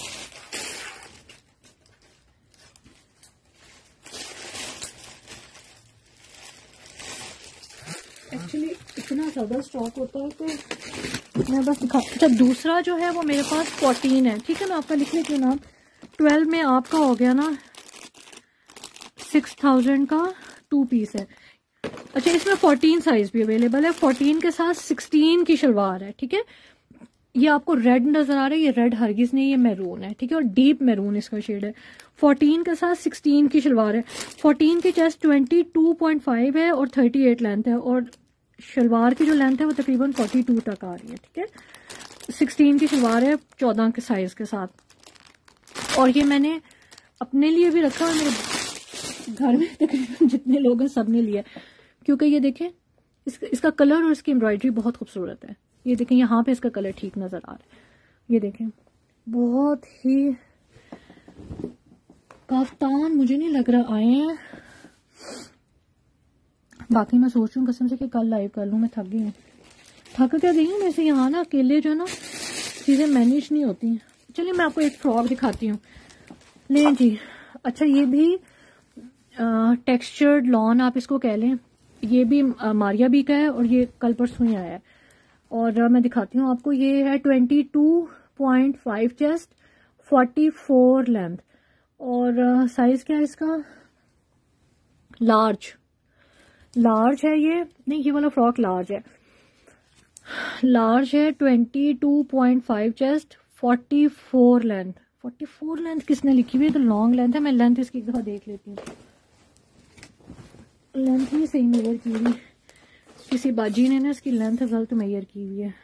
एक्चुअली इतना ज़्यादा स्टॉक होता है तो मैं बस दिखा। अच्छा दूसरा जो है वो मेरे पास फोर्टीन है, ठीक है। मैं आपका लिख लेती हूँ नाम। ट्वेल्व में आपका हो गया ना, सिक्स थाउजेंड का टू पीस है। अच्छा इसमें फोर्टीन साइज भी अवेलेबल है, फोर्टीन के साथ सिक्सटीन की शलवार है, ठीक है। ये आपको रेड नजर आ रहा है, ये रेड हरगिज नहीं, ये मैरून है, ठीक है। और डीप मैरून इसका शेड है। फोर्टीन के साथ सिक्सटीन की शलवार है। फोर्टीन की chest twenty two point five है और थर्टी एट लेंथ है और शलवार की जो लेंथ है वो तकरीबन फोर्टी टू तक आ रही है, ठीक है। सिक्सटीन की शलवार है चौदह के साइज के साथ। और ये मैंने अपने लिए भी रखा और मेरे घर में तकरीबन जितने लोग हैं सब ने लिया, क्योंकि ये देखें इस, इसका कलर और इसकी एम्ब्रॉयडरी बहुत खूबसूरत है। ये देखें यहाँ पे इसका कलर ठीक नजर आ रहा है, ये देखें बहुत ही काफ्तान मुझे नहीं लग रहा आए हैं। बाकी मैं सोच रही हूँ कसम से कि कल लाइव कर लूँ, मैं थक गई हूँ। थक क्या गई हूँ मैं से, यहाँ ना अकेले जो ना चीज़ें मैनेज नहीं होती हैं। चलिए मैं आपको एक फ्रॉक दिखाती हूँ, ले जी। अच्छा ये भी टेक्सचर्ड लॉन आप इसको कह लें, ये भी आ, मारिया बी का है और ये कल परसों ही आया है। और आ, मैं दिखाती हूँ आपको, ये है twenty two point five chest, forty four length और साइज क्या है इसका, लार्ज। लार्ज है ये, नहीं ये वाला फ्रॉक लार्ज है, लार्ज है। Twenty two point five chest, forty four length. Forty four length किसने लिखी हुई है, तो लॉन्ग लेंथ है। मैं लेंथ इसकी एक दफा देख लेती हूँ, लेंथ ही सही मेजर की हुई, किसी बाजी ने ना इसकी लेंथ गलत मेजर की हुई है।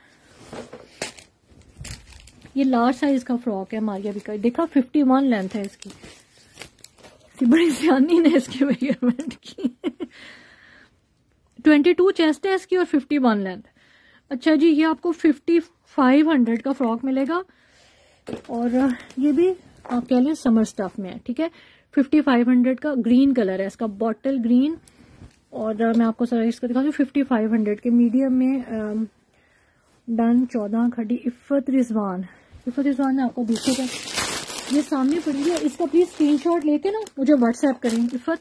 ये लार्ज साइज का फ्रॉक है मारिया भी का, देखा फिफ्टी वन लेंथ है इसकी, बड़ी सियानी ने इसकी मेजरमेंट की। ट्वेंटी टू चेस्ट है इसकी और फिफ्टी वन लेंथ। अच्छा जी ये आपको फिफ्टी फाइव हंड्रेड का फ्रॉक मिलेगा और ये भी आप कह लें समर स्टफ में है, ठीक है। फिफ्टी फाइव हंड्रेड का ग्रीन कलर है इसका, बॉटल ग्रीन। और मैं आपको साइज का दिखा दूँ, फिफ्टी फाइव हंड्रेड के मीडियम में। डन चौदह खड़ी इफ़त रिजवान, इफ़त रिजवान में आपको दिखेगा, ये सामने पड़ी है। इसका प्लीज स्क्रीनशॉट लेके ना मुझे व्हाट्सएप करें। इफ़त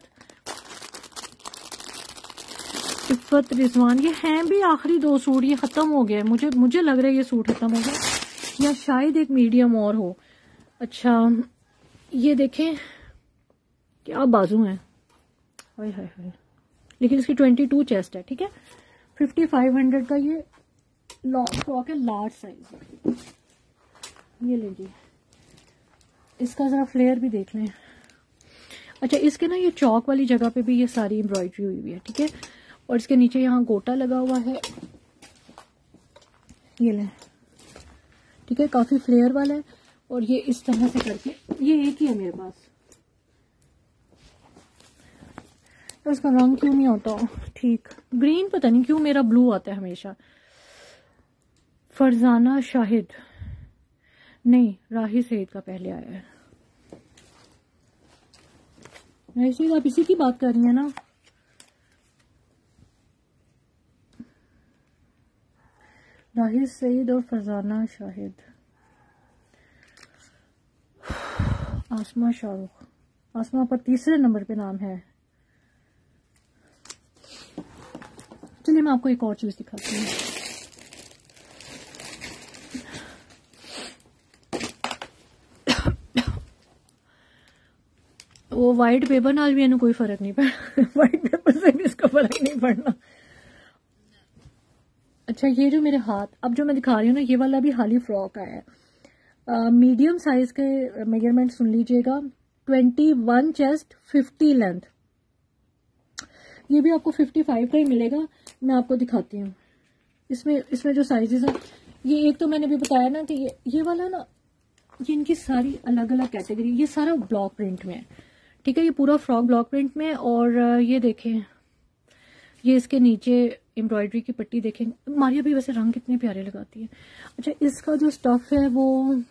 इफ़त रिजवान, ये हैं भी आखिरी दो सूट, ये खत्म हो गया है। मुझे मुझे लग रहा है ये सूट खत्म हो गया, या शायद एक मीडियम और हो। अच्छा ये देखें क्या बाजू है, हाय हाय हाय, लेकिन इसकी ट्वेंटी टू चेस्ट है, ठीक है। फिफ्टी फाइव हंड्रेड का ये लॉन्ग फ्रॉक है, लार्ज साइज। ये लीजिए, इसका जरा फ्लेयर भी देख लें। अच्छा इसके ना ये चौक वाली जगह पे भी ये सारी एम्ब्रॉयडरी हुई हुई है, ठीक है। और इसके नीचे यहाँ गोटा लगा हुआ है, ये लें, ठीक है। काफी फ्लेयर वाला है। और ये इस तरह से करके, ये एक ही है मेरे पास, तो इसका रंग क्यों नहीं आता ठीक, ग्रीन पता नहीं क्यों मेरा ब्लू आता है हमेशा। फरजाना शाहिद, नहीं राही सईद का पहले आया है। राही सईद आप इसी की बात कर रही हैं ना? राही सईद और फरजाना शाहिद। आसमा शाहरुख, आसमा पर तीसरे नंबर पे नाम है। चलिए मैं आपको एक और चीज दिखाती हूँ। वो वाइट पेपर नाल भी इन्हें कोई फर्क नहीं पड़ा, वाइट पेपर से भी इसका फर्क नहीं पड़ना। अच्छा ये जो मेरे हाथ, अब जो मैं दिखा रही हूँ ना, ये वाला भी हाली फ्रॉक आया है। मीडियम साइज के मेजरमेंट सुन लीजिएगा, twenty one chest, fifty length. ये भी आपको फिफ्टी फाइव का ही मिलेगा। मैं आपको दिखाती हूँ इसमें इसमें जो साइजेस हैं। ये एक तो मैंने भी बताया ना कि ये ये वाला ना, ये इनकी सारी अलग अलग कैटेगरी, ये सारा ब्लॉक प्रिंट में है, ठीक है। ये पूरा फ्रॉक ब्लॉक प्रिंट में। और ये देखें, ये इसके नीचे एम्ब्रॉयडरी की पट्टी देखें। मारिया भी वैसे रंग कितने प्यारे लगाती है। अच्छा इसका जो स्टफ है वो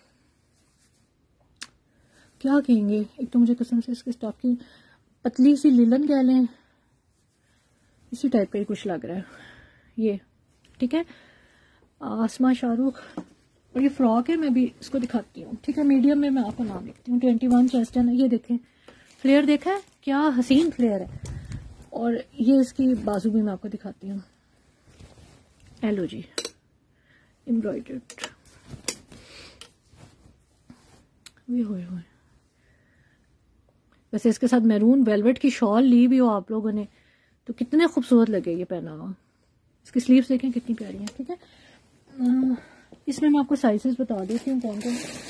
क्या कहेंगे, एक तो मुझे कसम से इसके स्टफ की पतली सी लिलन कह लें, इसी टाइप का ही कुछ लग रहा है ये, ठीक है। आसमा शाहरुख, और ये फ्रॉक है, मैं भी इसको दिखाती हूँ, ठीक है। मीडियम में मैं आपको नाम लिखती हूँ, ट्वेंटी वन चेस्ट है ना। ये देखें फ्लेयर, देखा है क्या हसीन फ्लेयर है। और ये इसकी बाजू भी मैं आपको दिखाती हूँ, एलो जी एम्ब्रॉयडर्ड। ये होए होए, वैसे इसके साथ मैरून वेलवेट की शॉल ली भी हो आप लोगों ने तो कितने खूबसूरत लगे ये पहना हुआ। इसकी स्लीव्स देखें कितनी प्यारी है, ठीक है। इसमें मैं आपको साइजेस बता देती हूँ कौन कौन।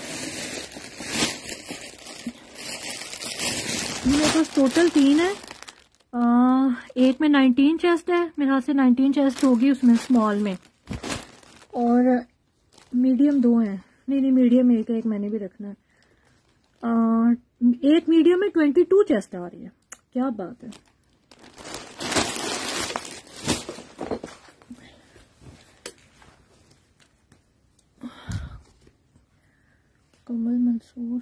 मेरे पास टोटल तीन है। आ, एक में नाइनटीन चेस्ट है, मेरे हाथ से नाइनटीन चेस्ट होगी उसमें स्मॉल में। और मीडियम दो हैं, नहीं नहीं मीडियम एक है, एक मैंने भी रखना है। आ, एक मीडियम में ट्वेंटी टू चेस्ट आ रही है, क्या बात है। कमल मंसूर,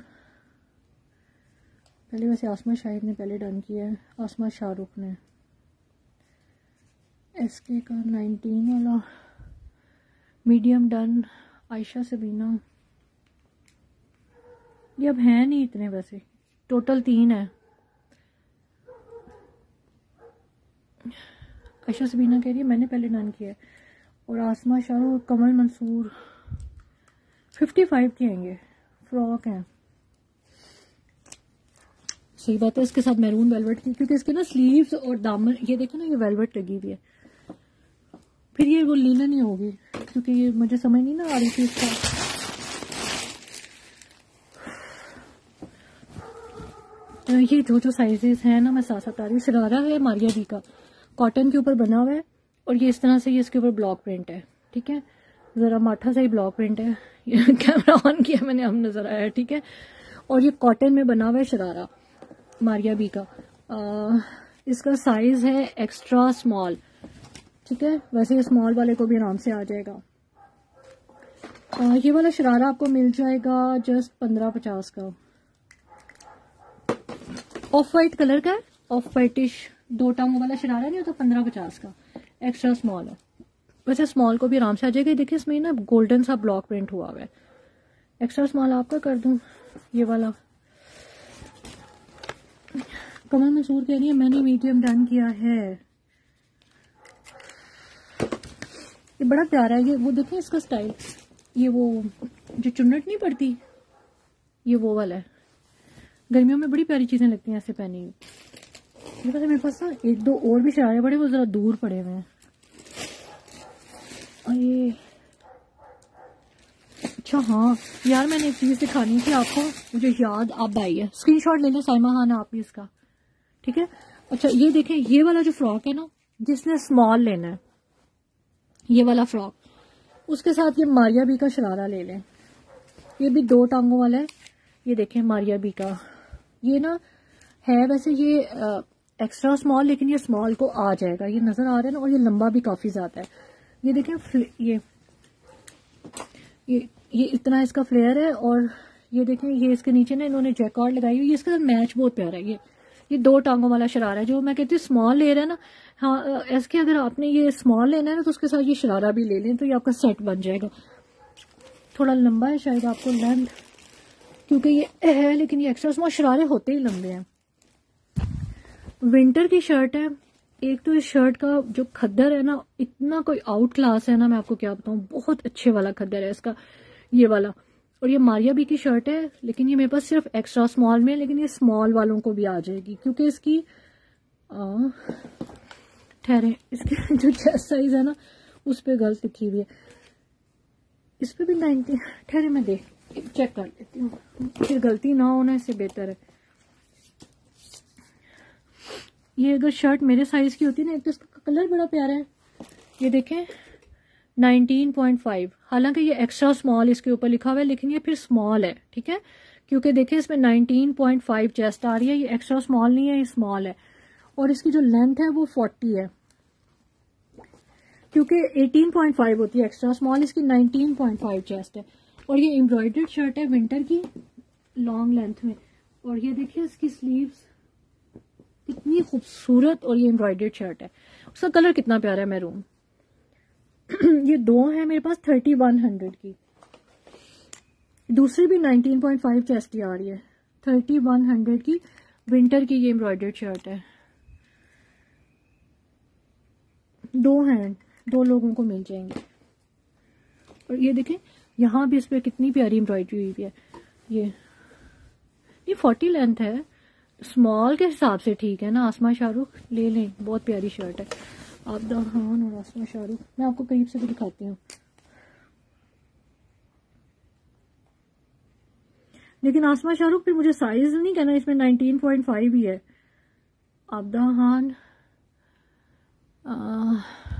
पहले वैसे आसमा शाहिद ने पहले डन किया है, आसमा शाहरुख ने। एसके का नाइनटीन वाला मीडियम डन, आयशा सबीना। ये अब है नहीं इतने, वैसे टोटल तीन है। आयशा सबीना कह रही है मैंने पहले डन किया है। और आसमा शाहरुख, कमल मंसूर फिफ्टी फाइव के आएंगे, फ्रॉक है। सही बात है, इसके साथ मैरून वेलवेट की, क्योंकि इसके ना स्लीव्स और दामन ये देखो ना, ये वेलवेट लगी हुई है। फिर ये वो लीलन ही होगी, क्योंकि ये मुझे समझ नहीं ना आ रही थी इसका। तो ये जो जो साइजेस हैं ना, मैं साथ साथ आ रही हूँ। शरारा है मारिया दी का, कॉटन के ऊपर बना हुआ है। और ये इस तरह से ये इसके ऊपर ब्लॉक प्रिंट है, ठीक है। जरा माठा सा ही ब्लॉक प्रिंट है। ये कैमरा ऑन किया मैंने, अब नजर आया, ठीक है। और ये कॉटन में बना हुआ है शरारा मारिया बी का। आ, इसका साइज है एक्स्ट्रा स्मॉल, ठीक है। वैसे ये स्मॉल वाले को भी आराम से आ जाएगा। आ, ये वाला शरारा आपको मिल जाएगा जस्ट पंद्रह पचास का, ऑफ वाइट कलर का है, ऑफ वाइटिश दो टांगों वाला शरारा नहीं होता, पंद्रह पचास का, एक्स्ट्रा स्मॉल है। वैसे स्मॉल को भी आराम से आ जाएगा। देखिए इसमें ना गोल्डन सा ब्लॉक प्रिंट हुआ हुआ है। एक्स्ट्रा स्मॉल आपका कर दूं ये वाला। कमल मंसूर कह रही है मैंने मीडियम डन किया है। ये बड़ा प्यारा है। ये वो देखें इसका स्टाइल, ये वो जो चुन्नट नहीं पड़ती, ये वो वाला है। गर्मियों में बड़ी प्यारी चीजें लगती हैं ऐसे पहनी हुई। मेरे पास ना एक दो और भी शरारे पड़े, वो जरा दूर पड़े हुए हैं। और ये अच्छा हाँ यार, मैंने एक चीज दिखानी थी आपको, मुझे याद अब आई है। स्क्रीनशॉट ले लो साइमा खान आप भी इसका, ठीक है। अच्छा ये देखें, ये वाला जो फ्रॉक है ना, जिसने स्मॉल लेना है ये वाला फ्रॉक, उसके साथ ये मारिया बी का शरारा ले लें। ये भी दो टांगों वाला है। ये देखें मारिया बी का, ये ना है वैसे ये एक्स्ट्रा स्मॉल, लेकिन ये स्मॉल को आ जाएगा, ये नजर आ रहा है ना। और ये लंबा भी काफी ज्यादा है। ये देखें ये ये ये इतना इसका फ्लेयर है। और ये देखें ये इसके नीचे ना इन्होंने जैकॉर्ड लगाई हुई है। इसके साथ मैच बहुत प्यारा है। ये ये दो टांगों वाला शरारा है। जो मैं कहती हूँ स्मॉल ले रहा है ना, हाँ ऐसे अगर आपने ये स्मॉल लेना है ना तो उसके साथ ये शरारा भी ले लें, तो ये आपका सेट बन जाएगा। थोड़ा लंबा है शायद आपको लेंथ, क्योंकि ये है, लेकिन ये एक्स्ट्रा स्मॉल शरारे होते ही लंबे हैं। विंटर की शर्ट है। एक तो इस शर्ट का जो खद्दर है ना, इतना कोई आउट क्लास है ना, मैं आपको क्या बताऊं, बहुत अच्छे वाला खद्दर है इसका, ये वाला। और ये मारिया बी की शर्ट है, लेकिन ये मेरे पास सिर्फ एक्स्ट्रा स्मॉल में है, लेकिन ये स्मॉल वालों को भी आ जाएगी, क्योंकि इसकी ठहरे इसकी जो चेस्ट साइज है ना उस पर गलत लिखी हुई है। इस पे भी नाइनटी, ठहरे मैं देख चेक कर लेती हूँ, फिर गलती ना होना, इससे बेहतर है। ये अगर शर्ट मेरे साइज की होती है ना, एक तो इसका कलर बड़ा प्यारा है। ये देखें नाइनटीन पॉइंट फाइव, हालांकि ये एक्स्ट्रा स्मॉल इसके ऊपर लिखा हुआ है, लेकिन ये फिर स्मॉल है, ठीक है। क्योंकि देखें इसमें नाइनटीन पॉइंट फाइव चेस्ट आ रही है। ये एक्स्ट्रा स्मॉल नहीं है, ये स्मॉल है। और इसकी जो लेंथ है वो फोर्टी है, क्योंकि एटीन पॉइंट फाइव होती है एक्स्ट्रा स्मॉल, इसकी नाइनटीन पॉइंट फाइव चेस्ट है। और ये एम्ब्रॉयडर्ड शर्ट है विंटर की, लॉन्ग लेंथ में। और ये देखिए इसकी स्लीव्स कितनी खूबसूरत, और ये एम्ब्रॉयडर्ड शर्ट है। उसका कलर कितना प्यारा है, मैरून। ये दो है मेरे पास थर्टी वन हंड्रेड की। दूसरी भी नाइनटीन पॉइंट फाइव चेस्ट आ रही है, थर्टी वन हंड्रेड की विंटर की। ये एम्ब्रॉयडर्ड शर्ट है। दो हैं, दो लोगों को मिल जाएंगे। और ये देखें यहाँ भी इस पर कितनी प्यारी एम्ब्रॉयडरी हुई है। ये ये फोर्टी लेंथ है, स्मॉल के हिसाब से ठीक है ना। आसमा शाहरुख ले लें, बहुत प्यारी शर्ट है। आबदा खान और आसमा शाहरुख, मैं आपको करीब से भी दिखाती हूँ। लेकिन आसमा शाहरुख फिर मुझे साइज नहीं कहना, इसमें नाइनटीन पॉइंट फाइव ही है। आबदा खान आ,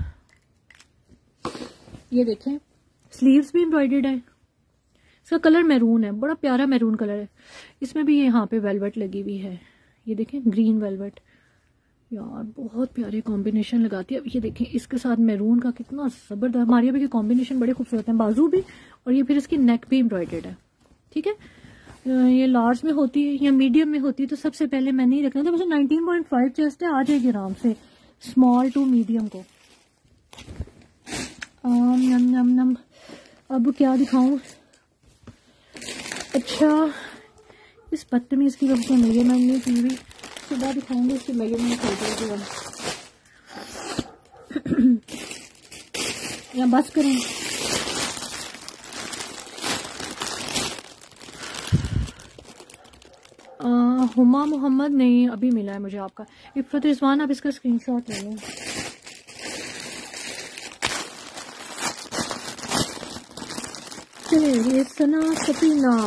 ये देखें स्लीव्स भी एम्ब्रॉयडर्ड है। इसका कलर मैरून है, बड़ा प्यारा मैरून कलर है। इसमें भी यहाँ पे वेलवेट लगी हुई है। ये देखें ग्रीन वेलवेट, यार बहुत प्यारे कॉम्बिनेशन लगाती है। अब ये देखें इसके साथ मैरून का कितना जबरदस्त, मारिया भी के कॉम्बिनेशन बड़े खूबसूरत हैं। बाजू भी, और ये फिर इसकी नेक भी एम्ब्रॉयडर्ड है, ठीक है। ये लार्ज में होती है या मीडियम में होती है, तो सबसे पहले मैंने ही रखना था। वैसे नाइनटीन पॉइंट फाइव चेस्ट है, आ जाएगी आराम से स्मॉल टू मीडियम को। आम नम नम नम। अब क्या दिखाऊं? अच्छा इस बदतमीज की वजह से मेजरमेंट नहीं की हुई, सुबह दिखाऊंगी इसकी मेजरमेंट कर देगी। या बस करें? आ, हुमा मोहम्मद नहीं अभी मिला है मुझे आपका। इफ़त रिजवान, आप इसका स्क्रीनशॉट ले लें। चलिए ये सना सफीना,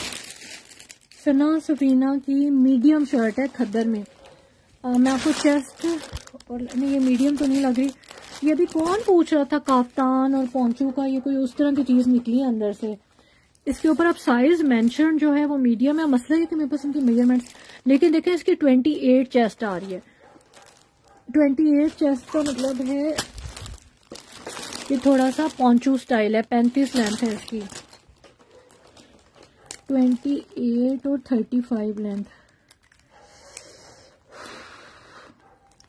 सना सफीना की मीडियम शर्ट है खद्दर में। आ, मैं आपको चेस्ट और नहीं, ये मीडियम तो नहीं लग रही। ये अभी कौन पूछ रहा था काफ्तान और पोंचू का, ये कोई उस तरह की चीज निकली है अंदर से। इसके ऊपर अब साइज मेंशन जो है वो मीडियम है। मसला है कि मेरे पास इनकी मेजरमेंट्स, लेकिन देखें इसकी ट्वेंटी एट चेस्ट आ रही है। ट्वेंटी एट चेस्ट का मतलब है ये थोड़ा सा पोंचू स्टाइल है। पैंतीस लेंथ है इसकी, ट्वेंटी एट और थर्टी फाइव लेंथ।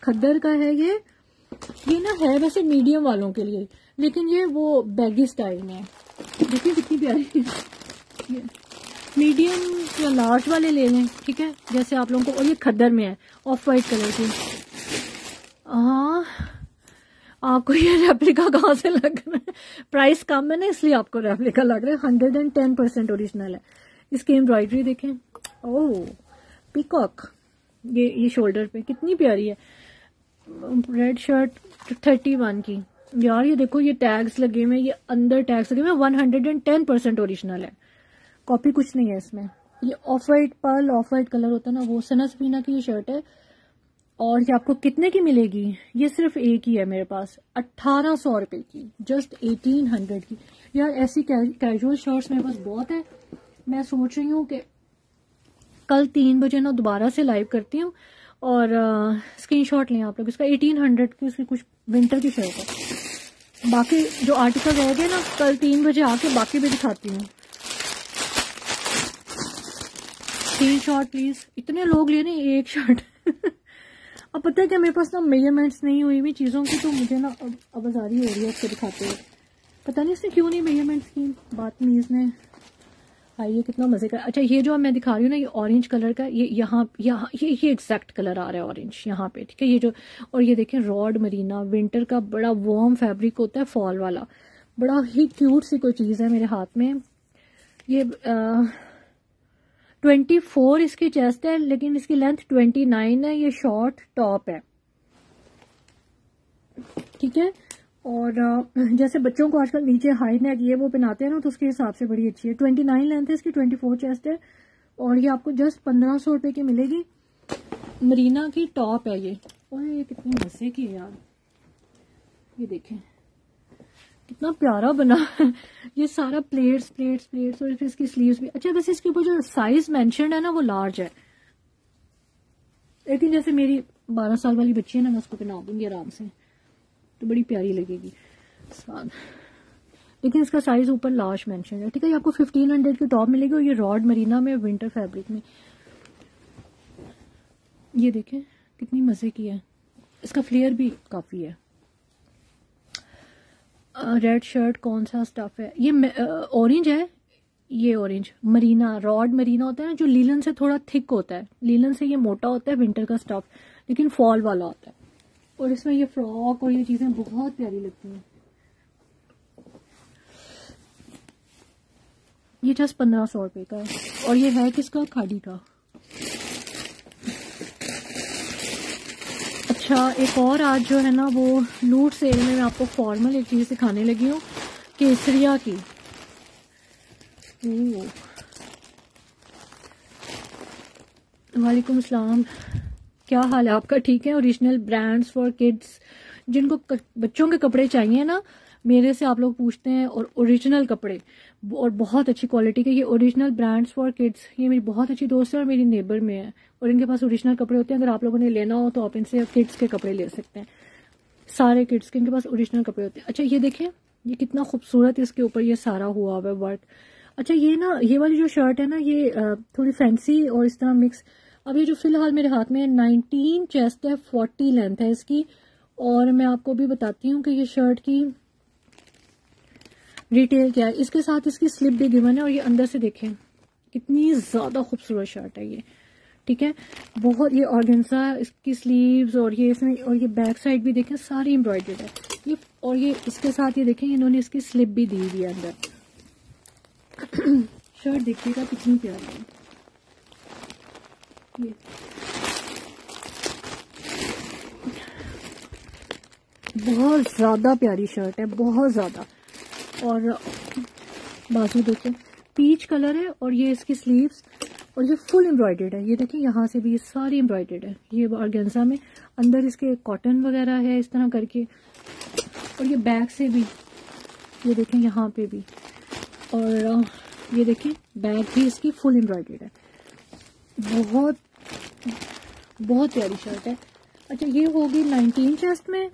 खद्दर का है ये ये ना है वैसे मीडियम वालों के लिए, लेकिन ये वो बैगी स्टाइल में है। देखिए कितनी प्यारी ये मीडियम या लार्ज वाले ले लें, ठीक है, जैसे आप लोगों को। और ये खद्दर में है, ऑफ वाइट कलर की। हाँ, आपको ये रेप्लिका कहाँ से लग रहा है? प्राइस कम है ना, इसलिए आपको रेप्लिका लग रहा है। Hundred and ten percent original है। इसकी एम्ब्रॉयडरी देखें, ओह पीकॉक, ये ये शोल्डर पे कितनी प्यारी है। रेड शर्ट थर्टी वन की यार। ये देखो ये टैग्स लगे हुए, ये अंदर टैग्स लगे हुए, one hundred and ten percent original है, कॉपी कुछ नहीं है इसमें। ये off white pearl off white colour होता है ना, वो सना सफीना की ये शर्ट है। और ये आपको कितने की मिलेगी? ये सिर्फ एक ही है मेरे पास, अट्ठारह सौ रुपए की, जस्ट एटीन हंड्रेड की। यार ऐसी कैजुअल शर्ट्स मेरे पास बहुत है। मैं सोच रही हूँ कि कल तीन बजे ना दोबारा से लाइव करती हूँ और स्क्रीनशॉट लें आप लोग इसका। एटीन हंड्रेड की उसकी कुछ विंटर की शर्ट है। बाकी जो आर्टिकल रह गए ना, कल तीन बजे आके बाकी भी दिखाती हूँ। Screenshot please. इतने लोग ले रहे हैं एक शर्ट। अब पता है क्या, मेरे पास ना मेजरमेंट्स नहीं हुई हुई चीज़ों की, तो मुझे ना अब आवाजारी हो रही है उसको दिखाते हुए। पता नहीं इसने क्यों नहीं मेजरमेंट्स की, बातमीज ने। हाँ ये कितना मजे का। अच्छा ये जो मैं दिखा रही हूँ ना, ये ऑरेंज कलर का, ये यहाँ यहाँ ये ये एग्जैक्ट कलर आ रहा है ऑरेंज यहाँ पे, ठीक है। ये जो, और ये देखें रॉड मरीना, विंटर का बड़ा वार्म फैब्रिक होता है, फॉल वाला, बड़ा ही क्यूट सी कोई चीज़ है मेरे हाथ में। ये आ, ट्वेंटी फोर इसकी चेस्ट है, लेकिन इसकी लेंथ ट्वेंटी नाइन है। ये शॉर्ट टॉप है, ठीक है। और जैसे बच्चों को आजकल नीचे हाई नेक ये वो पहनाते हैं ना, तो उसके हिसाब से बड़ी अच्छी है। ट्वेंटी नाइन लेंथ है इसकी, ट्वेंटी फोर चेस्ट है, और ये आपको जस्ट पंद्रह सौ रुपए की मिलेगी। मरीना की टॉप है ये। और ये कितनी मजे की है यार, ये देखें कितना प्यारा बना। ये सारा प्लेट्स प्लेट्स प्लेट्स और फिर इसकी स्लीव्स भी। अच्छा वैसे इसके ऊपर जो साइज मेंशन है ना वो लार्ज है, लेकिन जैसे मेरी बारह साल वाली बच्ची है ना, मैं उसको पहना दूंगी आराम से, तो बड़ी प्यारी लगेगी साथ। लेकिन इसका साइज ऊपर लार्ज मेंशन है, ठीक है। ये आपको फिफ्टीन हंड्रेड की टॉप मिलेगी, और ये रॉड मरीना में विंटर फैब्रिक में। ये देखें कितनी मजे की है, इसका फ्लेयर भी काफी है। रेड शर्ट कौन सा स्टफ है? ये ऑरेंज है, ये ऑरेंज मरीना, रॉड मरीना होता है ना, जो लीलन से थोड़ा थिक होता है, लीलन से ये मोटा होता है विंटर का स्टफ, लेकिन फॉल वाला होता है। और इसमें ये फ्रॉक और ये चीजें बहुत प्यारी लगती हैं। ये जस्ट पंद्रह सौ रुपए का है, और ये है किसका? खादी का। अच्छा एक और आज जो है ना वो लूट सेल में मैं आपको फॉर्मल एक चीज दिखाने लगी हूँ, केसरिया की। वालेकुम सलाम, क्या हाल है आपका? ठीक है। ओरिजिनल ब्रांड्स फॉर किड्स, जिनको बच्चों के कपड़े चाहिए ना, मेरे से आप लोग पूछते हैं, और ओरिजिनल कपड़े और बहुत अच्छी क्वालिटी के। ये ओरिजिनल ब्रांड्स फॉर किड्स, ये मेरी बहुत अच्छी दोस्त है और मेरी नेबर में है, और इनके पास ओरिजिनल कपड़े होते हैं। अगर आप लोगों ने लेना हो तो आप इनसे किड्स के कपड़े ले सकते हैं, सारे किड्स के इनके पास ओरिजिनल कपड़े होते हैं। अच्छा ये देखें, ये कितना खूबसूरत इसके ऊपर ये सारा हुआ हुआ है वर्क। अच्छा ये ना, ये वाली जो शर्ट है ना, ये थोड़ी फैंसी और इस तरह मिक्स। अब ये जो फिलहाल मेरे हाथ में नाइनटीन चेस्ट है, फोर्टी लेंथ है इसकी। और मैं आपको भी बताती हूँ कि ये शर्ट की रिटेल क्या है। इसके साथ इसकी स्लिप भी गिवन है, और ये अंदर से देखें कितनी ज्यादा खूबसूरत शर्ट है ये, ठीक है। बहुत ये ऑर्गेन्जा, इसकी स्लीव्स और ये इसमें, और ये बैक साइड भी देखें सारी एम्ब्रॉयडर्ड है ये। और ये इसके साथ ये देखें इन्होंने इसकी स्लिप भी दी हुई है अंदर। शर्ट देखिएगा कितनी प्यारी है ये। बहुत ज्यादा प्यारी शर्ट है, बहुत ज्यादा। और बाजू देखो पीच कलर है, और ये इसकी स्लीव्स, और ये फुल एम्ब्रॉयडर्ड है। ये देखिए यहाँ से भी ये सारी एम्ब्रॉयडर्ड है, ये ऑर्गेन्जा में। अंदर इसके कॉटन वगैरह है इस तरह करके, और ये बैक से भी ये देखें यहाँ पे भी, और ये देखें बैक भी इसकी फुल एम्ब्रॉयडर्ड है। बहुत बहुत प्यारी शर्ट है। अच्छा ये होगी नाइनटीन चेस्ट में,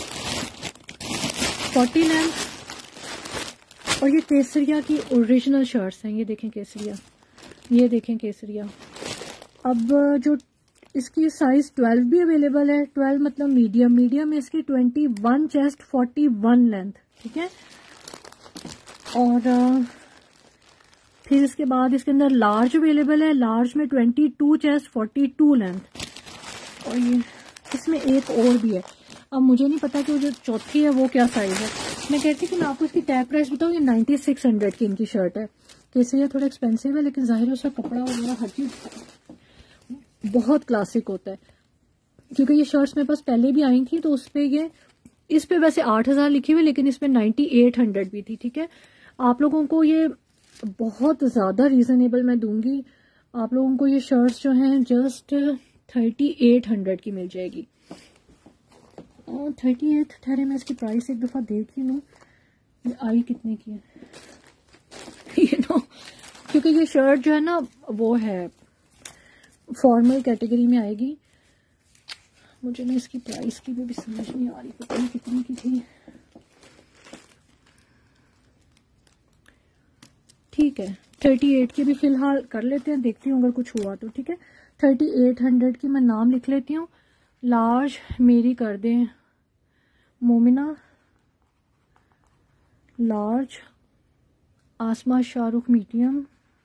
फोर्टी लेंथ, और ये केसरिया की ओरिजिनल शर्ट्स हैं। ये देखें केसरिया, ये देखें केसरिया। अब जो इसकी साइज ट्वेल्व भी अवेलेबल है, ट्वेल्व मतलब मीडियम, मीडियम इसकी twenty one chest forty one length, ठीक है। और आ, फिर इसके बाद इसके अंदर लार्ज अवेलेबल है, लार्ज में twenty two chest forty two length, और ये इसमें एक और भी है। अब मुझे नहीं पता कि वो जो चौथी है वो क्या साइज है। मैं कहती कि मैं आपको इसकी टैग प्राइस बताऊँ, ये नाइन्टी सिक्स हंड्रेड की इनकी शर्ट है। कैसे ये थोड़ा एक्सपेंसिव है, लेकिन जाहिर है उसका कपड़ा वगैरह हर चीज बहुत क्लासिक होता है, क्योंकि ये शर्ट्स मेरे पास पहले भी आई थी, तो उस पे ये इस पे वैसे आठ हजार लिखी हुई, लेकिन इसमें नाइन्टी एट हंड्रेड भी थी, ठीक है। आप लोगों को ये बहुत ज्यादा रीजनेबल मैं दूंगी, आप लोगों को ये शर्ट्स जो हैं जस्ट थर्टी एट हंड्रेड की मिल जाएगी। थर्टी एट ठहरे मैं इसकी प्राइस एक दफा देख ही लूँ, ये आई कितने की है ये नो, क्योंकि ये शर्ट जो है ना वो है फॉर्मल कैटेगरी में आएगी। मुझे ना इसकी प्राइस की भी, भी समझ नहीं आ रही, पता नहीं कितनी की थी। ठीक है, थर्टी एट की भी फिलहाल कर लेते हैं, देखती हूँ अगर कुछ हुआ तो, ठीक है। थर्टी एट हंड्रेड की मैं नाम लिख लेती हूँ। लार्ज मेरी कर दें Momina, large Asma Shahrukh medium,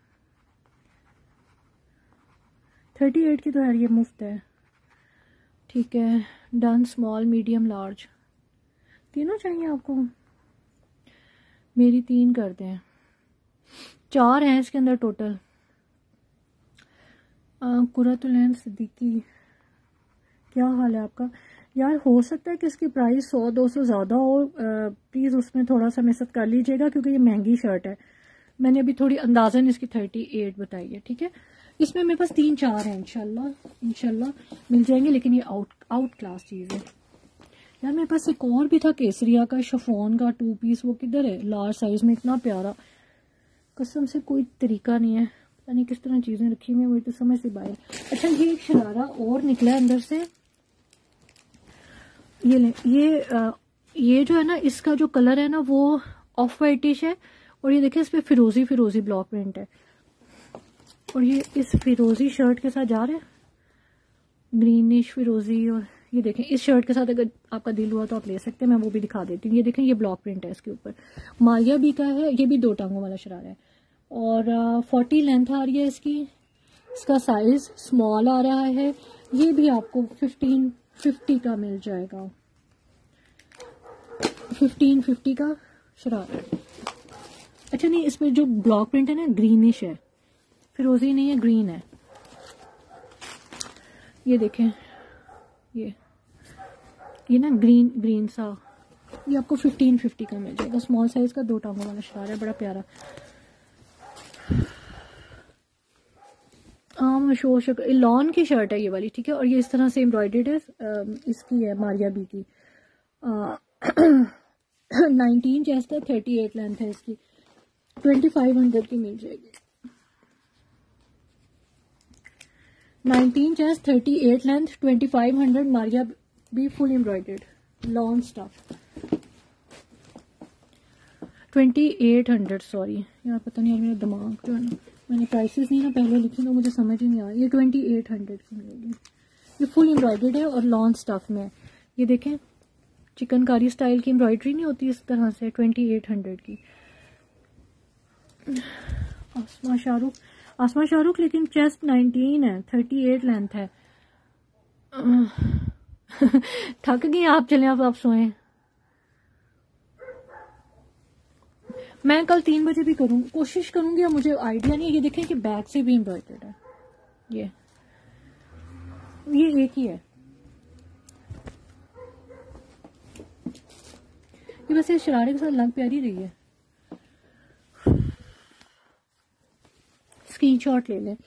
thirty eight की तो यार ये मुफ्त है, ठीक है। डन स्मॉल मीडियम लार्ज, तीनों चाहिए आपको, मेरी तीन कर दें, चार हैं इसके अंदर टोटल। कुरतुलैन सिद्दीकी, क्या हाल है आपका यार? हो सकता है कि इसकी प्राइस सौ दो सौ ज़्यादा हो, प्लीज़ उसमें थोड़ा सा मेहनत कर लीजिएगा, क्योंकि ये महंगी शर्ट है। मैंने अभी थोड़ी अंदाजन इसकी थर्टी एट बताई है, ठीक है। इसमें मेरे पास तीन चार हैं, इंशाल्लाह इंशाल्लाह मिल जाएंगे, लेकिन ये आउट आउट क्लास चीज़ है यार। मेरे पास एक और भी था केसरिया का शिफॉन का टू पीस, वो किधर है? लार्ज साइज में, इतना प्यारा, कसम से कोई तरीका नहीं है, पता नहीं किस तरह चीज़ें रखी हुई हैं, वही तो समझ से बाहर। अच्छा, ये एक शरारा और निकला है अंदर से, ये ले, ये आ, ये जो है ना, इसका जो कलर है ना वो ऑफ वाइटिश है, और ये देखिए इस पे फिरोजी फिरोजी ब्लॉक प्रिंट है, और ये इस फिरोजी शर्ट के साथ जा रहे हैं, ग्रीनिश फिरोजी। और ये देखें इस शर्ट के साथ अगर आपका दिल हुआ तो आप ले सकते हैं, मैं वो भी दिखा देती हूँ। ये देखें ये ब्लॉक प्रिंट है इसके ऊपर, मारिया बी का है, ये भी दो टांगों वाला शरारा है, और फोर्टी लेंथ आ रही है इसकी, इसका साइज स्मॉल आ रहा है। ये भी आपको फिफ्टीन फिफ्टी का मिल जाएगा, फिफ्टीन फिफ्टी का शरारा। अच्छा नहीं, इसमें जो ब्लॉक प्रिंट है ना ग्रीनिश है, फिरोजी नहीं है, ग्रीन है। ये देखें, ये ये ना ग्रीन ग्रीन सा, ये आपको फिफ्टीन फिफ्टी का मिल जाएगा, स्मॉल साइज का, दो टांगों वाला शरारा है, बड़ा प्यारा। हाँ मशहूर लॉन की शर्ट है ये वाली, ठीक है। और ये इस तरह से एम्ब्रॉयडर्ड है, इसकी है मारिया बी की, नाइनटीन चेस्ट है, थर्टी एट लेंथ है इसकी, ट्वेंटी फाइव हंड्रेड की मिल जाएगी। Nineteen chest, thirty eight length, twenty five hundred, Maria B full embroidered lawn stuff, twenty eight hundred. Sorry यार, पता नहीं यार मेरा दिमाग जो है ना, मैंने प्राइसेस नहीं ना पहले लिखी तो मुझे समझ ही नहीं आ रही। ये ट्वेंटी एट हंड्रेड की मिलेगी, ये फुल एम्ब्रॉयडर्ड है और लॉन स्टफ में है। ये देखें चिकनकारी स्टाइल की एम्ब्रॉयडरी नहीं होती इस तरह से, ट्वेंटी एट हंड्रेड की। आसमा शाहरुख, आसमा शाहरुख लेकिन चेस्ट नाइनटीन है, थर्टी एट लेंथ है। थक गई आप, चलें अब आप सोएं। मैं कल तीन बजे भी करूँ, कोशिश करूंगी, अब मुझे आइडिया नहीं है। ये देखें कि बैक से भी एम्ब्रॉयडर्ड है, ये ये एक ही है। ये वैसे शरारे के साथ लग प्यारी रही है, स्क्रीनशॉट ले लें।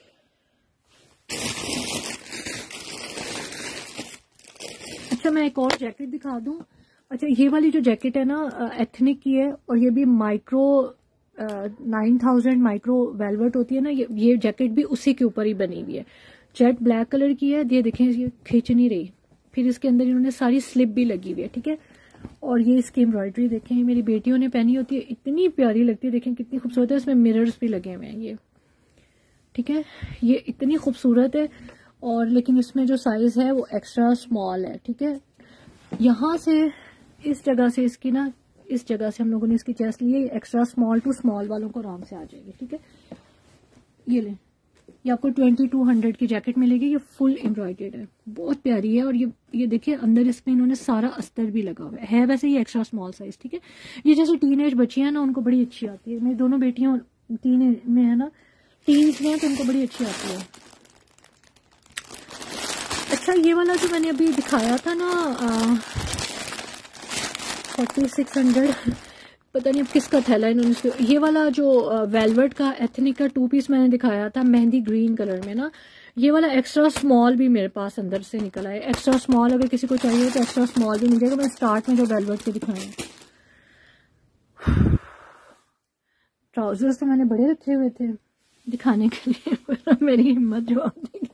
अच्छा मैं एक और जैकेट दिखा दूं। अच्छा ये वाली जो जैकेट है ना एथनिक की है, और ये भी micro nine thousand micro velvet होती है ना, ये ये जैकेट भी उसी के ऊपर ही बनी हुई है, जेट ब्लैक कलर की है। ये देखें ये खींच नहीं रही, फिर इसके अंदर इन्होंने सारी स्लिप भी लगी हुई है, ठीक है। और ये इसकी एम्ब्रॉयडरी देखें, मेरी बेटियों ने पहनी होती है, इतनी प्यारी लगती है, देखें कितनी खूबसूरत है। इसमें मिरर्स भी लगे हुए हैं ये, ठीक है, ये इतनी खूबसूरत है। और लेकिन इसमें जो साइज है वो एक्स्ट्रा स्मॉल है, ठीक है। यहाँ से इस जगह से इसकी ना, इस जगह से हम लोगों ने इसकी चेस्ट ली है, एक्स्ट्रा स्मॉल टू स्मॉल वालों को आराम से आ जाएगी, ठीक है। ये लें, ये आपको ट्वेंटी टू हंड्रेड की जैकेट मिलेगी। ये फुल एम्ब्रॉयडर्ड है, बहुत प्यारी है। और ये ये देखिए अंदर इसमें इन्होंने सारा अस्तर भी लगा हुआ है, है वैसे ये एक्स्ट्रा स्मॉल साइज, ठीक है। ये जैसे टीन एज बच्चियां हैं ना, उनको बड़ी अच्छी आती है। मेरी दोनों बेटियां टीन एज में है ना, टीन्स में है, तो उनको बड़ी अच्छी आती है। अच्छा, ये वाला जो मैंने अभी दिखाया था ना फोर्टी सिक्स हंड्रेड, पता नहीं अब किसका थैला इन्होंने इसको, ये वाला जो वेलवेट का एथनिक का टू पीस मैंने दिखाया था मेहंदी ग्रीन कलर में ना, ये वाला एक्स्ट्रा स्मॉल भी मेरे पास अंदर से निकला है। एक्स्ट्रा स्मॉल अगर किसी को चाहिए तो एक्स्ट्रा स्मॉल भी मिल जाएगा। मैं स्टार्ट में जो वेलवेट के दिखाए, ट्राउजर्स तो मैंने बड़े रखे हुए थे दिखाने के लिए, पर मेरी हिम्मत जवाब देगी।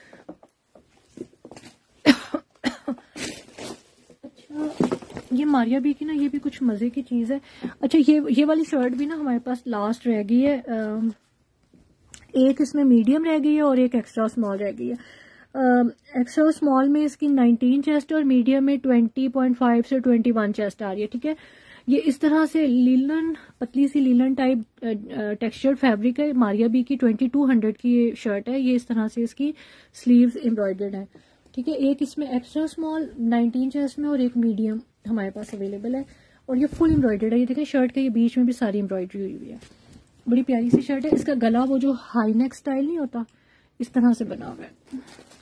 अच्छा, ये मारिया बी की ना, ये भी कुछ मजे की चीज है। अच्छा, ये ये वाली शर्ट भी ना हमारे पास लास्ट रह गई है। आ, एक इसमें मीडियम रह गई है और एक एक्स्ट्रा स्मॉल रह गई है। एक्स्ट्रा स्मॉल में इसकी नाइनटीन चेस्ट और मीडियम में ट्वेंटी पॉइंट फाइव से ट्वेंटी वन चेस्ट आ रही है, ठीक है। ये इस तरह से लीलन, पतली सी लीलन टाइप टेक्सचर्ड फैब्रिक है। मारिया बी की ट्वेंटी टू हंड्रेड की ये शर्ट है। ये इस तरह से इसकी स्लीव्स एम्ब्रॉयडर्ड है, ठीक है। एक इसमें एक्स्ट्रा स्मॉल नाइनटीन चेस्ट में और एक मीडियम हमारे पास अवेलेबल है। और ये फुल एम्ब्रॉयडर्ड है। ये देखें शर्ट के ये बीच में भी सारी एम्ब्रॉयडरी हुई हुई है। बड़ी प्यारी सी शर्ट है। इसका गला वो जो हाई नेक स्टाइल नहीं होता, इस तरह से बना हुआ है।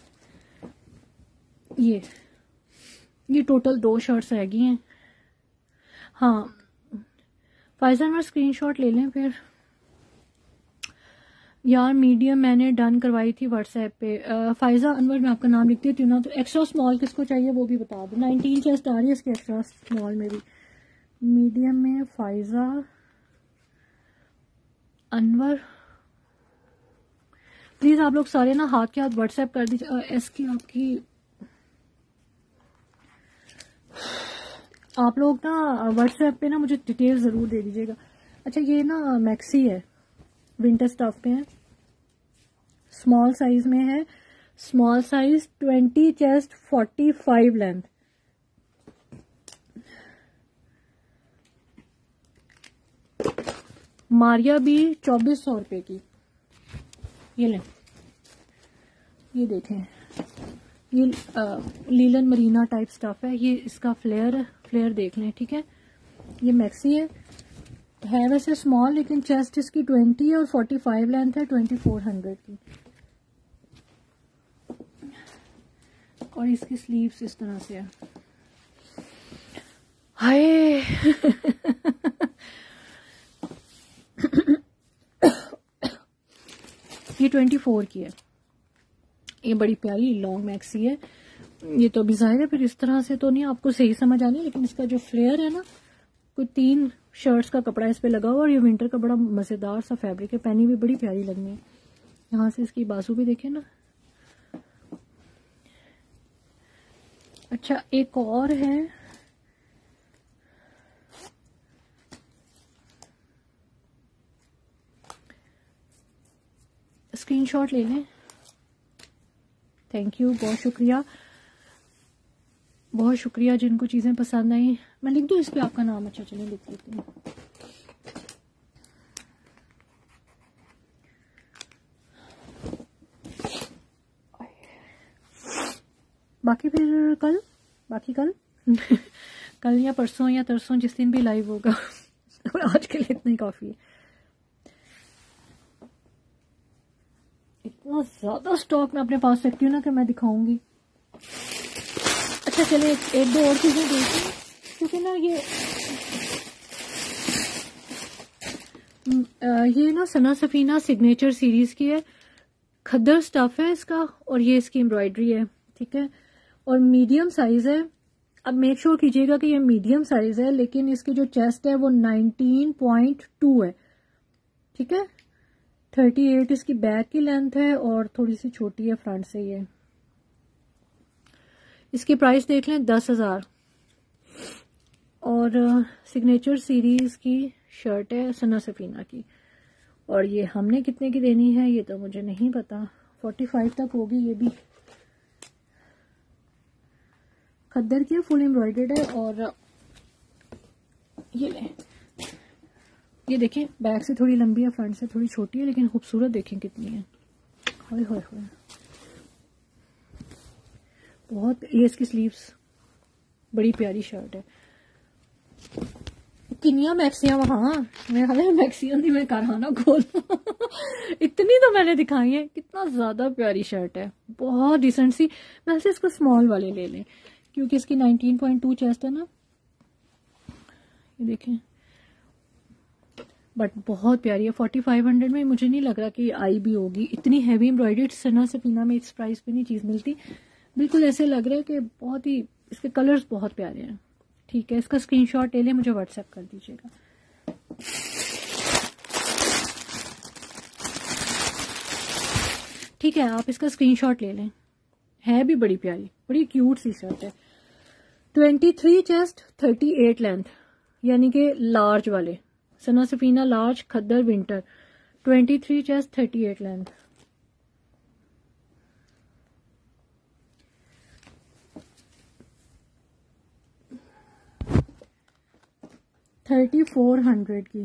ये ये टोटल दो शर्ट्स रह गई हैं। हाँ फायजा अनवर स्क्रीनशॉट ले लें फिर। यार मीडियम मैंने डन करवाई थी व्हाट्सएप पे। फायजा अनवर मैं आपका नाम लिख देती हूँ ना। तो एक्स्ट्रा स्मॉल किसको चाहिए वो भी बता दो। नाइनटीन चेस्ट आ रही है इसकी एक्स्ट्रा स्मॉल में भी। मीडियम में फायजा अनवर, प्लीज आप लोग सारे ना हाथ के हाथ व्हाट्सएप कर दीजिए। इसकी आपकी आप लोग ना व्हाट्सएप पे ना मुझे डिटेल जरूर दे दीजिएगा। अच्छा, ये ना मैक्सी है, विंटर स्टफ पे है, स्मॉल साइज में है। Small size twenty chest forty five length. Maria B चौबीस सौ रुपए की। ये लें, ये देखें, ये आ, लीलन मरीना टाइप स्टफ है। ये इसका फ्लेयर है, फ्लेयर देख लें, ठीक है। ये मैक्सी है, है वैसे स्मॉल, लेकिन चेस्ट इसकी ट्वेंटी है और फोर्टी फाइव लेंथ है, ट्वेंटी फोर हंड्रेड की। और इसकी स्लीव्स इस तरह से है। हाय ये ट्वेंटी फोर की है। ये बड़ी प्यारी लॉन्ग मैक्सी है। ये तो अभी जाहिर है फिर इस तरह से तो नहीं आपको सही समझ आनी, लेकिन इसका जो फ्लेयर है ना, कोई तीन शर्ट्स का कपड़ा इस पे लगा हुआ। और ये विंटर का बड़ा मजेदार सा फैब्रिक है, पहनी भी बड़ी प्यारी लगनी है। यहाँ से इसकी बाजू भी देखें ना। अच्छा, एक और है, स्क्रीनशॉट ले लें। थैंक यू, बहुत शुक्रिया, बहुत शुक्रिया जिनको चीजें पसंद आई। मैं लिख दूं इस पे आपका नाम? अच्छा चलिए लिख देती हूँ। बाकी फिर कल, बाकी कल कल या परसों या तरसों, जिस दिन भी लाइव होगा। आज के लिए इतना ही काफी है। इतना ज्यादा स्टॉक मैं अपने पास रखती हूँ ना कि मैं दिखाऊंगी। अच्छा चलिए एक, एक दो और चीजें देखिए, क्योंकि ना ये ये ना सना सफीना सिग्नेचर सीरीज की है। खद्दर स्टफ है इसका और ये इसकी एम्ब्रॉयडरी है, ठीक है। और मीडियम साइज है। अब मेक श्योर कीजिएगा कि ये मीडियम साइज है, लेकिन इसकी जो चेस्ट है वो नाइनटीन पॉइंट टू है, ठीक है। थर्टी एट इसकी बैक की लेंथ है और थोड़ी सी छोटी है फ्रंट से। ये इसकी प्राइस देख लें, दस हजार। और सिग्नेचर सीरीज की शर्ट है सना सफीना की। और ये हमने कितने की देनी है ये तो मुझे नहीं पता, फोर्टी फाइव तक होगी ये भी। खद्दर की फुल एम्ब्रॉयडर्ड है। और ये ले, ये देखें बैक से थोड़ी लंबी है, फ्रंट से थोड़ी छोटी है, लेकिन खूबसूरत देखें कितनी है। हाय हाय हाय, बहुत। ये इसकी स्लीव्स, बड़ी प्यारी शर्ट है। किनिया मैक्सियां वहाँ, मेरे ख्याल है मैक्सियां नहीं, मैं कारखाना खोल इतनी तो मैंने दिखाई है। कितना ज्यादा प्यारी शर्ट है, बहुत डिसेंट सी। वैसे इसको स्मॉल वाले ले लें क्योंकि इसकी नाइनटीन पॉइंट टू चेस्ट है ना, ये देखें, बट बहुत प्यारी है। फोर्टी फाइव हंड्रेड में मुझे नहीं लग रहा कि आई भी होगी। इतनी हैवी एम्ब्रॉयडरी सना सफीना में इस प्राइस पे नहीं चीज मिलती। बिल्कुल ऐसे लग रहा है कि बहुत ही, इसके कलर्स बहुत प्यारे हैं। ठीक है, इसका स्क्रीनशॉट ले लें, मुझे व्हाट्सएप कर दीजिएगा। ठीक है, आप इसका स्क्रीनशॉट ले लें। है भी बड़ी प्यारी, बड़ी क्यूट सी शर्ट है। Twenty three chest, thirty eight length, यानी कि लार्ज वाले सना सफीना लार्ज खद्दर winter. Twenty three chest, thirty eight length. Thirty four hundred की।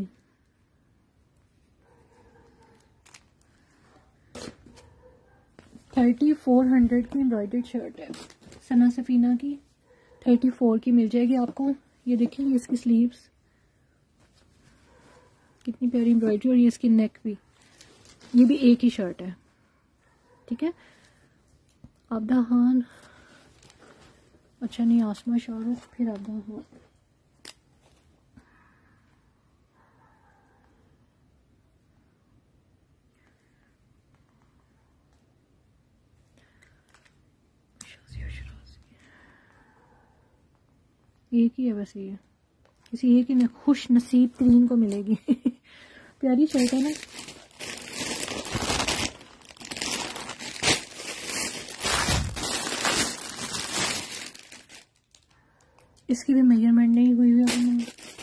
थर्टी फोर हंड्रेड की एम्ब्रॉयडर्ड शर्ट है सना सफीना की। थर्टी फोर की मिल जाएगी आपको। ये देखें, ये इसकी स्लीव्स, कितनी प्यारी एम्ब्रॉयडरी, और ये इसकी नेक भी। ये भी एक ही शर्ट है। ठीक है, आबदा खान, अच्छा नहीं, आसमा शाहरुख, फिर आबदा खान। एक ही है वैसे, ये किसी एक ही खुश नसीब तरीन को मिलेगी प्यारी शर्ट है ना। इसकी भी मेजरमेंट नहीं हुई हुई है।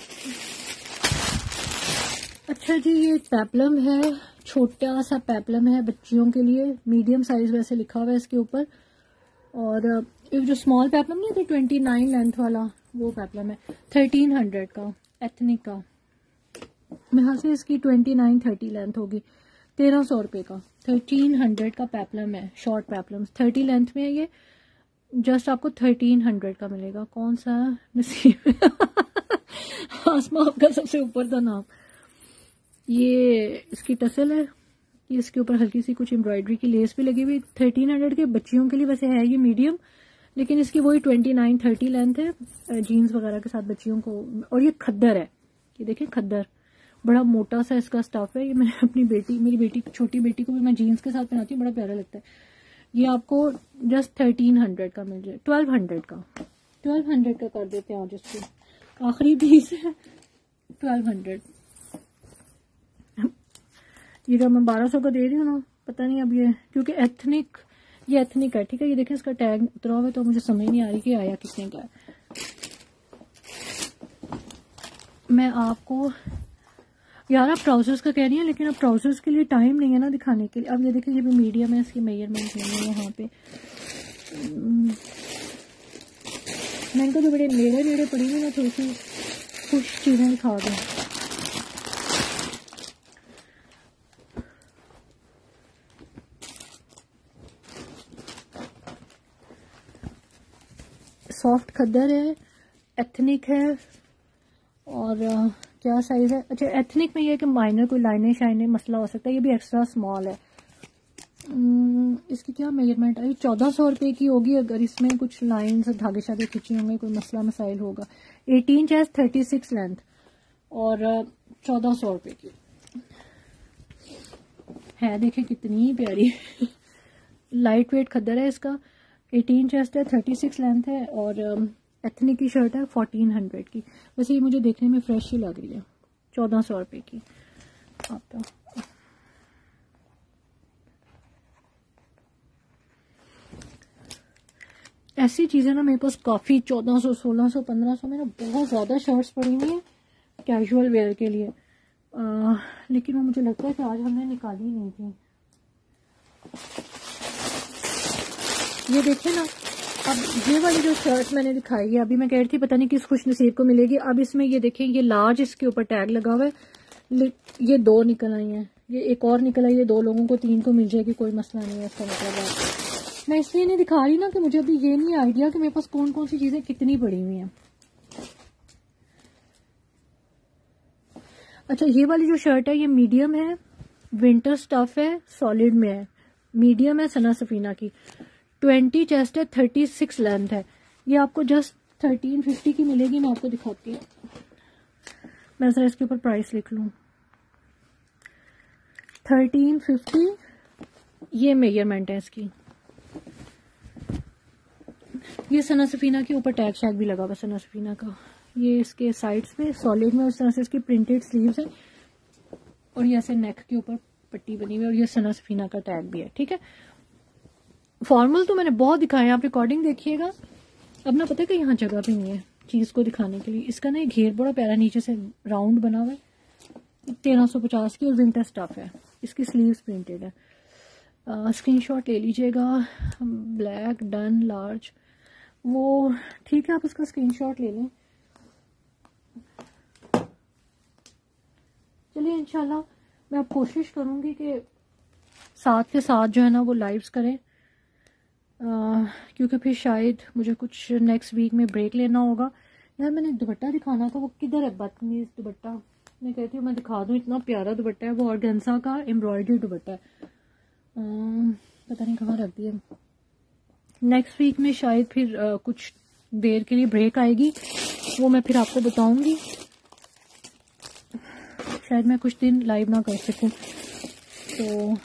अच्छा जी, ये पेप्लम है, छोटा सा पेप्लम है बच्चियों के लिए, मीडियम साइज वैसे लिखा हुआ है इसके ऊपर। और एक जो स्मॉल पेप्लम नहीं है, ट्वेंटी नाइन लेंथ वाला, वो पेप्लम है। थर्टीन हंड्रेड का, एथनिक का। मेरे ख्याल से इसकी ट्वेंटी नाइन थर्टी लेंथ होगी। तेरह सौ रुपये का थर्टीन हंड्रेड का पेप्लम है, शॉर्ट पेप्लम, थर्टी लेंथ में है ये। जस्ट आपको थर्टीन हंड्रेड का मिलेगा। कौन सा नसीब आसमा आपका सबसे ऊपर था नाम। ये इसकी टसल है, ये इसके ऊपर हल्की सी कुछ एम्ब्रॉयडरी की लेस भी लगी हुई। थर्टीन हंड्रेड के बच्चियों के लिए वैसे है ये मीडियम, लेकिन इसकी वही ट्वेंटी नाइन थर्टी लेंथ है जीन्स वगैरह के साथ बच्चियों को। और ये खद्दर है, ये देखें खद्दर, बड़ा मोटा सा इसका स्टफ है। ये मैंने अपनी बेटी, मेरी बेटी, छोटी बेटी को भी मैं जीन्स के साथ पहनाती हूँ, बड़ा प्यारा लगता है। ये आपको जस्ट थर्टीन हंड्रेड का मिल जाए, ट्वेल्व हंड्रेड का, ट्वेल्व हंड्रेड का कर देते हैं आज इसको। आखिरी पीस है, ट्वेल्व हंड्रेड। ये जो मैं बारह सौ का दे रही हूँ ना, पता नहीं अब ये, क्योंकि एथनिक, ये एथनिक है। ठीक है, ये देखें इसका टैग उतरा हुआ है, तो मुझे समझ नहीं आ रही कि आया कितने का है। मैं आपको यार, आप ट्राउजर्स का कह रही हैं, लेकिन अब ट्राउजर्स के लिए टाइम नहीं है ना दिखाने के लिए। अब ये देखिए, ये भी मीडियम है, इसकी मेजरमेंट नहीं है यहाँ पे। मैं इनको जो बड़े नेड़े नेड़े पड़ी हुई ना, थोड़ी सी कुछ चीजें दिखा दूँ। सॉफ्ट खद्दर है, एथनिक है, और आ, क्या साइज है। अच्छा, एथनिक में ये है कि माइनर कोई लाइनें शाइनें मसला हो सकता है। ये भी एक्स्ट्रा स्मॉल है। इसकी क्या मेजरमेंट आई, चौदह सौ रुपये की होगी। अगर इसमें कुछ लाइन्स धागे शागे खींचे होंगे, कोई मसला मसाइल होगा। Eighteen chest, thirty six length, और चौदह सौ रुपये की है। देखें कितनी प्यारी लाइट वेट खद्दर है इसका। एटीन चेस्ट है, थर्टी सिक्स लेंथ है, और एथनिक की शर्ट है फोर्टीन हंड्रेड की। वैसे ये मुझे देखने में फ्रेश ही लग रही है, चौदह सौ रुपये की। आप तो ऐसी चीजें ना मेरे पास काफी, चौदह सौ, सोलह सौ, पंद्रह सौ में ना बहुत ज्यादा शर्ट्स पड़ी हुई हैं कैजुअल वेयर के लिए। आ, लेकिन वो मुझे लगता है कि आज हमने निकाली नहीं थी। ये देखें ना, अब ये वाली जो शर्ट मैंने दिखाई है, अभी मैं कह रही थी पता नहीं किस खुश नसीब को मिलेगी। अब इसमें ये देखें, ये लार्ज इसके ऊपर टैग लगा हुआ है, ये दो निकल आई हैं, ये एक और निकल आई है, दो लोगों को तीन को मिल जाएगी, कोई मसला नहीं है। इसका मतलब है मैं इसलिए नहीं दिखा रही ना कि मुझे अभी ये नहीं आइडिया कि मेरे पास कौन कौन सी चीजें कितनी पड़ी हुई हैं। अच्छा, ये वाली जो शर्ट है ये मीडियम है, विंटर स्टफ है, सॉलिड में है, मीडियम है, सना सफीना की, ट्वेंटी चेस्ट है, थर्टी सिक्स लेंथ है। ये आपको जस्ट थर्टीन फिफ्टी की मिलेगी। मैं आपको दिखाती हूँ, मैं जरा इसके ऊपर प्राइस लिख लूँ, थर्टीन फिफ्टी ये मेजरमेंट है इसकी। ये सना सफीना के ऊपर टैग शैग भी लगा हुआ सना सफीना का। ये इसके साइड्स पे सॉलिड में उस तरह से इसकी प्रिंटेड स्लीव्स है, और ये ऐसे नेक के ऊपर पट्टी बनी हुई है, और ये सना सफीना का टैग भी है। ठीक है, फॉर्मल तो मैंने बहुत दिखाए, आप रिकॉर्डिंग देखिएगा। अब ना पता है कि यहाँ जगह भी नहीं है चीज को दिखाने के लिए। इसका ना घेर बड़ा प्यारा नीचे से राउंड बना हुआ है, तेरह सौ पचास की, और विंटर स्टफ है, इसकी स्लीव्स प्रिंटेड है। स्क्रीनशॉट ले लीजिएगा, ब्लैक डन लार्ज, वो ठीक है, आप उसका स्क्रीनशॉट ले लें। चलिए इंशाल्लाह मैं अब कोशिश करूंगी कि साथ के साथ जो है ना वो लाइव्स करें, आ, क्योंकि फिर शायद मुझे कुछ नेक्स्ट वीक में ब्रेक लेना होगा। यार मैंने दुपट्टा दिखाना था, वो किधर है बदतमीज दुपट्टा। मैं कहती हूँ मैं दिखा दूँ, इतना प्यारा दुपट्टा है, वो ऑर्गेन्जा का एम्ब्रॉयडरी दुपट्टा है, आ, पता नहीं कहाँ रख दिया। नेक्स्ट वीक में शायद फिर आ, कुछ देर के लिए ब्रेक आएगी, वो मैं फिर आपको बताऊंगी। शायद मैं कुछ दिन लाइव ना कर सकूं, तो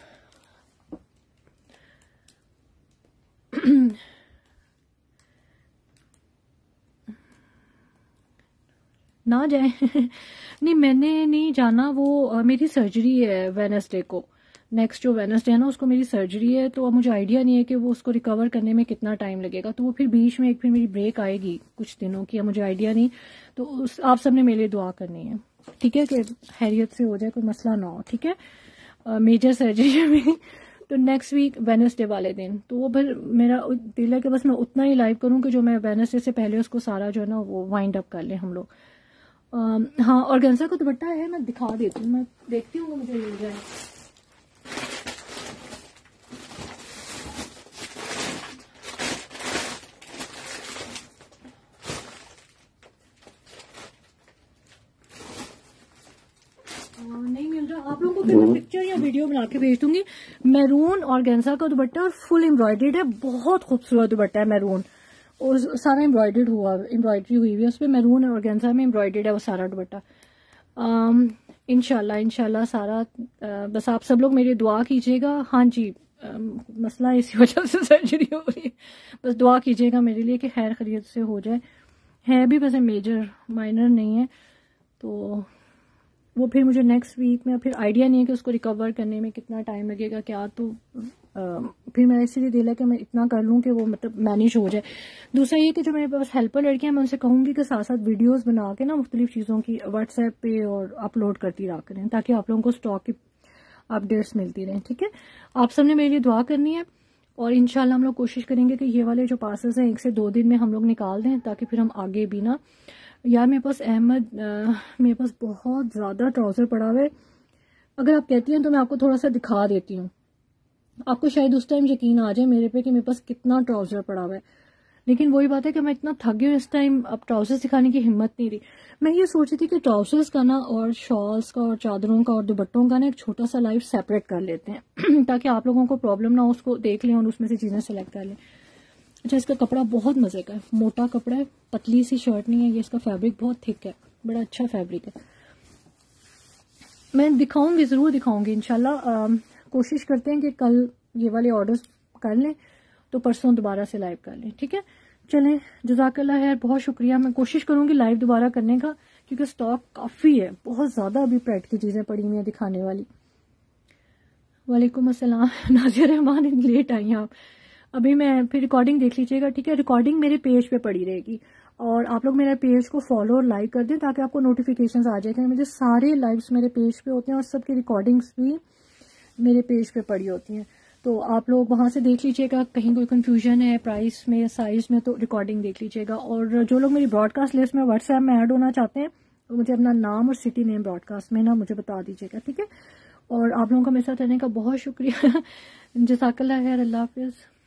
ना जाए नहीं, मैंने नहीं जाना, वो आ, मेरी सर्जरी है वेडनेसडे को, नेक्स्ट जो वेडनेसडे है ना उसको मेरी सर्जरी है, तो अब मुझे आइडिया नहीं है कि वो उसको रिकवर करने में कितना टाइम लगेगा। तो वो फिर बीच में एक फिर मेरी ब्रेक आएगी कुछ दिनों की, मुझे आइडिया नहीं। तो उस आप सबने मेरे लिए दुआ करनी है, ठीक है, कि हैरियत से हो जाए, कोई मसला ना हो। ठीक है, मेजर सर्जरी है मेरी, तो नेक्स्ट वीक वेडनेसडे वाले दिन, तो वो फिर मेरा दिल है कि बस मैं उतना ही लाइव करूँ कि जो मैं वेडनेसडे से पहले उसको सारा जो है ना वो वाइंड अप कर ले हम लोग। हाँ, ऑर्गेन्जा का दुपट्टा है, मैं दिखा देती हूँ, मैं देखती हूँ मुझे मिल जाए। नहीं मिल रहा आप लोगों को, फिर मैं पिक्चर या वीडियो बना के भेज दूंगी। मैरून ऑर्गेन्जा का दुपट्टा और फुल एम्ब्रॉयडर्ड है, बहुत खूबसूरत दुपट्टा है मैरून, और सारा एम्ब्रॉयडर्ड हुआ, एम्ब्रॉयडरी हुई हुई है उस पर, मैरून ऑर्गेन्जा में एम्ब्रॉयडर्ड है वो सारा दुपट्टा। इंशाल्लाह इंशाल्लाह सारा, आ, बस आप सब लोग मेरी दुआ कीजिएगा। हाँ जी, आ, मसला इसी वजह से सर्जरी हो रही है, बस दुआ कीजिएगा मेरे लिए कि खैर खैरियत से हो जाए। है भी वैसे मेजर, माइनर नहीं है, तो वो फिर मुझे नेक्स्ट वीक में फिर आइडिया नहीं है कि उसको रिकवर करने में कितना टाइम लगेगा क्या, तो आ, फिर मेरा इसीलिए दिल है कि मैं इतना कर लूँ कि वो मतलब मैनेज हो जाए। दूसरा ये कि जो मेरे पास हेल्पर लड़कियां, मैं उनसे कहूँगी कि साथ साथ वीडियोस बना के ना मुख्तलिफ चीज़ों की व्हाट्सएप पे और अपलोड करती रहा करें, ताकि आप लोगों को स्टॉक की अपडेट्स मिलती रहें। ठीक है, आप सबने मेरे लिए दुआ करनी है, और इंशाल्लाह हम लोग कोशिश करेंगे कि ये वाले जो पासेस हैं एक से दो दिन में हम लोग निकाल दें, ताकि फिर हम आगे भी ना। यार मेरे पास अहमद, मेरे पास बहुत ज़्यादा ट्राउज़र पड़ा हुआ है, अगर आप कहती हैं तो मैं आपको थोड़ा सा दिखा देती हूँ, आपको शायद उस टाइम यकीन आ जाए मेरे पे कि मेरे पास कितना ट्राउज़र पड़ा हुआ है। लेकिन वही बात है कि मैं इतना थक गई हूँ इस टाइम, अब ट्राउज़र्स दिखाने की हिम्मत नहीं रही। मैं ये सोच रही थी कि ट्राउज़र्स का ना और शॉल्स का और चादरों का और दुपट्टों का ना एक छोटा सा लाइव सेपरेट कर लेते हैं ताकि आप लोगों को प्रॉब्लम ना हो, उसको देख लें और उसमें से चीज़ें सेलेक्ट कर लें। अच्छा, इसका कपड़ा बहुत मजे का है, मोटा कपड़ा है, पतली सी शर्ट नहीं है ये, इसका फैब्रिक बहुत थिक है, बड़ा अच्छा फैब्रिक है। मैं दिखाऊंगी, जरूर दिखाऊंगी इंशाल्लाह। कोशिश करते हैं कि कल ये वाले ऑर्डर्स कर लें तो परसों दोबारा से लाइव कर लें। ठीक है, चलें, जज़ाकल्लाह खैर, बहुत शुक्रिया। मैं कोशिश करूंगी लाइव दोबारा करने का, क्योंकि स्टॉक काफी है, बहुत ज्यादा अभी प्रेट की चीजें पड़ी हुई हैं दिखाने वाली। वालेकुम अस्सलाम नाजिया रहमान, लेट आई आप, अभी मैं फिर रिकॉर्डिंग देख लीजिएगा। ठीक है, रिकॉर्डिंग मेरे पेज पे पड़ी रहेगी, और आप लोग मेरे पेज को फॉलो और लाइक कर दें ताकि आपको नोटिफिकेशंस आ जाए। मुझे सारे लाइव्स मेरे पेज पे होते हैं और सबकी रिकॉर्डिंग्स भी मेरे पेज पे पड़ी होती हैं, तो आप लोग वहाँ से देख लीजिएगा, कहीं कोई कंफ्यूजन है प्राइस में, साइज में, तो रिकॉर्डिंग देख लीजिएगा। और जो लोग मेरी ब्रॉडकास्ट लिस्ट में व्हाट्सएप में ऐड होना चाहते हैं तो मुझे अपना नाम और सिटी नेम ब्रॉडकास्ट में ना मुझे बता दीजिएगा, ठीक है। और आप लोगों का मेरे साथ रहने का बहुत शुक्रिया। जज़ाकल्लाह खैर, अल्लाह हाफिज़।